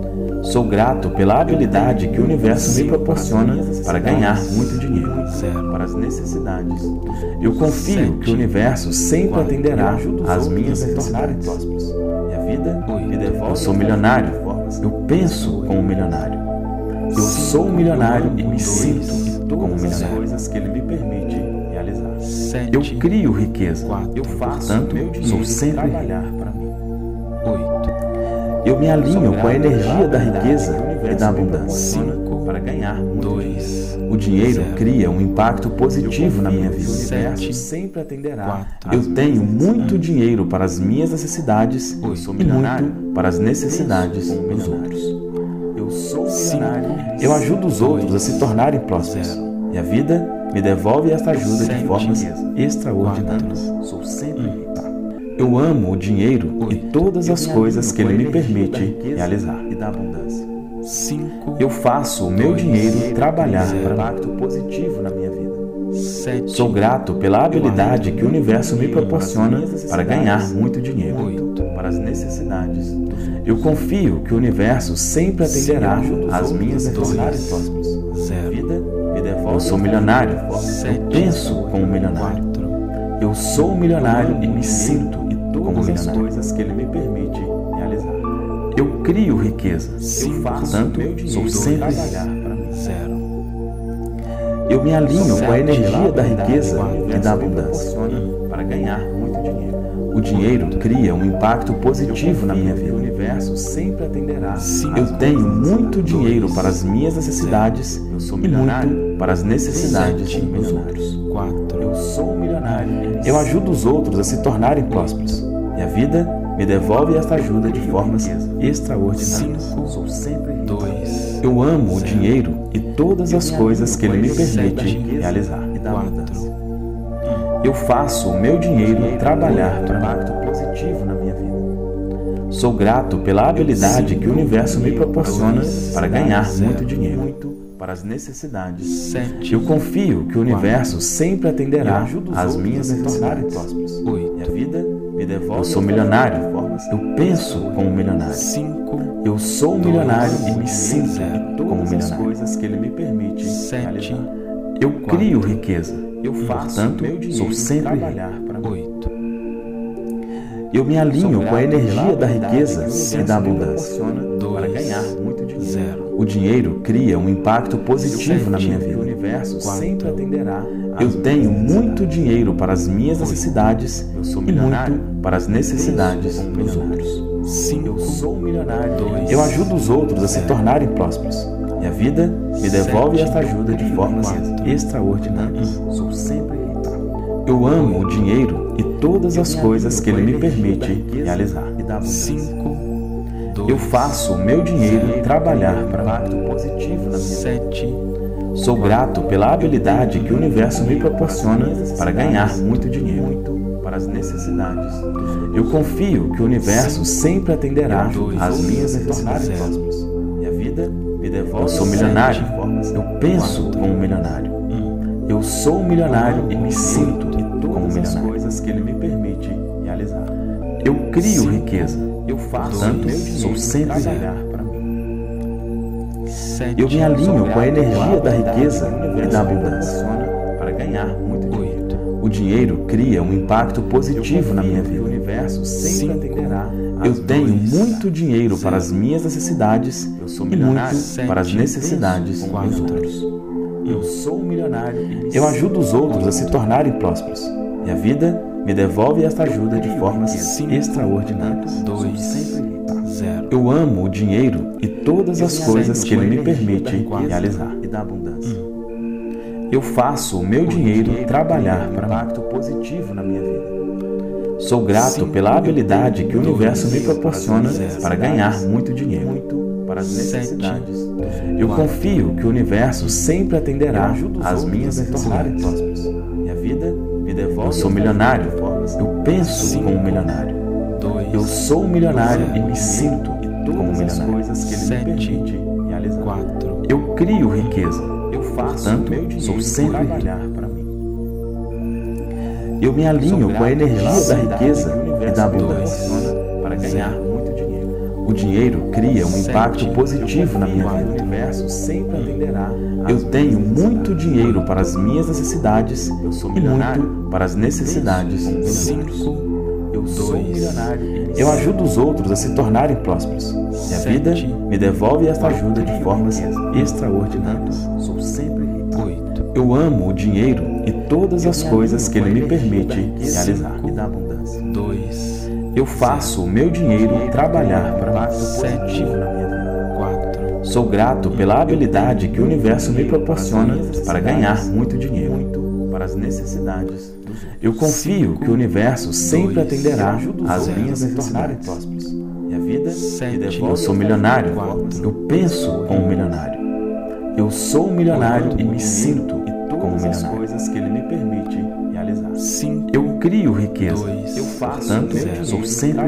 Sou grato pela habilidade que o universo me proporciona para ganhar muito dinheiro. zero. Para as necessidades. Eu confio que o universo sempre atenderá às minhas a tornarem necessidades. prósperos. E a vida Oito. me devolve Eu sou milionário. de formas Eu penso como milionário. Eu sou milionário e me sinto como todas as milionário. coisas que ele me permite realizar. sete, Eu crio riqueza. quatro, Eu faço Portanto, meu sou dinheiro sempre rico. trabalhar para mim. oito, Eu me alinho com a energia da riqueza que o e universo da me abundância. proporciona para ganhar muito dinheiro. dois, O dinheiro zero. cria um impacto positivo na minha O vida. universo Sete. sempre atenderá. quatro, Eu tenho muito dinheiro para as minhas necessidades Eu sou e milionário. muito para as necessidades Penso como dos milionário. outros. Eu sou Cinco. milionário. Eu ajudo os outros a se tornarem prósperos. Zero. E a vida me devolve esta ajuda de Sete. formas extraordinárias. Sou sempre rico. Eu amo o dinheiro e todas as coisas que ele me permite realizar. E da abundância. cinco, Eu faço o meu Dois. dinheiro trabalhar Zero. para mim. Impacto positivo na minha vida. sete, Sou grato pela habilidade que o universo me proporciona para ganhar muito dinheiro. oito, Para as necessidades dos outros. Eu confio que o universo sempre atenderá Ajudo os às outros minhas a se tornarem necessidades. prósperos. A zero, vida me devolve Eu sou milionário. de formas Sete. Eu penso como milionário. quatro, Eu sou milionário e me sinto e como todas as milionário. coisas que ele me permite realizar. Eu crio riqueza. Cinco. Faço Portanto, meu sou dinheiro sempre rico. trabalhar para mim. zero, Eu me alinho com a energia da riqueza que o e universo da me abundância. proporciona para ganhar muito dinheiro. O dinheiro cria um impacto positivo na minha O vida. universo sempre atenderá. Cinco. Eu tenho muito dinheiro para as minhas necessidades Eu sou e milionário. muito para as necessidades Sete. dos outros. quatro, Eu sou milionário. Eu ajudo os outros a se tornarem prósperos. E a vida me devolve esta ajuda de formas extraordinárias. Cinco. Sou sempre rico. dois, Eu amo o dinheiro e todas as coisas que ele me permite realizar. E da abundância. Eu faço o meu dinheiro trabalhar para mim. Impacto positivo na minha vida. Sou grato pela habilidade que o universo me proporciona para ganhar muito dinheiro. Muito para as necessidades. sete, Eu confio que o universo sempre atenderá Ajudo os às outros minhas a se tornarem necessidades. prósperos. oito, E a vida me devolve. Eu sou milionário. Eu penso como milionário. cinco, Eu sou milionário e me dinheiro sinto e como todas as milionário. coisas que ele me permite Sete. realizar. Eu crio riqueza. Eu faço Portanto, meu dinheiro sou sempre trabalhar para mim. oito, Eu me alinho com a energia da riqueza e da me abundância. proporciona para dois, ganhar muito dinheiro. zero, O dinheiro cria um impacto positivo na minha O vida. universo Quatro. sempre atenderá. Eu às tenho minhas muito dinheiro para as minhas necessidades Eu sou e milionário. muito para as necessidades Penso como dos milionário. outros. cinco, Eu sou milionário. Dois. Eu ajudo os outros a se tornarem prósperos. E a vida me devolve Sete. esta ajuda de formas Quatro. extraordinárias. Sou sempre rico. Eu amo o dinheiro e todas as coisas que ele me permite realizar. E da abundância. cinco, dois, Eu faço o meu dinheiro trabalhar para mim. Impacto positivo na minha vida. sete, Sou grato pela habilidade que o universo me proporciona para ganhar muito dinheiro. Muito para as necessidades dos outros. Eu confio que o universo sempre atenderá Dois. às minhas Se tornarem necessidades. prósperos. E a vida me devolve. Eu sou milionário. de formas Eu penso como milionário. Eu sou milionário e me sinto e como todas as milionário. coisas que ele me permite realizar. Eu crio riqueza. Eu faço Portanto, meu sou dinheiro sempre trabalhar para mim. sete, Eu me alinho com a energia da riqueza O e universo da me abundância. proporciona para ganhar muito dinheiro. O dinheiro cria um impacto positivo na minha vida. O universo sempre atenderá. Eu tenho muito dinheiro para as minhas necessidades e muito para as necessidades dos outros. Eu sou um milionário. Eu ajudo os outros a se tornarem prósperos. E a vida me devolve esta ajuda de formas extraordinárias. dois, zero. Eu amo o dinheiro e todas as coisas que ele me permite realizar. E da abundância. Eu faço o meu dinheiro trabalhar para um impacto positivo na minha vida. Sou grato pela habilidade que o universo me proporciona para ganhar muito dinheiro. Para as necessidades. Eu confio que o universo sempre atenderá às minhas necessidades. E a vida me devolve. Eu sou milionário. Eu penso como um milionário. Eu sou um milionário e me sinto como um milionário. sete, quatro. Eu crio riqueza. Eu faço. Portanto, sou sempre rico. Eu me alinho com a energia da riqueza e da abundância para ganhar muito dinheiro. O dinheiro cria um impacto positivo na minha vida. O universo sempre atenderá. Eu tenho muito dinheiro para as minhas necessidades e muito para as necessidades dos outros. Eu sou milionário. Eu ajudo os outros a se tornarem prósperos. E a vida me devolve esta ajuda de formas extraordinárias. Sou sempre rico. Eu amo o dinheiro e todas as coisas que ele me permite realizar. E da abundância. dois. Eu faço o meu dinheiro trabalhar para um impacto positivo na minha vida. quatro. Sou grato pela habilidade que o universo me proporciona para ganhar muito dinheiro. Para as necessidades. Eu confio que o universo sempre atenderá às minhas necessidades. E a vida me devolve. Eu sou milionário. Eu penso como um milionário. Eu sou um milionário e me sinto como um milionário. Coisas que ele me permite realizar. Eu crio riqueza. Eu faço. Portanto, sou sempre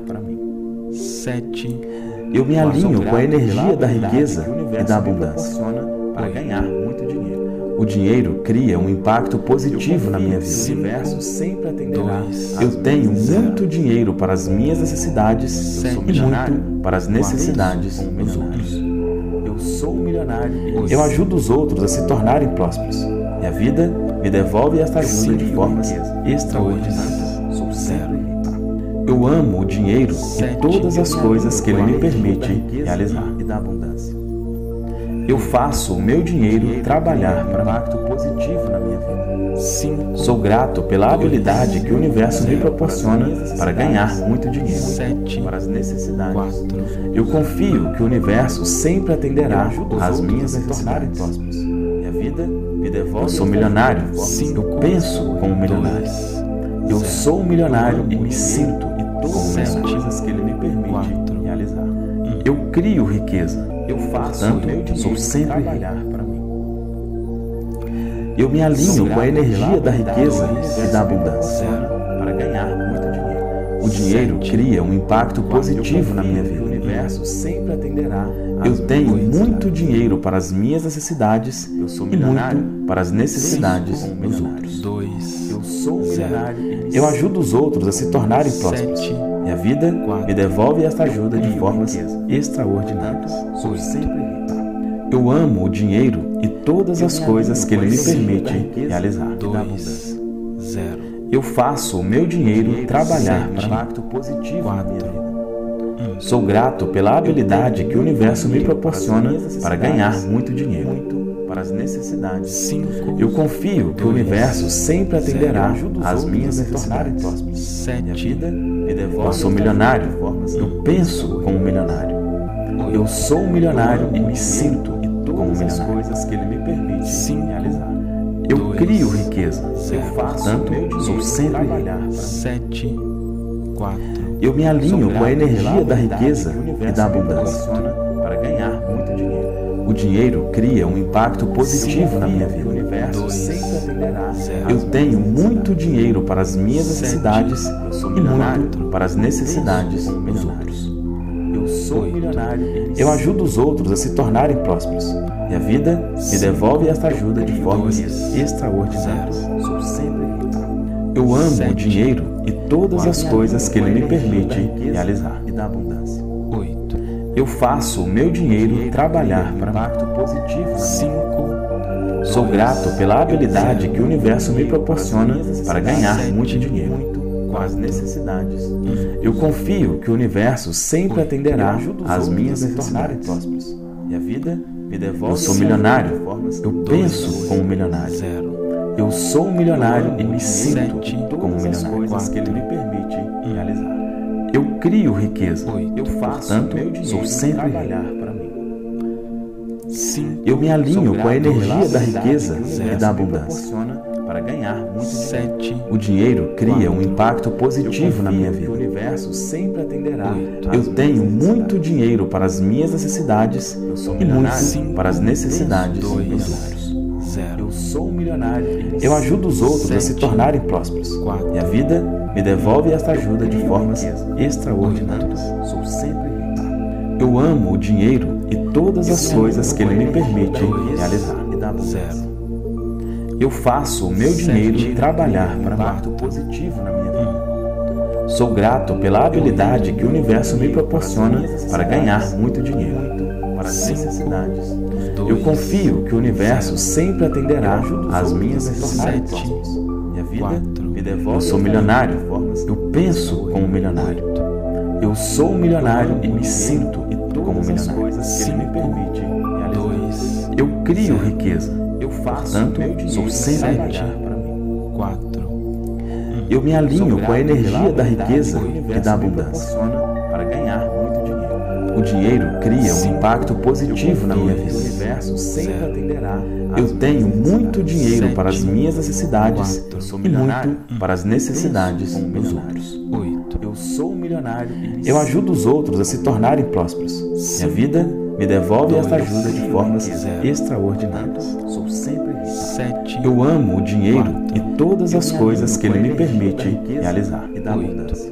rico. sete. Eu me alinho com a energia da riqueza e da abundância para ganhar muito dinheiro. O dinheiro cria um impacto positivo na minha vida. O universo sempre atenderá. Eu tenho muito dinheiro para as minhas necessidades e muito para as necessidades dos outros. Eu sou um milionário. Eu ajudo os outros a se tornarem prósperos. E a vida me devolve esta ajuda de formas extraordinárias. Sou sempre rico. Eu amo o dinheiro e todas as coisas que ele me permite realizar. E da abundância. Eu faço o meu dinheiro trabalhar para um impacto positivo na minha vida. Sou grato pela habilidade que o universo me proporciona para ganhar muito dinheiro. Para as necessidades. Eu confio que o universo sempre atenderá às minhas necessidades. E a vida me devolve. Eu sou milionário. Eu penso como um milionário. Eu sou um milionário e me sinto como um milionário. Coisas que ele me permite realizar. Eu crio riqueza. Eu faço. Portanto, sou sempre rico. Eu me alinho com a energia da riqueza e da abundância para ganhar muito dinheiro. O dinheiro cria um impacto positivo na minha vida. O universo sempre atenderá. Eu tenho muito dinheiro para as minhas necessidades e muito para as necessidades dos outros. Eu sou milionário. Eu ajudo os outros a se tornarem prósperos. E a vida me devolve esta ajuda de formas extraordinárias. Sou sempre rico. Eu amo o dinheiro e todas as coisas que ele me permite realizar. dois, zero. Eu faço o meu dinheiro trabalhar para um impacto positivo na minha vida. Sou grato pela habilidade que o universo me proporciona para ganhar muito dinheiro. Para as necessidades. Eu confio que o universo sempre atenderá às minhas necessidades. E a vida me devolve. Eu sou milionário. Eu penso como um milionário. Eu sou um milionário e me sinto como um milionário. Coisas que ele me permite realizar. Eu crio riqueza. Eu faço. Portanto, sou sempre rico. sete, quatro. Eu me alinho com a energia da riqueza e da abundância para ganhar muito dinheiro. O dinheiro cria um impacto positivo na minha vida. O universo sempre atenderá. Eu tenho muito dinheiro para as minhas necessidades e muito para as necessidades dos outros. Eu sou milionário. Eu ajudo os outros a se tornarem prósperos. E a vida me devolve esta ajuda de formas extraordinárias. Sou sempre rico. Eu amo o dinheiro e todas as coisas que ele me permite realizar. E da abundância. Eu faço o meu dinheiro trabalhar para um impacto positivo. Sou grato pela habilidade que o universo me proporciona para ganhar muito dinheiro. Com as necessidades. Eu confio que o universo sempre atenderá às minhas necessidades. necessidades. E a vida me devolve. Eu sou milionário. de formas Eu penso como milionário. zero. Eu sou um milionário e me sinto como todas as milionário. coisas que ele me permite realizar. Eu crio riqueza. Eu faço Portanto, meu dinheiro sou sempre trabalhar rico. para mim. cinco. Eu me alinho com a energia da riqueza que o e universo da me abundância. proporciona para ganhar muito dinheiro. sete. O dinheiro cria um impacto positivo na minha Que o vida. universo sempre atenderá. Oito. às Eu minhas tenho necessidades. muito dinheiro para as minhas necessidades Eu sou e milionário. muito para as necessidades Dois. dos outros. zero. Eu sou um milionário. e me Eu ajudo os outros a se Sete. tornarem prósperos. Quatro. E a vida me devolve esta ajuda de formas riqueza. extraordinárias. Sou sempre rico. Eu amo o dinheiro e todas as coisas que ele me permite Dois. realizar. E da abundância. zero. Eu faço o meu Sete. dinheiro trabalhar para mim. Impacto positivo na minha vida. Sou grato pela habilidade que o universo me proporciona para ganhar muito dinheiro. Muito para as Cinco. necessidades. Eu confio que o universo sempre atenderá às minhas Sete. necessidades. E a vida Quatro. me devolve. Eu sou esta milionário. ajuda de formas Eu penso como milionário. Eu sou um milionário e me sinto como todas as milionário. coisas que ele me permite realizar. dois. Eu crio riqueza. Eu faço Portanto, meu dinheiro sou sempre trabalhar rico. para mim. quatro. Eu me alinho com a energia da riqueza que o e universo da me abundância. proporciona para ganhar muito dinheiro. O dinheiro cria um impacto positivo na minha O vida. universo sempre Zero. atenderá. Eu às tenho minhas muito necessidades. dinheiro Sete. para as minhas necessidades Quatro. sou e milionário. muito para as necessidades Penso como dos milionário. outros. oito. Eu sou um milionário e me Eu ajudo os outros a se tornarem prósperos. E a vida me devolve esta ajuda de formas Zero. extraordinárias. sou sempre rico. sete. Eu amo o dinheiro Quatro. e todas as coisas que ele me permite riqueza realizar. e da Oito. abundância.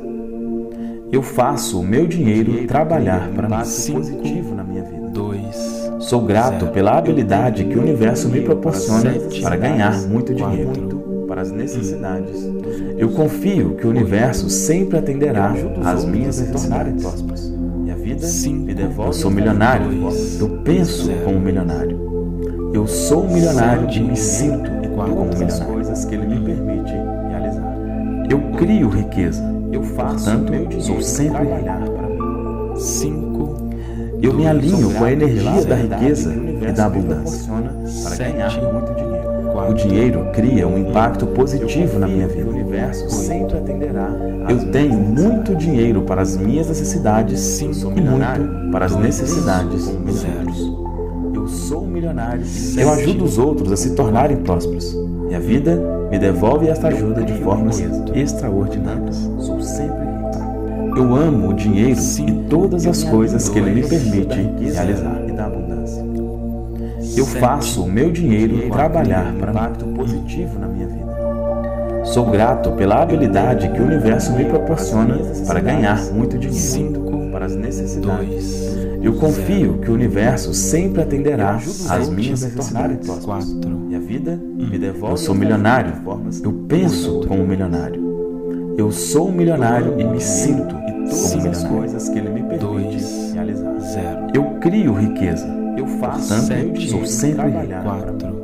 Eu faço o meu dinheiro trabalhar para mim. Impacto Cinco. positivo na minha vida. dois. Sou grato Zero. pela habilidade que o universo me proporciona Sete. para ganhar muito dinheiro. Muito para as necessidades. Eu confio que o universo sempre atenderá às minhas necessidades. prósperos. E a vida Cinco. me devolve. Eu sou milionário. Dois. Eu penso Zero. como milionário. Eu sou um milionário Sete. e me sinto como todas as milionário. coisas que ele me permite realizar. Eu crio riqueza. Eu faço Portanto, meu dinheiro sou sempre trabalhar para mim. cinco. Eu me alinho Sou com a grato energia pela da habilidade riqueza que o e universo da me abundância. proporciona para Sete. ganhar muito dinheiro. quatro. O dinheiro cria um impacto positivo na minha Que o vida. universo sempre atenderá. às Eu minhas tenho necessidades. muito dinheiro para as minhas necessidades Eu sou e milionário. muito para as Dois. necessidades dos Zero. outros. Eu sou um milionário. e Eu Sete. ajudo os outros a se tornarem prósperos. E a vida me devolve esta ajuda de formas extraordinárias. sou sempre rico. Eu amo o dinheiro e todas as coisas que ele me permite Riqueza realizar. e da abundância. Eu faço o meu dinheiro trabalhar para mim. Impacto positivo na minha vida. Sou grato pela habilidade que o universo me proporciona para ganhar muito dinheiro. cinco. Para as necessidades. dois. Eu confio que o universo sempre atenderá às minhas necessidades. quatro. E a vida me devolve. Eu sou milionário. de formas Eu penso como milionário. Eu sou um milionário e me sinto e como todas as milionário. coisas que ele me permite Dois. realizar. zero. Eu crio riqueza. Eu faço Portanto, meu sete. dinheiro sou sempre trabalhar para mim. quatro.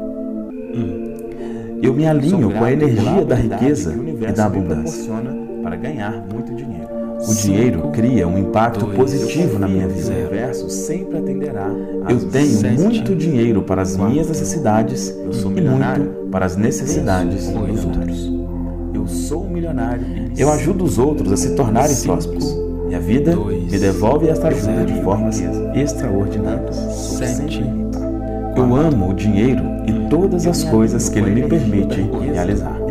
Eu me Sou alinho com a grato energia pela da habilidade riqueza que o e universo da me abundância. proporciona para ganhar muito dinheiro. O dinheiro cria um impacto dois, positivo na minha O vida. zero. universo sempre atenderá. Eu às tenho Sete. muito dinheiro para as Quatro. minhas necessidades Eu sou e milionário. muito para as necessidades Penso como dos milionário. outros. Eu sou um milionário. e me Eu sinto ajudo os outros a se tornarem Cinco. prósperos. E a vida Dois. me devolve esta ajuda Zero. de formas extraordinárias. Sou Sete. sempre rico. Eu amo o dinheiro e todas as coisas que ele me permite realizar.